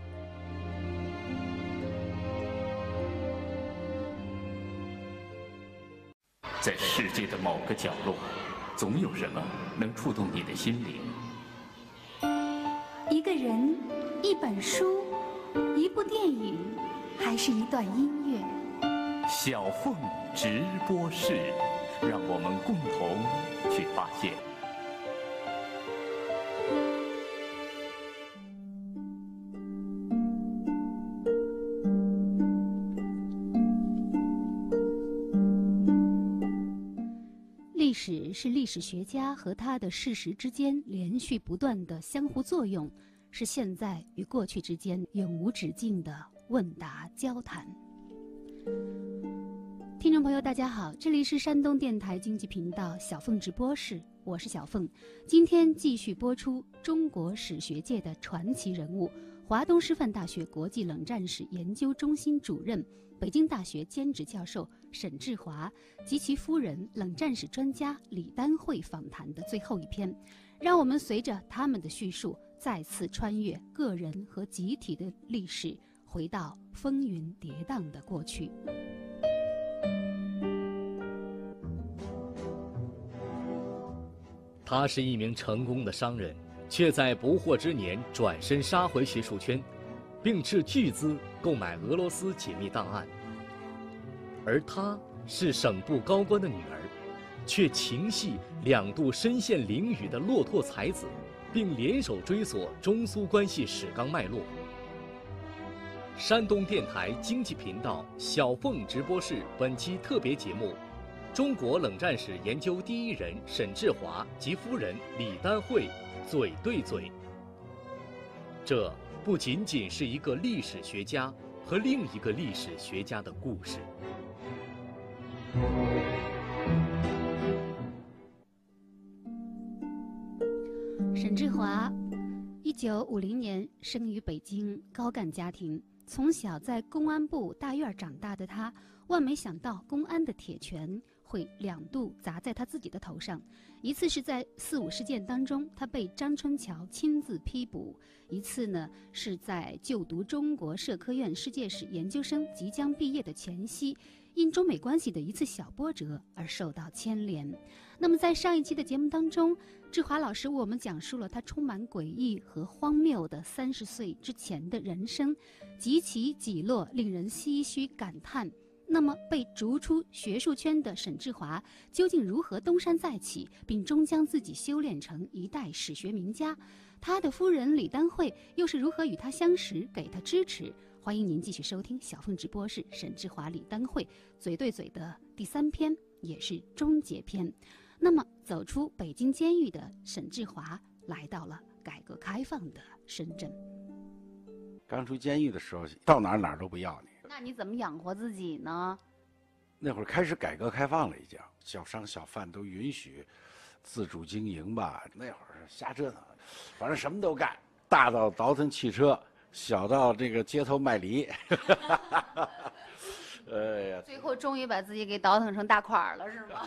A: 在世界的某个角落，总有什么能触动你的心灵。
B: 一个人，一本书，一部电影，还是一段音乐？
A: 小凤直播室，让我们共同去发现。
B: 历史是历史学家和他的事实之间连续不断的相互作用，是现在与过去之间永无止境的问答交谈。听众朋友大家好，这里是山东电台经济频道小凤直播室，我是小凤。今天继续播出中国史学界的传奇人物，华东师范大学国际冷战史研究中心主任，北京大学兼职教授沈志华及其夫人冷战史专家李丹慧访谈的最后一篇，让我们随着他们的叙述再次穿越个人和集体的历史，回到风云跌宕的过去。
C: 他是一名成功的商人，却在不惑之年转身杀回学术圈，并斥巨资购买俄罗斯解密档案。而她是省部高官的女儿，却情系两度身陷囹圄的落拓才子，并联手追索中苏关系史纲脉络。山东电台经济频道小凤直播室本期特别节目：中国冷战史研究第一人沈志华及夫人李丹慧嘴对嘴。这不仅仅是一个历史学家和另一个历史学家的故事。
B: 沈志华，一九五零年生于北京高干家庭，从小在公安部大院长大的他，万没想到公安的铁拳会两度砸在他自己的头上。一次是在四五事件当中，他被张春桥亲自批捕；一次呢是在就读中国社科院世界史研究生即将毕业的前夕，因中美关系的一次小波折而受到牵连。那么在上一期的节目当中，志华老师为我们讲述了他充满诡异和荒谬的三十岁之前的人生，几起几落，令人唏嘘感叹。那么被逐出学术圈的沈志华究竟如何东山再起，并终将自己修炼成一代史学名家？他的夫人李丹慧又是如何与他相识，给他支持？欢迎您继续收听小凤直播室沈志华、李丹慧嘴对嘴的第三篇，也是终结篇。那么走出北京监狱的沈志华来到了改革开放的深圳。
E: 刚出监狱的时候，到哪儿哪儿都不要你。
G: 那你怎么养活自己呢？
E: 那会儿开始改革开放了，已经小商小贩都允许自主经营吧。那会儿瞎折腾，反正什么都干，大到倒腾汽车，小到这个街头卖梨。哎呀，
G: 最后终于把自己给倒腾成大款了，是吗？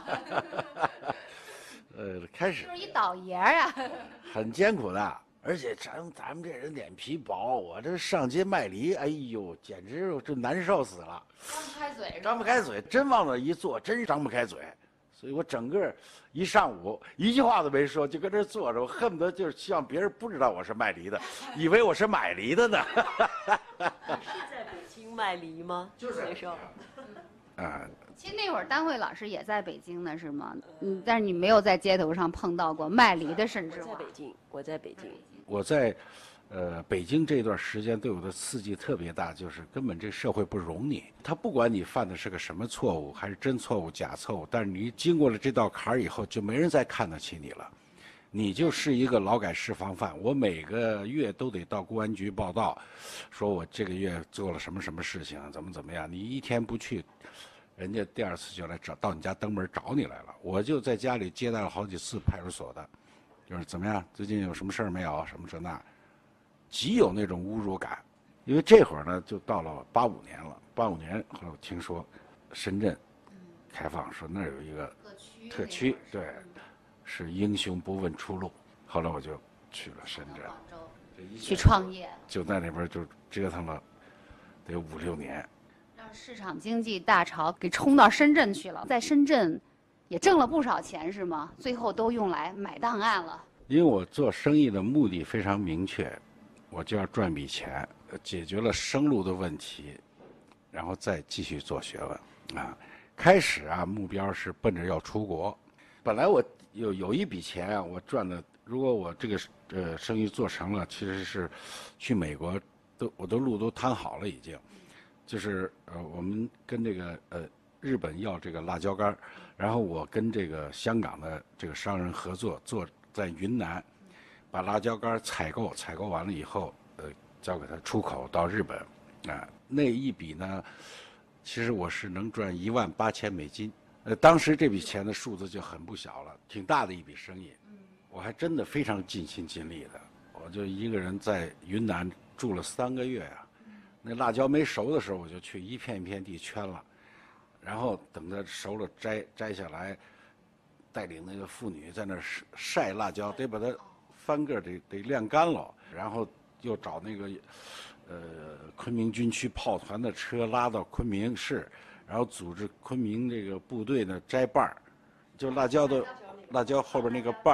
E: 呃，开始
G: 就是一倒爷呀、啊，
E: 很艰苦的。而且咱咱们这人脸皮薄，我这上街卖梨，哎呦，简直这难受死了，
G: 张不开嘴，
E: 张不开嘴，真往那一坐，真张不开嘴。所以我整个一上午一句话都没说，就搁这坐着，我恨不得就是希望别人不知道我是卖梨的，以为我是买梨的呢。
D: 是在北京卖梨吗？
E: 就是
D: 那时候。
E: 啊，
G: 其实那会儿丹慧老师也在北京呢，是吗？嗯，但是你没有在街头上碰到过卖梨的沈志华。
D: 我在北京，我在北京。
E: 我在，呃，北京这段时间对我的刺激特别大，就是根本这社会不容你，他不管你犯的是个什么错误，还是真错误、假错误，但是你经过了这道坎儿以后，就没人再看得起你了，你就是一个劳改释放犯。我每个月都得到公安局报到，说我这个月做了什么什么事情，怎么怎么样，你一天不去，人家第二次就来找到你家登门找你来了。我就在家里接待了好几次派出所的。就是怎么样？最近有什么事儿没有？什么这那，极有那种侮辱感。因为这会儿呢，就到了八五年了。八五年后来我听说，深圳开放，说那儿有一个特区，对，是英雄不问出路。后来我就去了深圳，
G: 去创业，
E: 就在那边就折腾了得五六年，
G: 让市场经济大潮给冲到深圳去了，在深圳。也挣了不少钱是吗？最后都用来买档案了。
E: 因为我做生意的目的非常明确，我就要赚笔钱，解决了生路的问题，然后再继续做学问啊。开始啊，目标是奔着要出国。本来我有有一笔钱啊，我赚的，如果我这个呃生意做成了，其实是去美国都我都路都摊好了已经，就是呃我们跟这个呃日本要这个辣椒干。然后我跟这个香港的这个商人合作，做在云南，把辣椒干采购，采购完了以后，呃，交给他出口到日本，啊，那一笔呢，其实我是能赚一万八千美金，呃，当时这笔钱的数字就很不小了，挺大的一笔生意，我还真的非常尽心尽力的，我就一个人在云南住了三个月啊，那辣椒没熟的时候，我就去一片一片地圈了。然后等它熟了摘摘下来，带领那个妇女在那儿晒辣椒，得把它翻个得得晾干了，然后又找那个呃昆明军区炮团的车拉到昆明市，然后组织昆明这个部队呢摘瓣儿，就辣椒的辣椒后边那个瓣儿，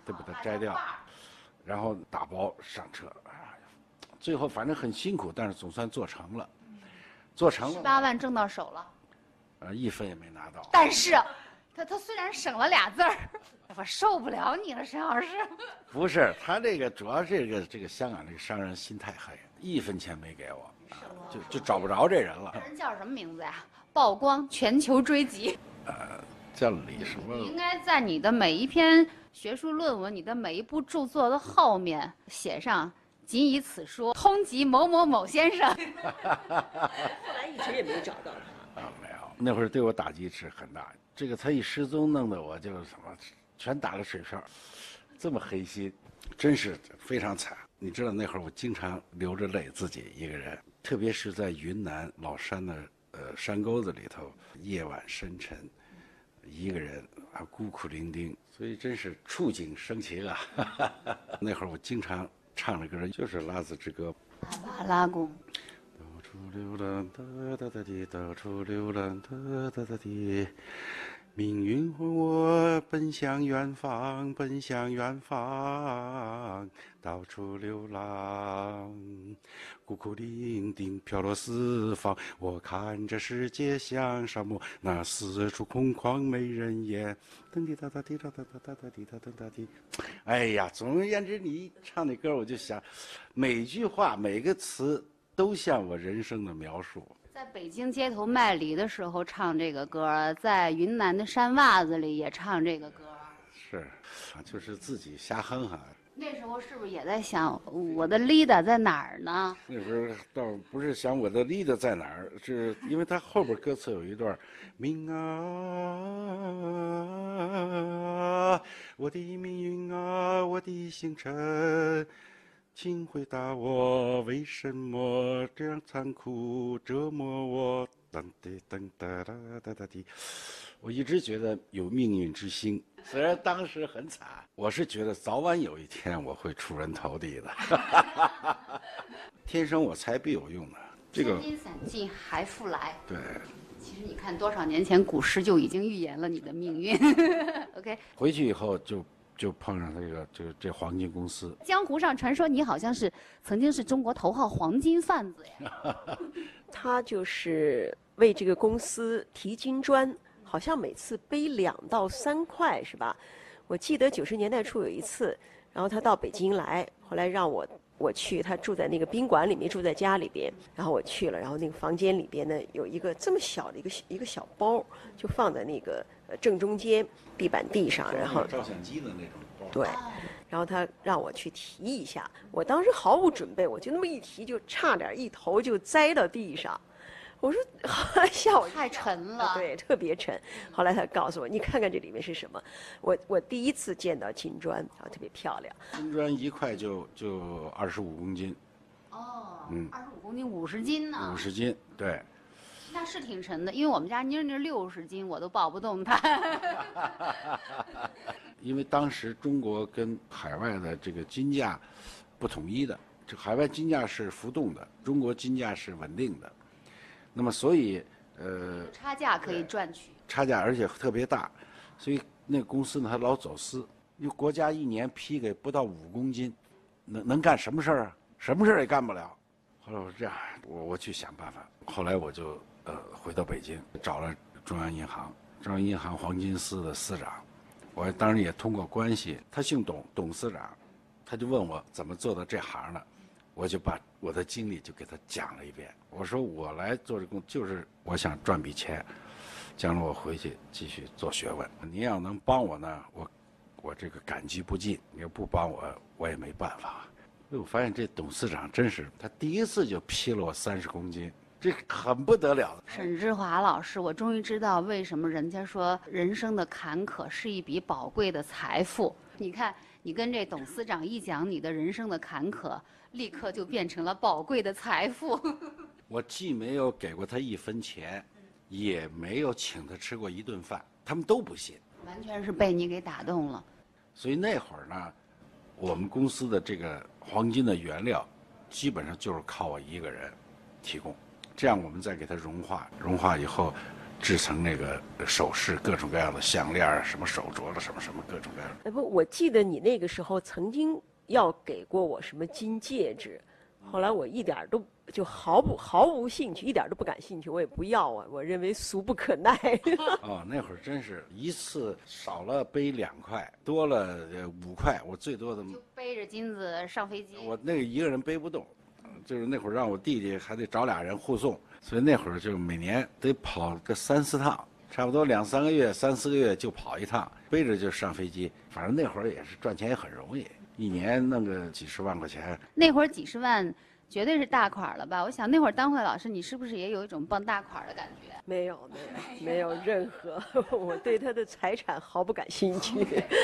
E: 得把它摘掉，然后打包上车。最后反正很辛苦，但是总算做成了，做成了。
G: 十八万挣到手了，
E: 呃，一分也没拿到。
G: 但是，他他虽然省了俩字儿，我受不了你了，沈老师。
E: 不是，他这个主要这个这个香港这个商人心太黑，一分钱没给我，就就找不着这人了。
G: 人叫什么名字呀？曝光，全球追击。
E: 呃，叫李什么？
G: 你应该在你的每一篇学术论文、你的每一部著作的后面写上。仅以此书通缉某某某先生。
D: 后来一直也没有找到他。
E: 啊，没有，那会儿对我打击是很大。这个他一失踪，弄得我就什么，全打了水漂，这么黑心，真是非常惨。你知道那会儿我经常流着泪自己一个人，特别是在云南老山的呃山沟子里头，夜晚深沉，一个人啊孤苦伶仃，所以真是触景生情啊。那会儿我经常。唱的歌就是《拉子之歌》。
G: 阿巴拉宫。
E: 到处流浪，哒哒哒滴，到处流浪，哒哒哒滴。命运唤我奔向远方，奔向远方，到处流浪，孤苦伶仃，飘落四方。我看这世界像沙漠，那四处空旷没人烟。噔滴哒哒滴哒哒哒哒哒滴哒哒哒滴。哎呀，总而言之，你一唱那歌，我就想，每句话每个词都像我人生的描述。
G: 在北京街头卖梨的时候唱这个歌，在云南的山洼子里也唱这个歌。
E: 是，就是自己瞎哼哼。
G: 那时候是不是也在想我的 leader 在哪儿呢？
E: 那时候倒不是想我的 leader 在哪儿，是因为他后边歌词有一段命啊，我的命运啊，我的星辰，请回答我，为什么这样残酷折磨我？噔噔噔哒哒哒哒滴。我一直觉得有命运之星，虽然当时很惨，我是觉得早晚有一天我会出人头地的。天生我材必有用的，这个
G: 千金散尽还复来。
E: 对。
G: 其实你看，多少年前古诗就已经预言了你的命运。OK。
E: 回去以后就就碰上这个这个这黄金公司。
G: 江湖上传说你好像是曾经是中国头号黄金贩子呀。
D: 他就是为这个公司提金砖。好像每次背两到三块是吧？我记得九十年代初有一次，然后他到北京来，后来让我我去，他住在那个宾馆里面，住在家里边，然后我去了，然后那个房间里边呢有一个这么小的一个一个小包，就放在那个正中间地板地上，然后
E: 照相机的那种包。
D: 对，然后他让我去提一下，我当时毫无准备，我就那么一提，就差点一头就栽到地上。我说，吓我
G: 太沉了，
D: 对，特别沉。后来他告诉我，你看看这里面是什么。我我第一次见到金砖，啊，特别漂亮。
E: 金砖一块就就二十五公斤。
G: 哦，嗯，二十五公斤，五十斤呢。
E: 五十斤，对。
G: 那是挺沉的，因为我们家妮妮六十斤，我都抱不动她。
E: 因为当时中国跟海外的这个金价不统一的，这海外金价是浮动的，中国金价是稳定的。那么，所以，呃，
G: 差价可以赚取，
E: 差价而且特别大，所以那个公司呢，他老走私，因为国家一年批给不到五公斤，能能干什么事儿啊？什么事儿也干不了。后来我说这样，我我去想办法。后来我就呃回到北京，找了中央银行，中央银行黄金司的司长，我当然也通过关系，他姓董，董司长，他就问我怎么做到这行的。我就把我的经历就给他讲了一遍。我说我来做这工，就是我想赚笔钱，将来我回去继续做学问。您要能帮我呢，我我这个感激不尽；你要不帮我，我也没办法。我发现这董事长真是，他第一次就批了我三十公斤，这很不得了。
G: 沈志华老师，我终于知道为什么人家说人生的坎坷是一笔宝贵的财富。你看，你跟这董事长一讲你的人生的坎坷。立刻就变成了宝贵的财富。
E: 我既没有给过他一分钱，也没有请他吃过一顿饭，他们都不信。
G: 完全是被你给打动了。
E: 所以那会儿呢，我们公司的这个黄金的原料，基本上就是靠我一个人提供。这样我们再给它融化，融化以后， 制成那个首饰，各种各样的项链啊，什么手镯了，什么什么各种各样的。
D: 哎不，我记得你那个时候曾经要给过我什么金戒指，后来我一点都就毫不毫无兴趣，一点都不感兴趣，我也不要啊，我认为俗不可耐。
E: 哦，那会儿真是一次少了背两块，多了呃五块，我最多的
G: 就背着金子上飞机。
E: 我那个一个人背不动，就是那会儿让我弟弟还得找俩人护送，所以那会儿就每年得跑个三四趟，差不多两三个月、三四个月就跑一趟，背着就上飞机。反正那会儿也是赚钱也很容易，一年弄个几十万块钱。
G: 那会儿几十万绝对是大款了吧？我想那会儿当会老师，你是不是也有一种傍大款的感觉？
D: 没有，没有，没有任何，我对他的财产毫不感兴趣。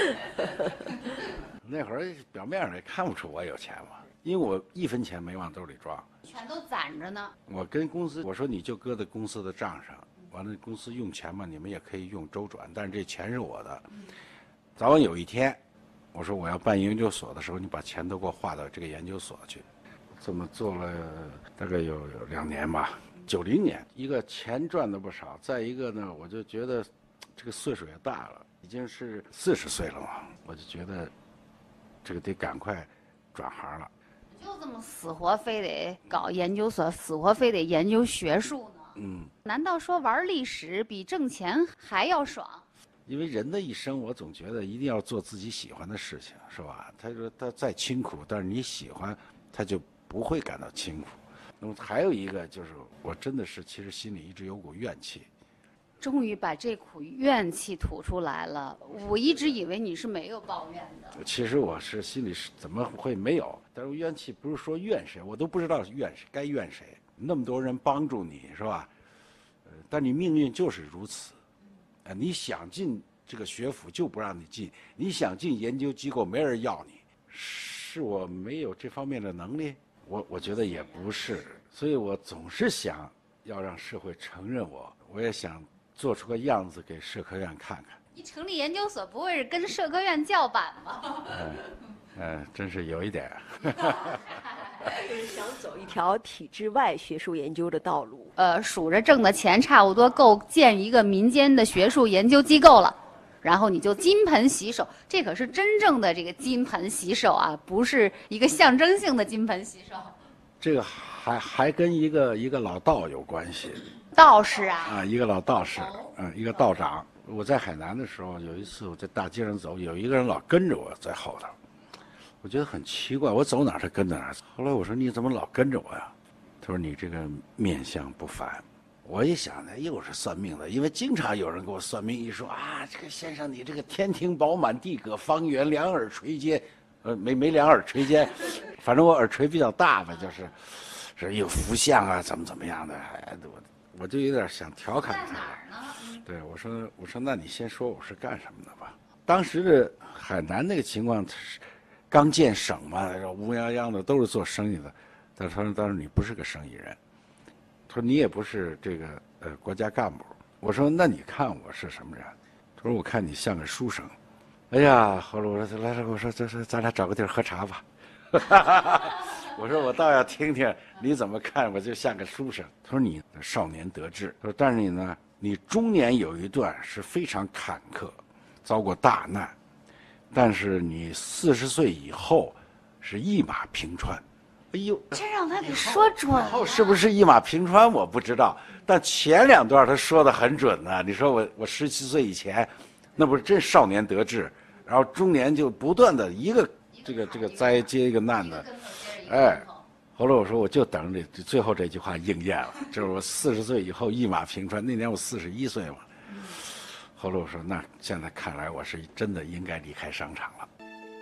E: 那会儿表面上也看不出我有钱嘛，因为我一分钱没往兜里装，
G: 全都攒着呢。
E: 我跟公司我说你就搁在公司的账上，完了公司用钱嘛，你们也可以用周转，但是这钱是我的。早晚有一天，我说我要办研究所的时候，你把钱都给我划到这个研究所去。这么做了大概有有两年吧。九零年，一个钱赚的不少，再一个呢，我就觉得这个岁数也大了，已经是四十岁了嘛，我就觉得这个得赶快转行了。
G: 就这么死活非得搞研究所，死活非得研究学术呢？
E: 嗯，
G: 难道说玩历史比挣钱还要爽？
E: 因为人的一生，我总觉得一定要做自己喜欢的事情，是吧？他说他再清苦，但是你喜欢，他就不会感到清苦。那么还有一个就是，我真的是其实心里一直有股怨气。
G: 终于把这股怨气吐出来了。我一直以为你是没有抱怨的。
E: 其实我是心里是怎么会没有？但是怨气不是说怨谁，我都不知道怨谁，该怨谁。那么多人帮助你，是吧？呃，但你命运就是如此。啊，你想进这个学府就不让你进，你想进研究机构没人要你，是我没有这方面的能力？我我觉得也不是，所以我总是想要让社会承认我，我也想做出个样子给社科院看看。
G: 你成立研究所不会是跟社科院叫板吗？
E: 嗯，嗯，真是有一点。
D: 就是想走一条体制外学术研究的道路。
G: 呃，数着挣的钱，差不多够建一个民间的学术研究机构了。然后你就金盆洗手，这可是真正的这个金盆洗手啊，不是一个象征性的金盆洗手。
E: 这个还还跟一个一个老道有关系。
G: 道士啊？
E: 啊，一个老道士，嗯，一个道长。我在海南的时候，有一次我在大街上走，有一个人老跟着我在后头，我觉得很奇怪，我走哪儿他跟着哪儿。后来我说你怎么老跟着我呀？他说你这个面相不凡。我一想呢，又是算命的，因为经常有人给我算命，一说啊，这个先生你这个天庭饱满，地阁方圆，两耳垂肩，呃，没没两耳垂肩，反正我耳垂比较大吧，就是，是有福相啊，怎么怎么样的，哎，我我就有点想调侃他。对，我说我说那你先说我是干什么的吧。当时的海南那个情况，刚建省嘛，乌泱泱的都是做生意的，但他说当时你不是个生意人。说你也不是这个呃国家干部，我说那你看我是什么人？他说我看你像个书生。哎呀，后来我说来来，我说这这咱俩找个地儿喝茶吧。我说我倒要听听你怎么看我就像个书生。他说你少年得志，他说但是你呢，你中年有一段是非常坎坷，遭过大难，但是你四十岁以后是一马平川。哎呦，
G: 这让他给说准了。
E: 后是不是一马平川我不知道，但前两段他说的很准呢、啊。你说我我十七岁以前，那不是真少年得志，然后中年就不断的一个这个这个灾接一个难的，哎，后来我说我就等着这最后这句话应验了，就是我四十岁以后一马平川。那年我四十一岁嘛，后来我说那现在看来我是真的应该离开商场了。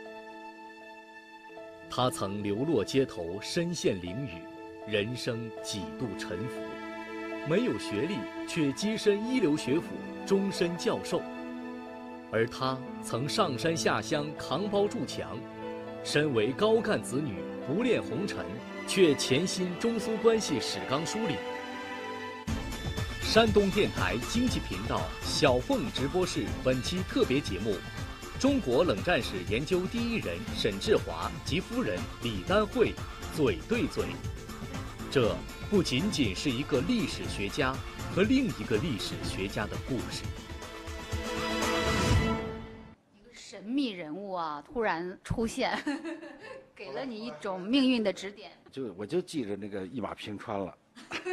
C: 他曾流落街头，身陷囹圄，人生几度沉浮。没有学历，却跻身一流学府，终身教授。而他曾上山下乡，扛包筑墙。身为高干子女，不恋红尘，却潜心中苏关系史纲梳理。山东电台经济频道小凤直播室本期特别节目。中国冷战史研究第一人沈志华及夫人李丹慧嘴对嘴，这不仅仅是一个历史学家， 和另一个历史学家的故事。
G: 一个神秘人物啊，突然出现，给了你一种命运的指点。
E: 就我就记着那个一马平川了。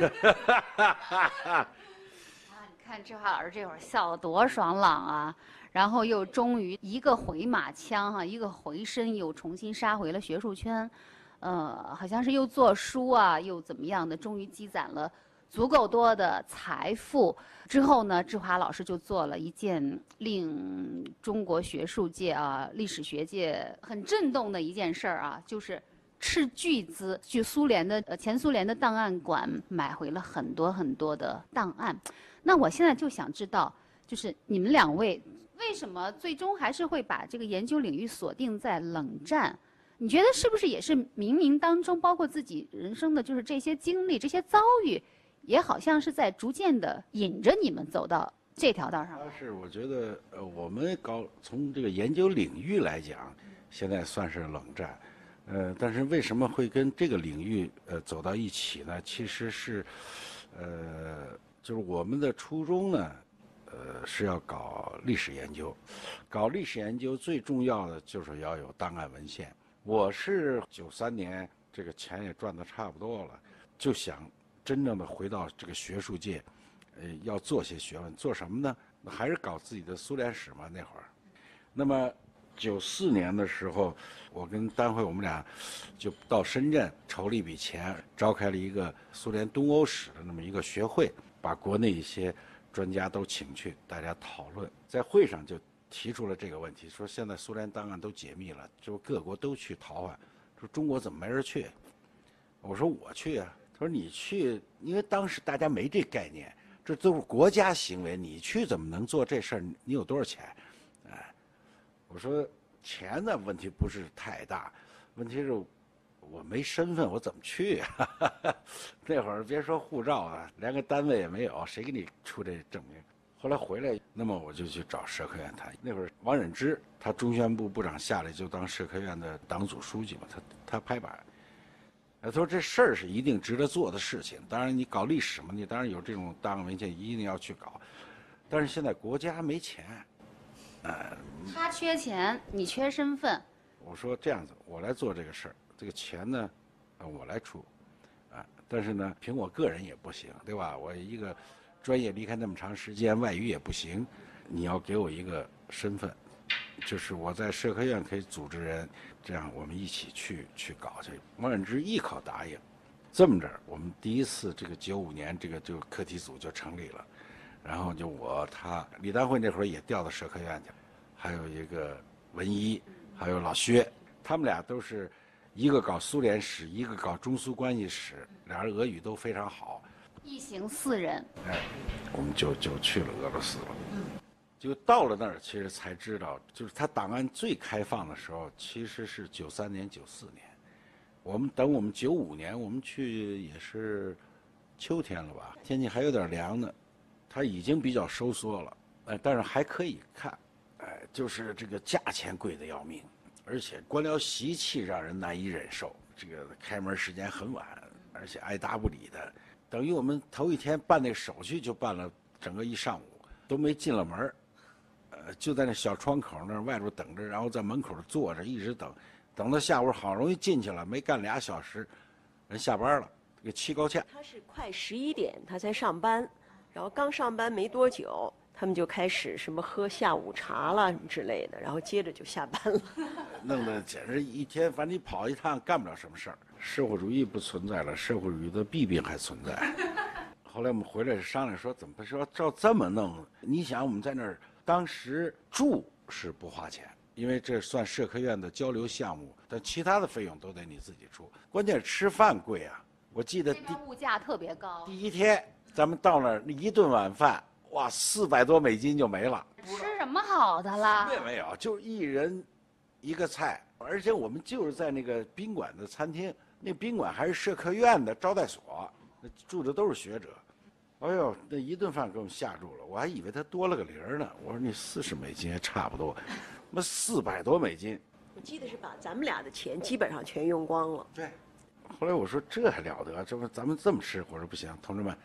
G: 啊，你看志华老师这会儿笑得多爽朗啊！然后又终于一个回马枪哈、啊，一个回身又重新杀回了学术圈，呃，好像是又做书啊，又怎么样的，终于积攒了足够多的财富。之后呢，志华老师就做了一件令中国学术界啊、历史学界很震动的一件事儿啊，就是斥巨资去苏联的呃前苏联的档案馆买回了很多很多的档案。那我现在就想知道，就是你们两位为什么最终还是会把这个研究领域锁定在冷战？你觉得是不是也是冥冥当中，包括自己人生的就是这些经历、这些遭遇，也好像是在逐渐的引着你们走到这条道上？
E: 是，我觉得呃，我们搞从这个研究领域来讲，现在算是冷战。呃，但是为什么会跟这个领域呃走到一起呢？其实是，呃，就是我们的初衷呢，呃，是要搞历史研究。搞历史研究最重要的就是要有档案文献。我是九三年，这个钱也赚得差不多了，就想真正的回到这个学术界，呃，要做些学问，做什么呢？还是搞自己的苏联史嘛那会儿。那么九四年的时候，我跟丹辉我们俩就到深圳筹了一笔钱，召开了一个苏联东欧史的那么一个学会，把国内一些专家都请去，大家讨论。在会上就提出了这个问题，说现在苏联档案都解密了，就各国都去逃啊，说中国怎么没人去？我说我去啊。他说你去，因为当时大家没这概念，这都是国家行为，你去怎么能做这事儿？你有多少钱？哎，我说钱的问题不是太大，问题是我没身份，我怎么去啊？那会儿别说护照啊，连个单位也没有，谁给你出这证明？后来回来，那么我就去找社科院谈。那会儿王忍之他中宣部部长下来就当社科院的党组书记嘛，他他拍板。他说这事儿是一定值得做的事情，当然你搞历史嘛，你当然有这种档案文献一定要去搞，但是现在国家没钱，呃，
G: 他缺钱，你缺身份。
E: 我说这样子，我来做这个事儿，这个钱呢，啊我来出，啊，但是呢，凭我个人也不行，对吧？我一个专业离开那么长时间，外语也不行，你要给我一个身份，就是我在社科院可以组织人。这样我们一起去去搞去。王忍之一口答应，这么着，我们第一次这个九五年这个这个课题组就成立了，然后就我他李丹辉那会儿也调到社科院去，还有一个文一，还有老薛，他们俩都是一个搞苏联史，一个搞中苏关系史，俩人俄语都非常好，
G: 一行四人，
E: 哎，我们就就去了俄罗斯了。嗯。就到了那儿，其实才知道，就是他档案最开放的时候，其实是九三年、九四年。我们等我们九五年，我们去也是秋天了吧，天气还有点凉呢，它已经比较收缩了，哎，但是还可以看，哎，就是这个价钱贵得要命，而且官僚习气让人难以忍受。这个开门时间很晚，而且爱答不理的，等于我们头一天办那个手续就办了整个一上午，都没进了门。呃，就在那小窗口那儿外边等着，然后在门口坐着，一直等，等到下午好容易进去了，没干俩小时，人下班了，给气够呛。
D: 他是快十一点他才上班，然后刚上班没多久，他们就开始什么喝下午茶了什么之类的，然后接着就下班了。
E: 弄得简直一天，反正你跑一趟干不了什么事儿。社会主义不存在了，社会主义的弊病还存在。后来我们回来商量说，怎么说照这么弄？你想我们在那儿。当时住是不花钱，因为这算社科院的交流项目，但其他的费用都得你自己出。关键是吃饭贵啊！我记得
G: 第物价特别高。
E: 第一天咱们到那儿，那一顿晚饭，哇，四百多美金就没了。
G: 吃什么好的了？
E: 也没有，就一人一个菜，而且我们就是在那个宾馆的餐厅，那宾馆还是社科院的招待所，那住的都是学者。哎呦，那一顿饭给我们吓住了，我还以为他多了个零呢。我说你四十美金也差不多，那四百多美金。
D: 我记得是把咱们俩的钱基本上全用光了。
E: 对。后来我说这还了得，这不咱们这么吃？我说不行，同志们，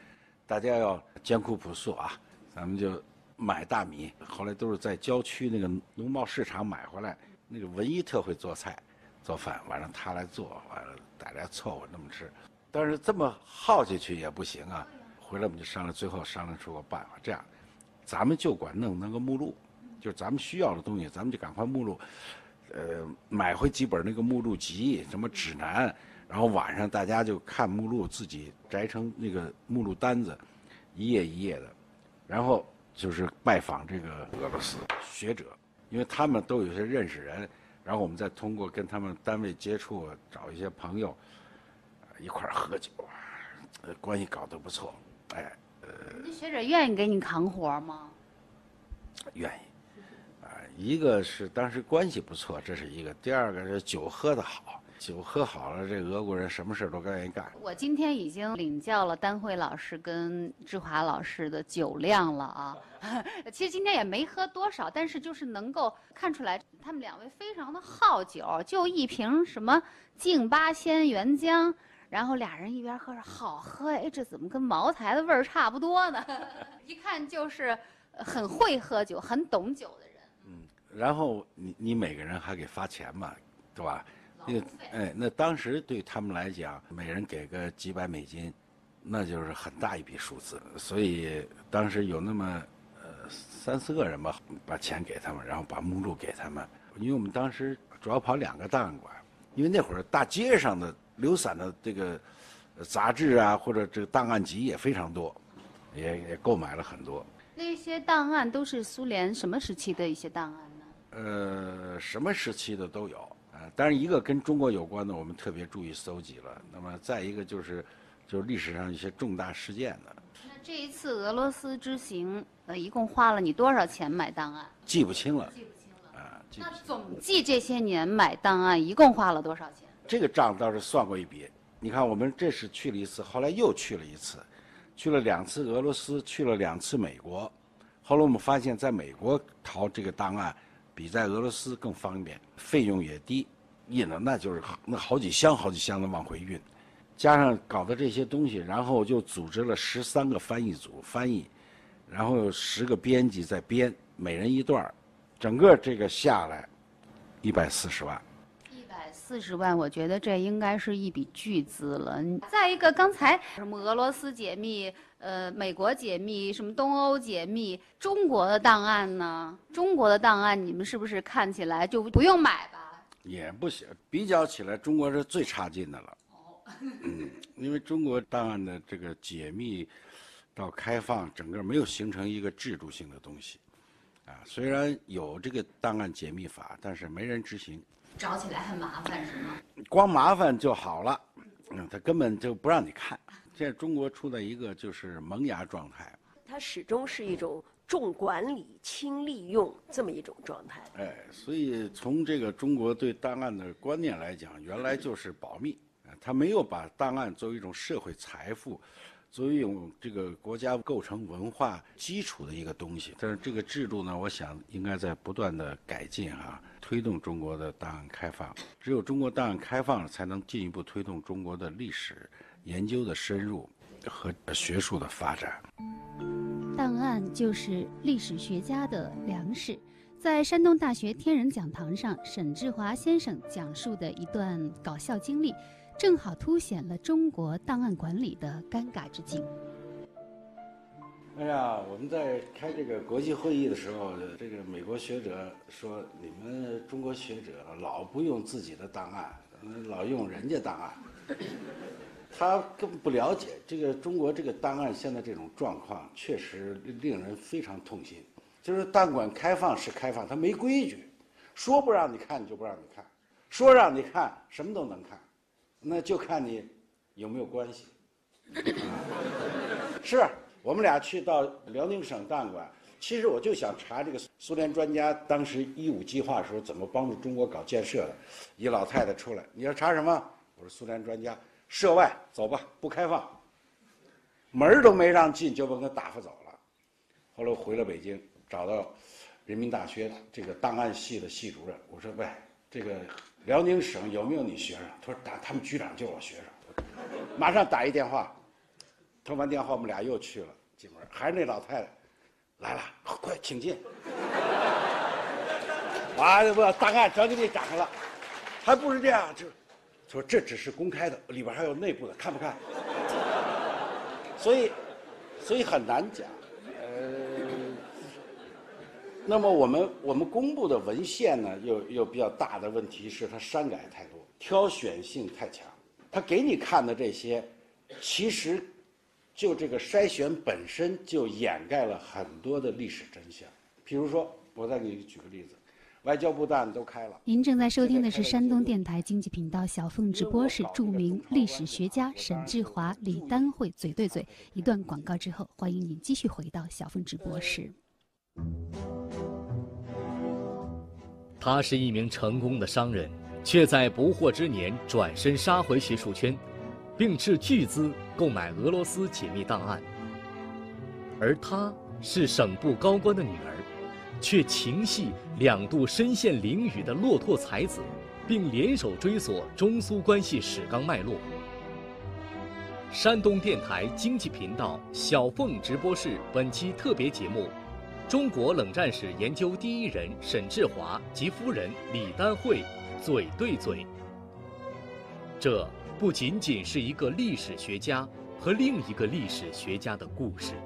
E: 大家要艰苦朴素啊，咱们就买大米，后来都是在郊区那个农贸市场买回来。那个文一特会做菜做饭，晚上他来做，完了大家凑合那么吃。但是这么耗下去也不行啊，回来我们就商量，最后商量出个办法，这样咱们就管弄那个目录，就是咱们需要的东西咱们就赶快目录，呃买回几本那个目录集，什么指南，然后晚上大家就看目录，自己摘成那个目录单子，一页一页的，然后就是拜访这个俄罗斯学者，因为他们都有些认识人，然后我们再通过跟他们单位接触，找一些朋友，一块儿喝酒，呃，关系搞得不错，哎，呃，
G: 那学者愿意给你扛活吗？
E: 愿意，啊、呃，一个是当时关系不错，这是一个；第二个是酒喝得好，酒喝好了，这俄国人什么事都愿意干。
G: 我今天已经领教了丹慧老师跟志华老师的酒量了啊。其实今天也没喝多少，但是就是能够看出来，他们两位非常的好酒，就一瓶什么敬八仙原浆，然后俩人一边喝着好喝，哎，这怎么跟茅台的味儿差不多呢？一看就是很会喝酒、很懂酒的人。
E: 嗯，然后你你每个人还给发钱嘛，对吧？那个哎，那当时对他们来讲，每人给个几百美金，那就是很大一笔数字。所以当时有那么呃三四个人吧，把钱给他们，然后把目录给他们。因为我们当时主要跑两个档案馆，因为那会儿大街上的流散的这个杂志啊，或者这个档案集也非常多，也也购买了很多。
G: 那些档案都是苏联什么时期的一些档案呢？
E: 呃，什么时期的都有。啊，当然一个跟中国有关的，我们特别注意搜集了。那么再一个就是，就是历史上一些重大事件的。
G: 那这一次俄罗斯之行，呃，一共花了你多少钱买档案？
E: 记不清了。
G: 记不清了。
E: 啊，记
G: 那总计这些年买档案一共花了多少钱？
E: 这个账倒是算过一笔。你看，我们这是去了一次，后来又去了一次，去了两次俄罗斯，去了两次美国。后来我们发现，在美国淘这个档案，比在俄罗斯更方便，费用也低，印了那就是那好几箱好几箱的往回运，加上搞的这些东西，然后就组织了十三个翻译组翻译，然后有十个编辑在编，每人一段，整个这个下来一百四十万。
G: 一百四十万，我觉得这应该是一笔巨资了。再一个，刚才什么俄罗斯解密，呃，美国解密，什么东欧解密，中国的档案呢？中国的档案，你们是不是看起来就不用买吧？
E: 也不行，比较起来，中国是最差劲的了。哦，嗯，因为中国档案的这个解密到开放，整个没有形成一个制度性的东西，啊，虽然有这个档案解密法，但是没人执行。
G: 找起来很麻烦是吗？
E: 光麻烦就好了，嗯，他根本就不让你看。现在中国处在一个就是萌芽状态，
D: 它始终是一种重管理、轻利用这么一种状态。
E: 哎，所以从这个中国对档案的观念来讲，原来就是保密，他没有把档案作为一种社会财富，作为一种这个国家构成文化基础的一个东西。但是这个制度呢，我想应该在不断的改进哈、啊，推动中国的档案开放。只有中国档案开放了，才能进一步推动中国的历史研究的深入和学术的发展。
B: 档案就是历史学家的粮食。在山东大学天人讲堂上，沈志华先生讲述的一段搞笑经历，正好凸显了中国档案管理的尴尬之境。
E: 哎呀，我们在开这个国际会议的时候，这个美国学者说，你们中国学者老不用自己的档案，老用人家档案。他根本不了解这个中国这个档案现在这种状况，确实令人非常痛心。就是档案馆开放是开放，它没规矩，说不让你看你就不让你看，说让你看什么都能看，那就看你有没有关系。是我们俩去到辽宁省档案馆，其实我就想查这个苏联专家当时一五计划的时候怎么帮助中国搞建设的。一老太太出来，你要查什么？我说苏联专家，涉外，走吧，不开放，门都没让进就把他打发走了。后来我回了北京，找到人民大学这个档案系的系主任，我说喂，这个辽宁省有没有你学生？他说他他们局长就是我学生。马上打一电话， 通完电话，我们俩又去了，进门还是那老太太，来了，快请进。啊，我档案全给你展开了，还不是这样，就说这只是公开的，里边还有内部的，看不看？所以，所以很难讲。呃，那么我们我们公布的文献呢，又又比较大的问题是它删改太多，挑选性太强。他给你看的这些，其实就这个筛选本身就掩盖了很多的历史真相。比如说，我再给你举个例子。外交部档案都开了。
B: 您正在收听的是山东电台经济频道小凤直播室著名历史学家沈志华、李丹慧嘴对嘴。一段广告之后，欢迎您继续回到小凤直播室。
C: 他是一名成功的商人，却在不惑之年转身杀回学术圈，并斥巨资购买俄罗斯解密档案。而他是省部高官的女儿，却情系两度身陷囹圄的落拓才子，并联手追索中苏关系史纲脉络。山东电台经济频道小凤直播室本期特别节目：中国冷战史研究第一人沈志华及夫人李丹慧嘴对嘴。这不仅仅是一个历史学家和另一个历史学家的故事。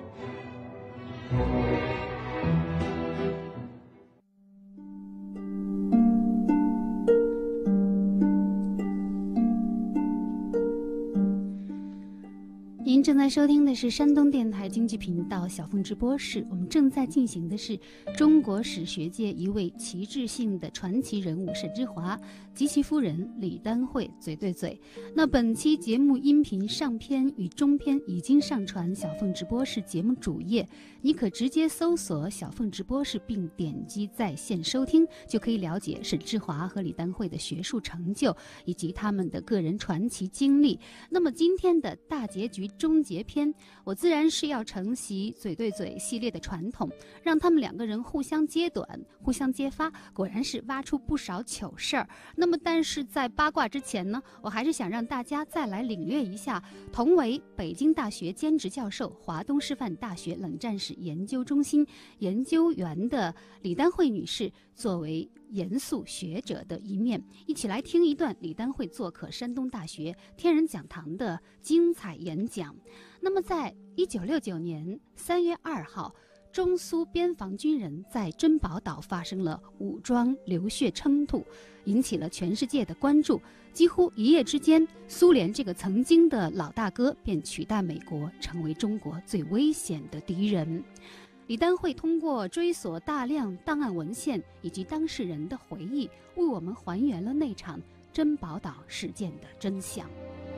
B: 您正在收听的是山东电台经济频道小凤直播室，我们正在进行的是中国史学界一位旗帜性的传奇人物沈志华及其夫人李丹慧嘴对嘴。那本期节目音频上篇与中篇已经上传小凤直播室节目主页，你可直接搜索小凤直播室并点击在线收听，就可以了解沈志华和李丹慧的学术成就以及他们的个人传奇经历。那么今天的大结局终结篇，我自然是要承袭嘴对嘴系列的传统，让他们两个人互相揭短，互相揭发，果然是挖出不少糗事儿。那么但是在八卦之前呢，我还是想让大家再来领略一下同为北京大学兼职教授、华东师范大学冷战史研究中心研究员的李丹慧女士作为严肃学者的一面，一起来听一段李丹慧做客山东大学天人讲堂的精彩演讲。那么在一九六九年三月二号，中苏边防军人在珍宝岛发生了武装流血冲突，引起了全世界的关注。几乎一夜之间，苏联这个曾经的老大哥便取代美国，成为中国最危险的敌人。李丹慧通过追索大量档案文献以及当事人的回忆，为我们还原了那场珍宝岛事件的真相。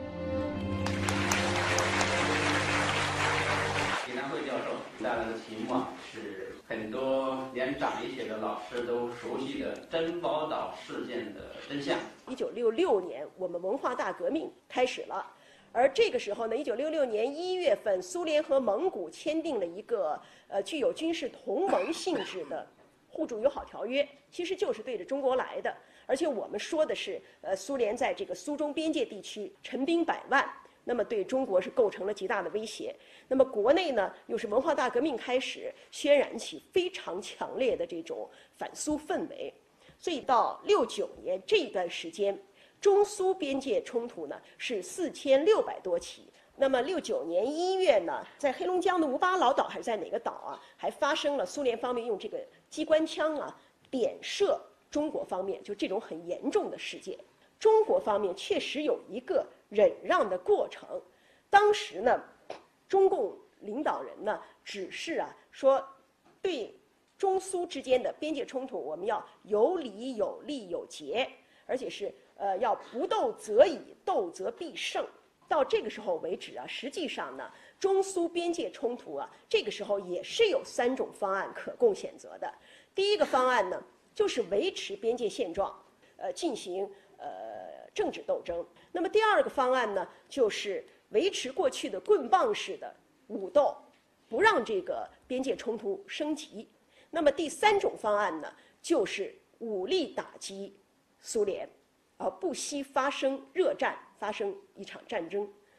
F: 李丹慧教授带来的题目啊，是很多连长一些的老师都熟悉的珍宝岛事件的真相。
D: 一九六六年，我们文化大革命开始了。而这个时候呢，一九六六年一月份，苏联和蒙古签订了一个呃具有军事同盟性质的互助友好条约，其实就是对着中国来的。而且我们说的是，呃，苏联在这个苏中边界地区陈兵百万，那么对中国是构成了极大的威胁。那么国内呢，又是文化大革命开始，渲染起非常强烈的这种反苏氛围。所以到六九年这一段时间，中苏边界冲突呢是四千六百多起。那么六九年一月呢，在黑龙江的乌巴劳岛还是在哪个岛啊，还发生了苏联方面用这个机关枪啊点射中国方面，就这种很严重的事件。中国方面确实有一个忍让的过程。当时呢，中共领导人呢指示啊说，对中苏之间的边界冲突，我们要有理有利有节，而且是呃要不斗则已，斗则必胜。到这个时候为止啊，实际上呢，中苏边界冲突啊，这个时候也是有三种方案可供选择的。第一个方案呢，就是维持边界现状，呃，进行呃政治斗争。那么第二个方案呢，就是维持过去的棍棒式的武斗，不让这个边界冲突升级。那么第三种方案呢，就是武力打击苏联，而不惜发生热战，发生一场战争。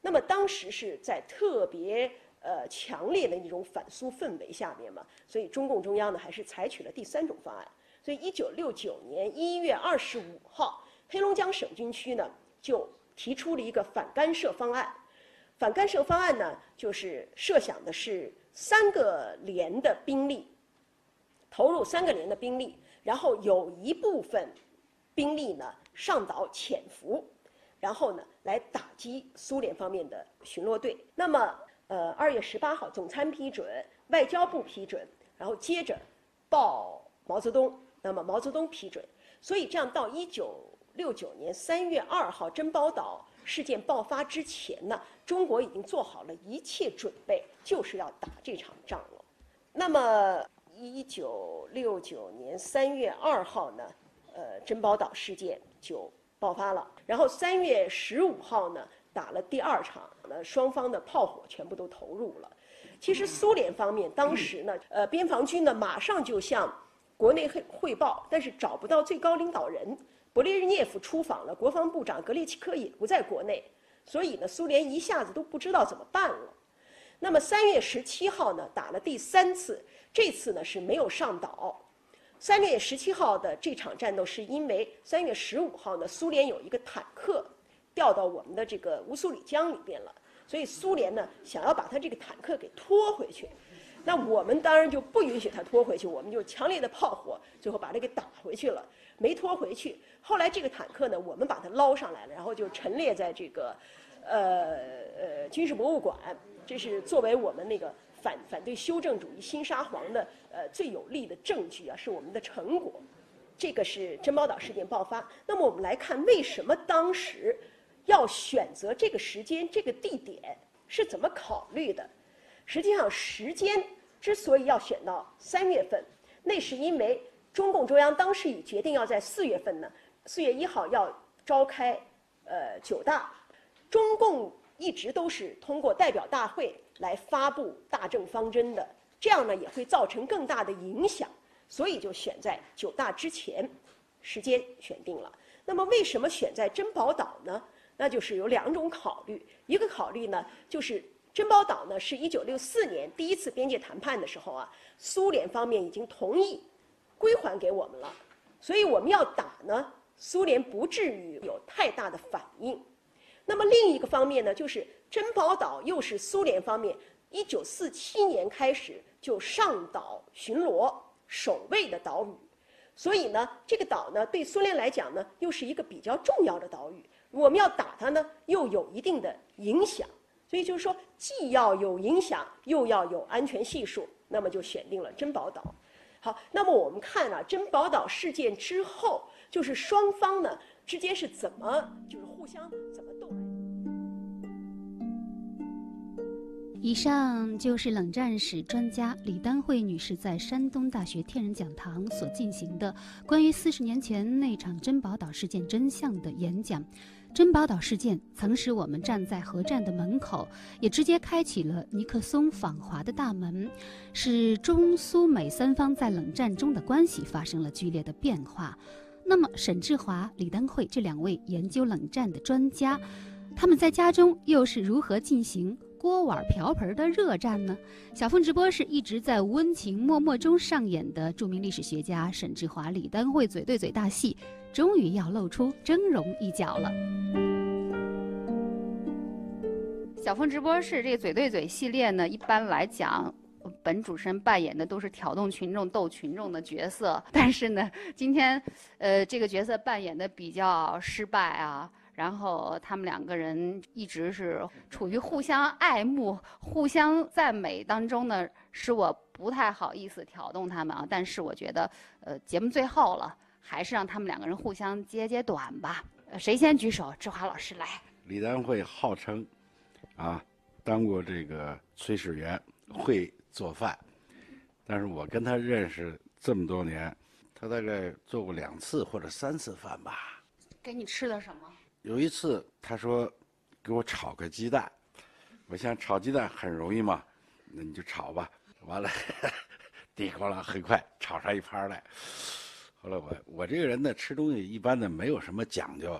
D: 那么当时是在特别呃强烈的那种反苏氛围下面嘛，所以中共中央呢还是采取了第三种方案。所以一九六九年一月二十五号，黑龙江省军区呢就提出了一个反干涉方案。反干涉方案呢，就是设想的是三个连的兵力，投入三个连的兵力，然后有一部分兵力呢上岛潜伏，然后呢来打击苏联方面的巡逻队。那么，呃，二月十八号，总参批准，外交部批准，然后接着报毛泽东，那么毛泽东批准。所以这样到一九六九年三月二号珍宝岛事件爆发之前呢，中国已经做好了一切准备，就是要打这场仗了。那么，一九六九年三月二号呢，呃，珍宝岛事件就爆发了。然后三月十五号呢，打了第二场，呢，双方的炮火全部都投入了。其实苏联方面当时呢，呃，边防军呢马上就向国内汇汇报，但是找不到最高领导人。勃列日涅夫出访了，国防部长格列齐科也不在国内，所以呢，苏联一下子都不知道怎么办了。那么三月十七号呢，打了第三次，这次呢是没有上岛。三月十七号的这场战斗是因为三月十五号呢，苏联有一个坦克调到我们的这个乌苏里江里边了，所以苏联呢想要把他这个坦克给拖回去。那我们当然就不允许他拖回去，我们就强烈的炮火，最后把它给打回去了，没拖回去。后来这个坦克呢，我们把它捞上来了，然后就陈列在这个，呃呃军事博物馆，这是作为我们那个反反对修正主义新沙皇的呃最有力的证据啊，是我们的成果。这个是珍宝岛事件爆发。那么我们来看，为什么当时要选择这个时间、这个地点是怎么考虑的？实际上，时间之所以要选到三月份，那是因为中共中央当时已决定要在四月份呢，四月一号要召开呃九大。中共一直都是通过代表大会来发布大政方针的，这样呢也会造成更大的影响，所以就选在九大之前，时间选定了。那么为什么选在珍宝岛呢？那就是有两种考虑，一个考虑呢就是珍宝岛呢是一九六四年第一次边界谈判的时候啊，苏联方面已经同意归还给我们了，所以我们要打呢，苏联不至于有太大的反应。那么另一个方面呢，就是珍宝岛又是苏联方面一九四七年开始就上岛巡逻守卫的岛屿，所以呢，这个岛呢对苏联来讲呢又是一个比较重要的岛屿，我们要打它呢又有一定的影响。所以就是说，既要有影响，又要有安全系数，那么就选定了珍宝岛。好，那么我们看啊，珍宝岛事件之后，就是双方呢之间是怎么，就是互相怎么斗来。
B: 以上就是冷战史专家李丹慧女士在山东大学天人讲堂所进行的关于四十年前那场珍宝岛事件真相的演讲。珍宝岛事件曾使我们站在核战的门口，也直接开启了尼克松访华的大门，使中苏美三方在冷战中的关系发生了剧烈的变化。那么沈志华、李丹慧这两位研究冷战的专家，他们在家中又是如何进行锅碗瓢盆的热战呢？小凤直播室一直在温情脉脉中上演的著名历史学家沈志华、李丹慧嘴对嘴大戏，终于要露出峥嵘一角了。
G: 小凤直播室这个嘴对嘴系列呢，一般来讲，本主持人扮演的都是挑动群众、逗群众的角色，但是呢，今天，呃，这个角色扮演的比较失败啊。然后他们两个人一直是处于互相爱慕、互相赞美当中呢，使我不太好意思挑动他们啊。但是我觉得，呃，节目最后了，还是让他们两个人互相揭揭短吧。呃，谁先举手？志华老师来。
E: 李丹慧号称，啊，当过这个炊事员，会做饭，但是我跟他认识这么多年，他大概做过两次或者三次饭吧。
G: 给你吃的什么？
E: 有一次他说给我炒个鸡蛋，我想炒鸡蛋很容易嘛，那你就炒吧。完了滴咕啦很快炒上一盘来。后来我我这个人呢吃东西一般的没有什么讲究啊，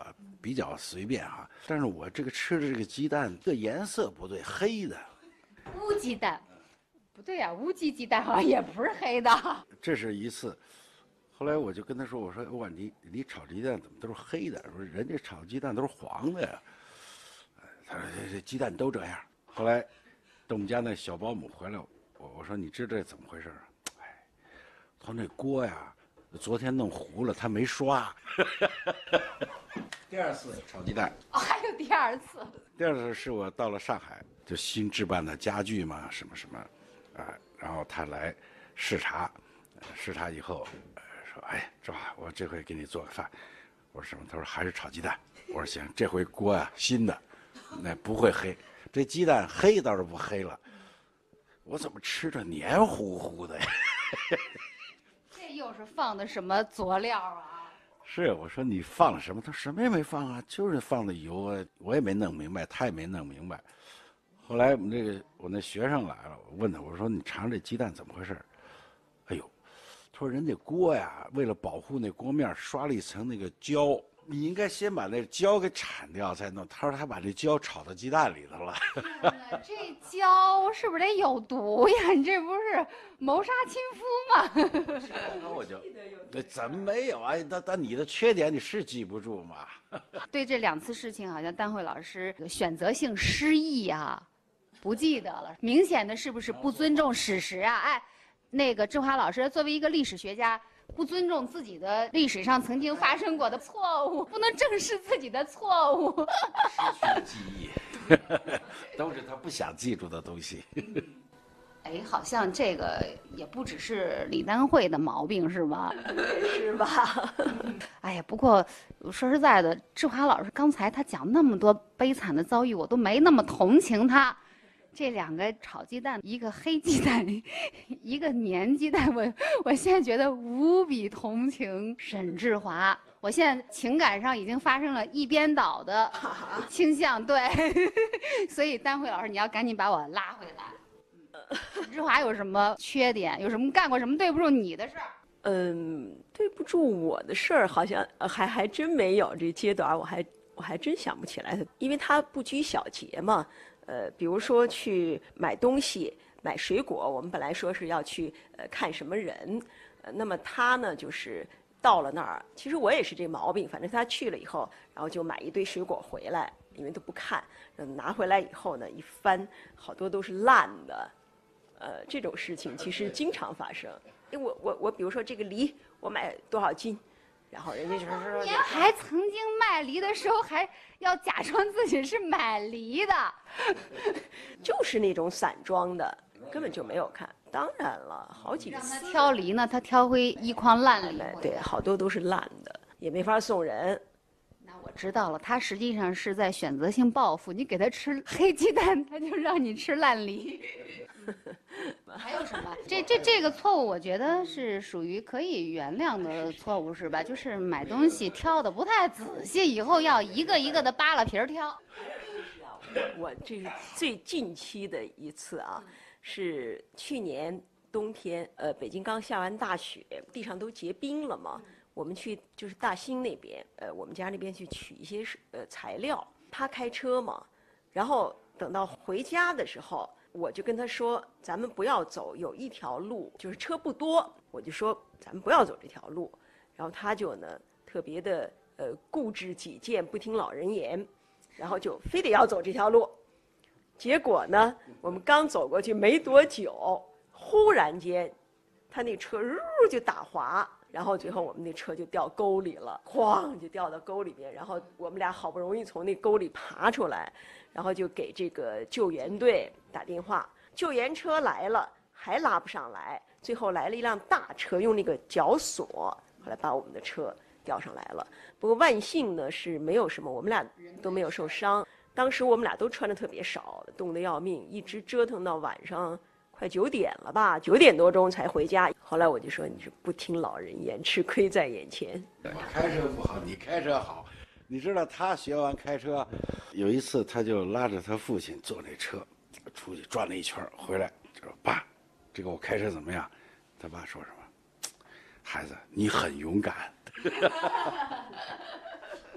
E: 比较随便哈。但是我这个吃的这个鸡蛋的颜色不对，黑的。
G: 乌鸡蛋，不对呀、啊，乌鸡鸡蛋好像也不是黑的。
E: 这是一次。后来我就跟他说：“我说哇，你你炒鸡蛋怎么都是黑的？我说人家炒鸡蛋都是黄的呀。”他说：“这鸡蛋都这样。”后来等我们家那小保姆回来，我我说：“你知道这怎么回事啊？”哎，他说那锅呀，昨天弄糊了，他没刷。第二次炒鸡蛋。
G: 哦，还有第二次。
E: 第二次是我到了上海，就新置办的家具嘛，什么什么，啊，然后他来视察，视察以后。说哎，是吧？我这回给你做个饭。我说什么？他说还是炒鸡蛋。我说行，这回锅啊新的，那不会黑。这鸡蛋黑倒是不黑了，我怎么吃着黏糊糊的呀？
G: 这又是放的什么佐料啊？
E: 是，我说你放了什么？他什么也没放啊，就是放的油啊，我也没弄明白，他也没弄明白。后来我们这个我那学生来了，我问他，我说你尝尝这鸡蛋怎么回事？哎呦！说人家锅呀，为了保护那锅面，刷了一层那个胶。你应该先把那胶给铲掉才弄。他说他把这胶炒到鸡蛋里头了。
G: 这胶是不是得有毒呀？你这不是谋杀亲夫吗？
E: 那我就，那怎么没有啊？那那你的缺点你是记不住吗？
G: 对这两次事情，好像丹慧老师选择性失忆啊，不记得了。明显的是不是不尊重史实啊？哎。那个志华老师作为一个历史学家，不尊重自己的历史上曾经发生过的错误，不能正视自己的错误，
E: 失去了记忆，都是他不想记住的东西。
G: 哎，好像这个也不只是李丹慧的毛病，是吧？
D: 是吧？
G: 哎呀，不过说实在的，志华老师刚才他讲那么多悲惨的遭遇，我都没那么同情他。这两个炒鸡蛋，一个黑鸡蛋，一个黏鸡蛋，我我现在觉得无比同情沈志华。我现在情感上已经发生了一边倒的倾向，对，所以丹慧老师，你要赶紧把我拉回来。沈志华有什么缺点？有什么干过什么对不住你的事儿？
D: 嗯，对不住我的事儿，好像还还真没有。这阶段我还我还真想不起来，因为他不拘小节嘛。呃，比如说去买东西、买水果，我们本来说是要去呃看什么人，呃，那么他呢就是到了那儿，其实我也是这毛病，反正他去了以后，然后就买一堆水果回来，因为都不看，拿回来以后呢，一翻，好多都是烂的，呃，这种事情其实经常发生。因为我我我，比如说这个梨，我买多少斤？然后人家就说，
G: 您还曾经卖梨的时候，还要假装自己是买梨的，
D: 就是那种散装的，根本就没有看。当然了，好几次
G: 让他挑梨呢，他挑回一筐烂梨。
D: 对，好多都是烂的，也没法送人。
G: 那我知道了，他实际上是在选择性报复。你给他吃黑鸡蛋，他就让你吃烂梨。还有什么？这这这个错误，我觉得是属于可以原谅的错误，是吧？就是买东西挑的不太仔细，以后要一个一个的扒拉皮儿挑。
D: 我我这是最近期的一次啊，是去年冬天，呃，北京刚下完大雪，地上都结冰了嘛。我们去就是大兴那边，呃，我们家那边去取一些呃材料。他开车嘛，然后等到回家的时候。我就跟他说，咱们不要走，有一条路就是车不多，我就说咱们不要走这条路。然后他就呢特别的呃固执己见，不听老人言，然后就非得要走这条路。结果呢，我们刚走过去没多久，忽然间，他那车呜就打滑，然后最后我们那车就掉沟里了，哐就掉到沟里面。然后我们俩好不容易从那沟里爬出来。然后就给这个救援队打电话，救援车来了，还拉不上来，最后来了一辆大车，用那个绞索，后来把我们的车吊上来了。不过万幸呢是没有什么，我们俩都没有受伤。当时我们俩都穿的特别少，冻得要命，一直折腾到晚上快九点了吧，九点多钟才回家。后来我就说你是不听老人言，吃亏在眼前。
E: 我开车不好，你开车好。你知道他学完开车，有一次他就拉着他父亲坐那车，出去转了一圈，回来就说：“爸，这个我开车怎么样？”他爸说什么：“孩子，你很勇敢。”他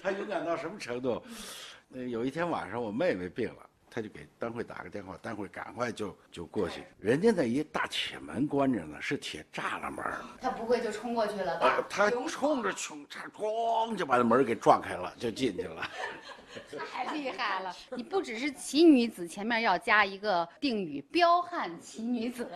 E: 他勇敢到什么程度？呃，有一天晚上我妹妹病了，他就给单慧打个电话，单慧赶快就就过去。人家那一大铁门关着呢，是铁栅栏门。
G: 他不会就冲过去了吧？
E: 呃、他冲着冲，他咣就把那门给撞开了，就进去了。
G: 太厉害了！你不只是奇女子，前面要加一个定语“彪悍奇女子”。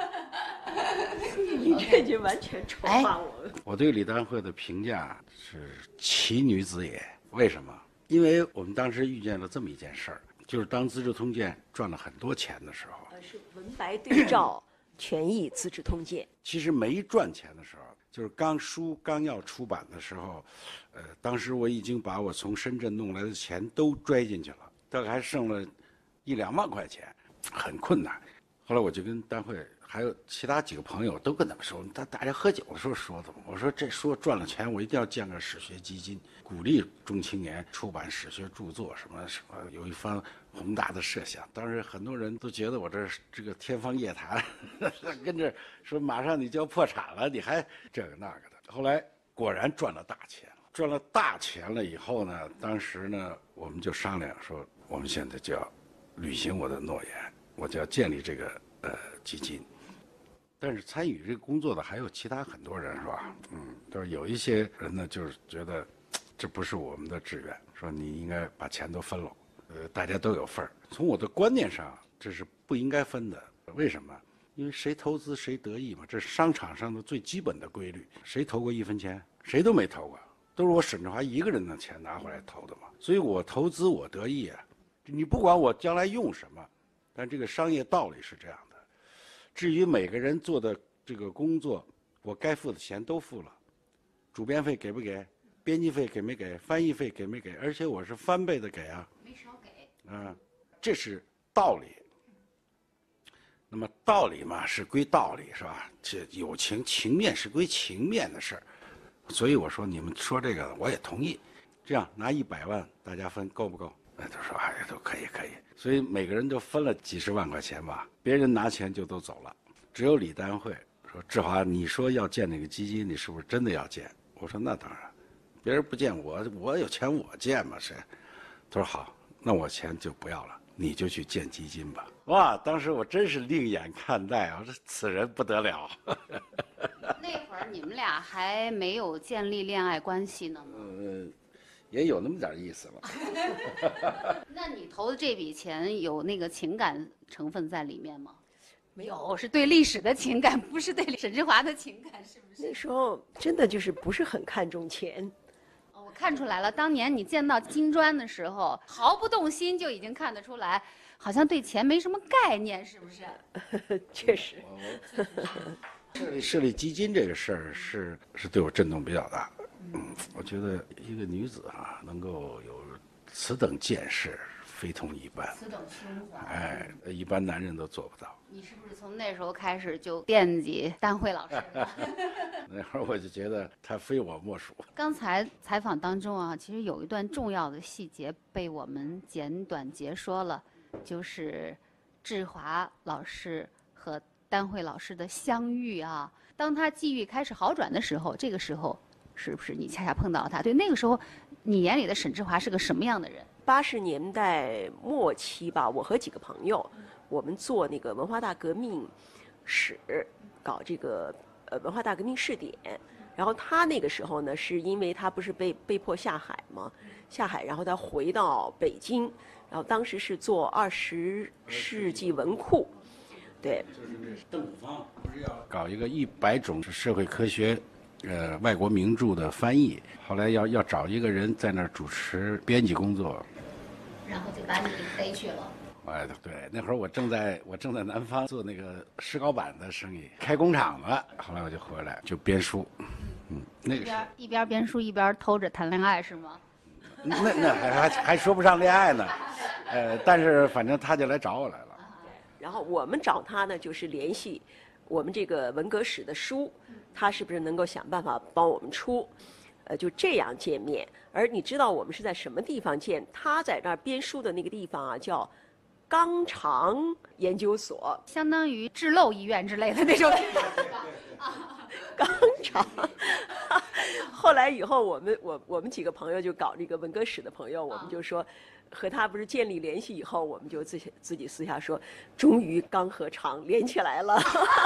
D: 你这就完全丑化我了。
E: 我对李丹慧的评价是奇女子也。为什么？因为我们当时遇见了这么一件事儿，就是当《资治通鉴》赚了很多钱的时候，
D: 呃，是文白对照全译《资治通鉴》。
E: 其实没赚钱的时候，就是刚书刚要出版的时候，呃，当时我已经把我从深圳弄来的钱都拽进去了，大概还剩了一两万块钱，很困难。后来我就跟丹慧还有其他几个朋友都跟他们说，大大家喝酒的时候说的嘛，我说这书赚了钱，我一定要建个史学基金，鼓励中青年出版史学著作，什么什么，有一番宏大的设想。当时很多人都觉得我这这个天方夜谭，跟着说马上你就要破产了，你还这个那个的。后来果然赚了大钱，赚了大钱了以后呢，当时呢我们就商量说，我们现在就要履行我的诺言，我就要建立这个呃基金。但是参与这个工作的还有其他很多人，是吧？嗯，就是有一些人呢，就是觉得这不是我们的志愿，说你应该把钱都分了，呃，大家都有份儿。从我的观念上，这是不应该分的。为什么？因为谁投资谁得益嘛，这是商场上的最基本的规律。谁投过一分钱？谁都没投过，都是我沈志华一个人的钱拿回来投的嘛。所以我投资我得益啊，你不管我将来用什么，但这个商业道理是这样的。至于每个人做的这个工作，我该付的钱都付了，主编费给不给，编辑费给没给，翻译费给没给，而且我是翻倍的给啊，
G: 没少给。
E: 嗯，这是道理。那么道理嘛是归道理，是吧？这友情情面是归情面的事儿，所以我说你们说这个我也同意。这样拿一百万大家分够不够？那他说哎都可以可以，所以每个人都分了几十万块钱吧，别人拿钱就都走了，只有李丹慧说志华，你说要建那个基金，你是不是真的要建？我说那当然，别人不建我我有钱我建嘛谁？他说好，那我钱就不要了，你就去建基金吧。哇，当时我真是另眼看待啊，这此人不得了。
G: 那会儿你们俩还没有建立恋爱关系呢吗？
E: 呃。也有那么点意思了。
G: 那你投的这笔钱有那个情感成分在里面吗？没有，是对历史的情感，不是对沈志华的情感，是不是？
D: 那时候真的就是不是很看重钱。
G: 哦，我看出来了，当年你见到金砖的时候，毫不动心就已经看得出来，好像对钱没什么概念，是不是？
D: 确实。
E: 设立设立基金这个事儿是是对我震动比较大。嗯，我觉得一个女子啊，能够有此等见识，非同一般。
G: 此等胸怀，
E: 哎，一般男人都做不到。
G: 你是不是从那时候开始就惦记丹慧老师了？
E: 那会儿我就觉得她非我莫属。
G: 刚才采访当中啊，其实有一段重要的细节被我们简短截说了，就是志华老师和丹慧老师的相遇啊。当他际遇开始好转的时候，这个时候。是不是你恰恰碰到了他？对，那个时候，你眼里的沈志华是个什么样的人？
D: 八十年代末期吧，我和几个朋友，我们做那个文化大革命史，搞这个呃文化大革命试点。然后他那个时候呢，是因为他不是被被迫下海吗？下海，然后他回到北京，然后当时是做二十世纪文库，对。
E: 就是这邓古方不是要搞一个一百种社会科学。呃，外国名著的翻译，后来要要找一个人在那儿主持编辑工作，
G: 然后就把你逮去了。
E: 哎，对，那会儿我正在我正在南方做那个石膏板的生意，开工厂了。后来我就回来就编书，嗯，那个
G: 一边一边编书一边偷着谈恋爱是吗？
E: 那那还还还说不上恋爱呢，呃，但是反正他就来找我来了。
D: 然后我们找他呢，就是联系我们这个文革史的书。他是不是能够想办法帮我们出？呃，就这样见面。而你知道我们是在什么地方见？他在那儿编书的那个地方啊，叫肛肠研究所，
G: 相当于治漏医院之类的那种地方，是吧？
D: 肛肠， 后来以后，我们我我们几个朋友就搞这个文革史的朋友，我们就说，和他不是建立联系以后，我们就自己自己私下说，终于刚和常连起来了。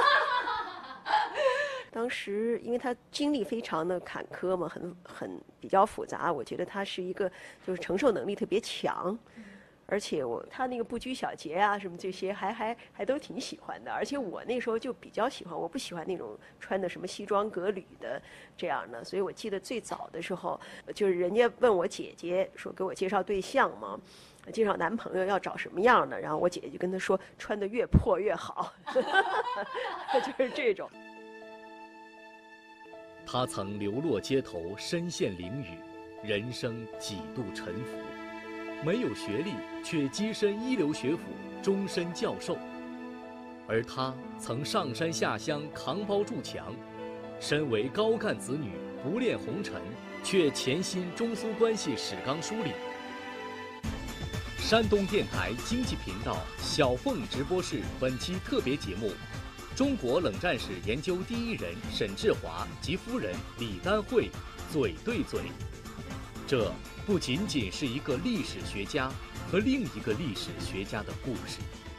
D: 当时因为他经历非常的坎坷嘛，很很比较复杂，我觉得他是一个就是承受能力特别强。而且我他那个不拘小节啊，什么这些还还还都挺喜欢的。而且我那时候就比较喜欢，我不喜欢那种穿的什么西装革履的这样的。所以我记得最早的时候，就是人家问我姐姐说给我介绍对象嘛，介绍男朋友要找什么样的，然后我姐姐就跟他说穿的越破越好，就是这种。
C: 他曾流落街头，身陷囹圄，人生几度沉浮。没有学历，却跻身一流学府，终身教授。而他曾上山下乡，扛包筑墙。身为高干子女，不恋红尘，却潜心中苏关系史纲梳理。山东电台经济频道小凤直播室本期特别节目：中国冷战史研究第一人沈志华及夫人李丹慧嘴对嘴。这不仅仅是一个历史学家和另一个历史学家的故事。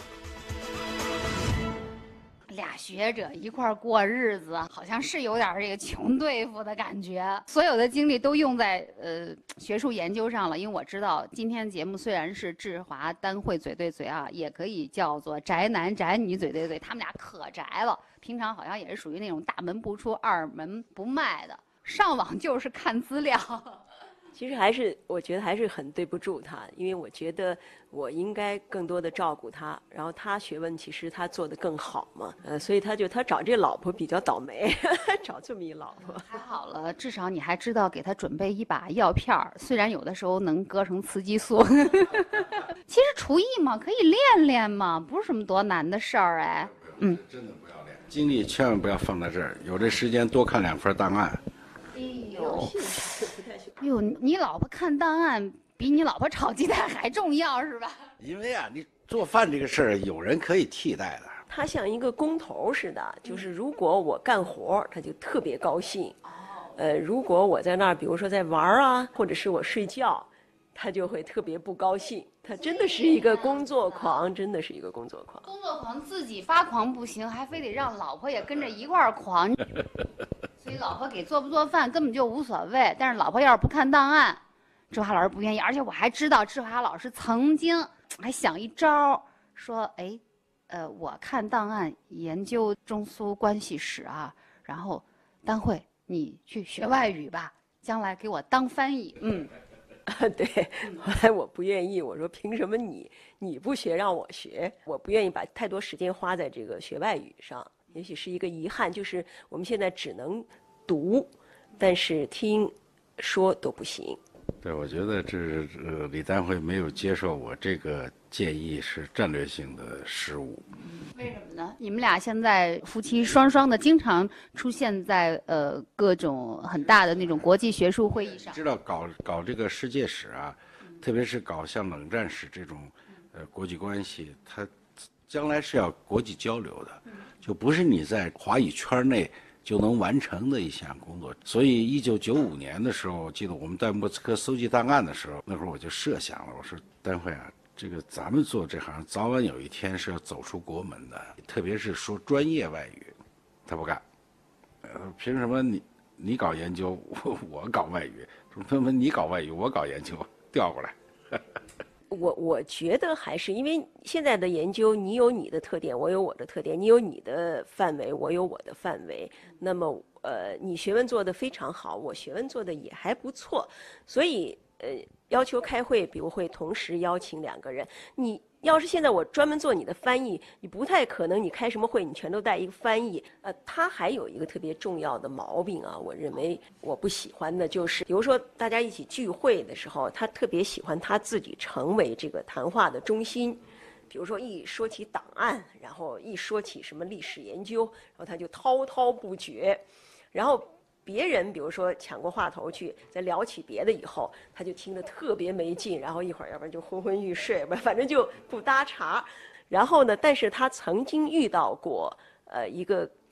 G: 俩学者一块儿过日子，好像是有点这个穷对付的感觉。所有的精力都用在呃学术研究上了。因为我知道今天节目虽然是志华丹慧嘴对嘴啊，也可以叫做宅男宅女嘴对嘴，他们俩可宅了。平常好像也是属于那种大门不出二门不迈的，上网就是看资料。
D: 其实还是我觉得还是很对不住他，因为我觉得我应该更多的照顾他，然后他学问其实他做得更好嘛，呃，所以他就他找这老婆比较倒霉，找这么一老婆。
G: 还好了，至少你还知道给他准备一把药片儿，虽然有的时候能割成雌激素。其实厨艺嘛，可以练练嘛，不是什么多难的事儿哎。嗯，
E: 真的不要练，精力千万不要放在这儿，有这时间多看两份档案。
G: 哎呦。哟，你老婆看档案比你老婆炒鸡蛋还重要是吧？
E: 因为啊，你做饭这个事儿有人可以替代的。
D: 他像一个工头似的，就是如果我干活，他就特别高兴。呃，如果我在那儿，比如说在玩啊，或者是我睡觉，他就会特别不高兴。他真的是一个工作狂，真的是一个工作狂。
G: 工作狂自己发狂不行，还非得让老婆也跟着一块儿狂。所以老婆给做不做饭根本就无所谓，但是老婆要是不看档案，志华老师不愿意。而且我还知道志华老师曾经还想一招，说哎，呃，我看档案研究中苏关系史啊，然后丹慧你去学外语吧，将来给我当翻译。嗯，
D: 对，后来我不愿意，我说凭什么你你不学让我学？我不愿意把太多时间花在这个学外语上。也许是一个遗憾，就是我们现在只能读，但是听、说都不行。
E: 对，我觉得这是呃李丹慧没有接受我这个建议是战略性的失误。
G: 为什么呢？你们俩现在夫妻双双的，经常出现在呃各种很大的那种国际学术会议上。
E: 知道搞搞这个世界史啊，嗯、特别是搞像冷战史这种呃国际关系，它将来是要国际交流的。嗯，就不是你在华语圈内就能完成的一项工作。所以一九九五年的时候，我记得我们在莫斯科搜集档案的时候，那会儿我就设想了，我说丹慧啊，这个咱们做这行早晚有一天是要走出国门的，特别是说专业外语。他不干，呃，凭什么你你搞研究，我我搞外语？说纷纷你搞外语，我搞研究，调过来。
D: 我我觉得还是因为现在的研究，你有你的特点，我有我的特点，你有你的范围，我有我的范围。那么，呃，你学问做得非常好，我学问做得也还不错，所以呃，要求开会，比如会同时邀请两个人。你要是现在我专门做你的翻译，你不太可能，你开什么会你全都带一个翻译。呃，他还有一个特别重要的毛病啊，我认为我不喜欢的就是，比如说大家一起聚会的时候，他特别喜欢他自己成为这个谈话的中心。比如说一说起档案，然后一说起什么历史研究，然后他就滔滔不绝，然后别人比如说抢过话头去，再聊起别的以后，他就听得特别没劲，然后一会儿要不然就昏昏欲睡，反正就不搭茬。然后呢，但是他曾经遇到过呃一个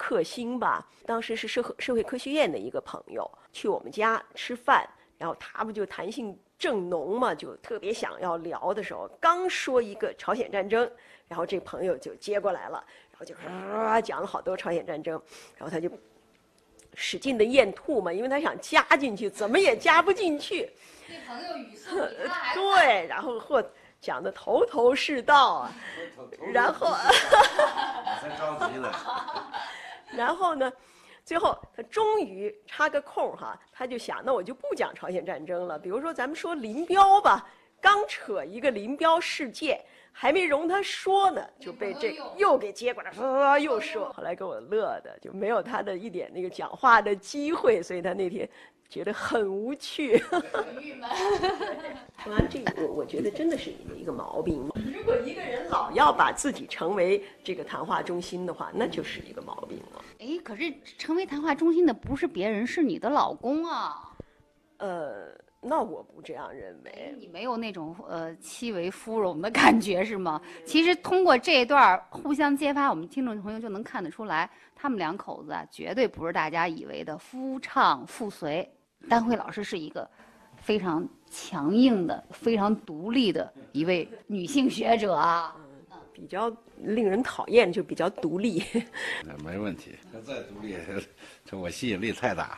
D: 克星吧，当时是社会社会科学院的一个朋友去我们家吃饭，然后他不就谈性正浓嘛，就特别想要聊的时候，刚说一个朝鲜战争，然后这朋友就接过来了，然后就啊讲了好多朝鲜战争，然后他就使劲的咽吐嘛，因为他想加进去，怎么也加不进去。
G: 这朋友语速比他还
D: 对，然后或讲的头头是道啊，然后
E: 才着急呢。
D: 然后呢，最后他终于插个空哈，他就想，那我就不讲朝鲜战争了，比如说咱们说林彪吧，刚扯一个林彪事件，还没容他说呢，就被这又给接过来，说又说，后来给我乐的，就没有他的一点那个讲话的机会，所以他那天觉得很无趣。
G: 很郁闷。
D: 当然，这个我觉得真的是你的一个毛病。如果一个人老要把自己成为这个谈话中心的话，那就是一个毛病了。
G: 哎，可是成为谈话中心的不是别人，是你的老公啊。
D: 呃，那我不这样认为。
G: 你没有那种呃妻为夫荣的感觉是吗？其实通过这一段互相揭发，我们听众朋友就能看得出来，他们两口子啊，绝对不是大家以为的夫唱妇随。丹慧老师是一个非常强硬的、非常独立的一位女性学者啊。
D: 比较令人讨厌，就比较独立。
E: 那没问题，他再独立，这我吸引力太大。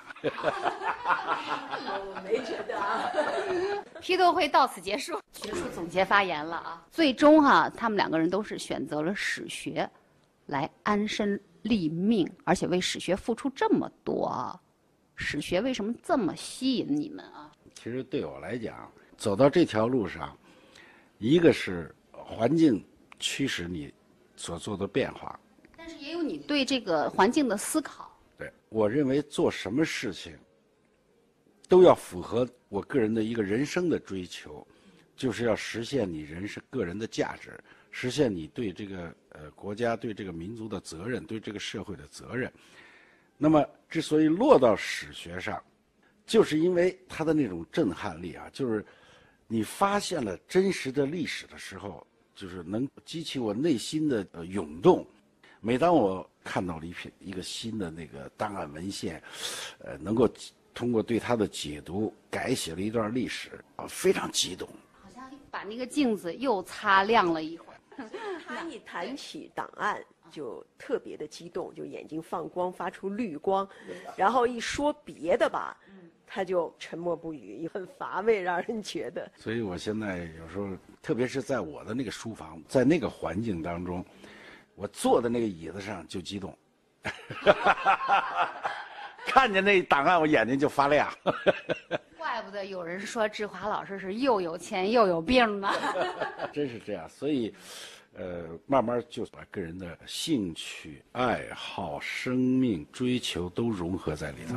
D: 我没觉得啊。
G: 批斗会到此结束，学术总结发言了啊。最终哈、啊，他们两个人都是选择了史学，来安身立命，而且为史学付出这么多啊。史学为什么这么吸引你们啊？
E: 其实对我来讲，走到这条路上，一个是环境驱使你所做的变化，
G: 但是也有你对这个环境的思考。
E: 对，我认为做什么事情都要符合我个人的一个人生的追求，就是要实现你人生个人的价值，实现你对这个呃国家、对这个民族的责任，对这个社会的责任。那么，之所以落到史学上，就是因为它的那种震撼力啊，就是你发现了真实的历史的时候，就是能激起我内心的呃涌动。每当我看到了一篇一个新的那个档案文献，呃，能够通过对它的解读改写了一段历史啊，非常激动。
G: 好像把那个镜子又擦亮了一会儿。
D: 他一谈起档案就特别的激动，就眼睛放光，发出绿光，然后一说别的吧，他就沉默不语，很乏味，让人觉得。
E: 所以我现在有时候，特别是在我的那个书房，在那个环境当中，我坐在那个椅子上就激动，看见那档案，我眼睛就发亮。
G: 怪不得有人说志华老师是又有钱又有病呢。
E: 真是这样，所以，呃，慢慢就把个人的兴趣、爱好、生命追求都融合在里头。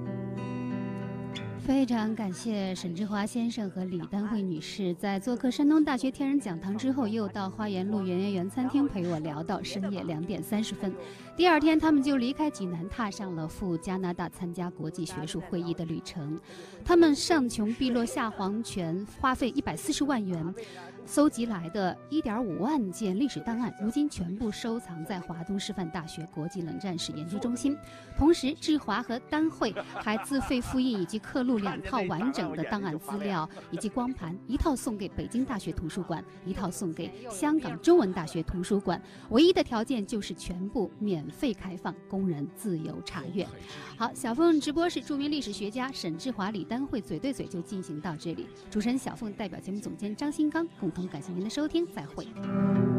B: 非常感谢沈志华先生和李丹慧女士在做客山东大学天人讲堂之后，又到花园路圆圆园餐厅陪我聊到深夜两点三十分。第二天，他们就离开济南，踏上了赴加拿大参加国际学术会议的旅程。他们上穷碧落下黄泉，花费一百四十万元搜集来的一点五万件历史档案，如今全部收藏在华东师范大学国际冷战史研究中心。同时，志华和丹慧还自费复印以及刻录两套完整的档案资料以及光盘，一套送给北京大学图书馆，一套送给香港中文大学图书馆。唯一的条件就是全部免费开放，供人自由查阅。好，小凤直播室著名历史学家沈志华、李丹慧嘴对嘴就进行到这里。主持人小凤代表节目总监张新刚共同感谢您的收听，再会。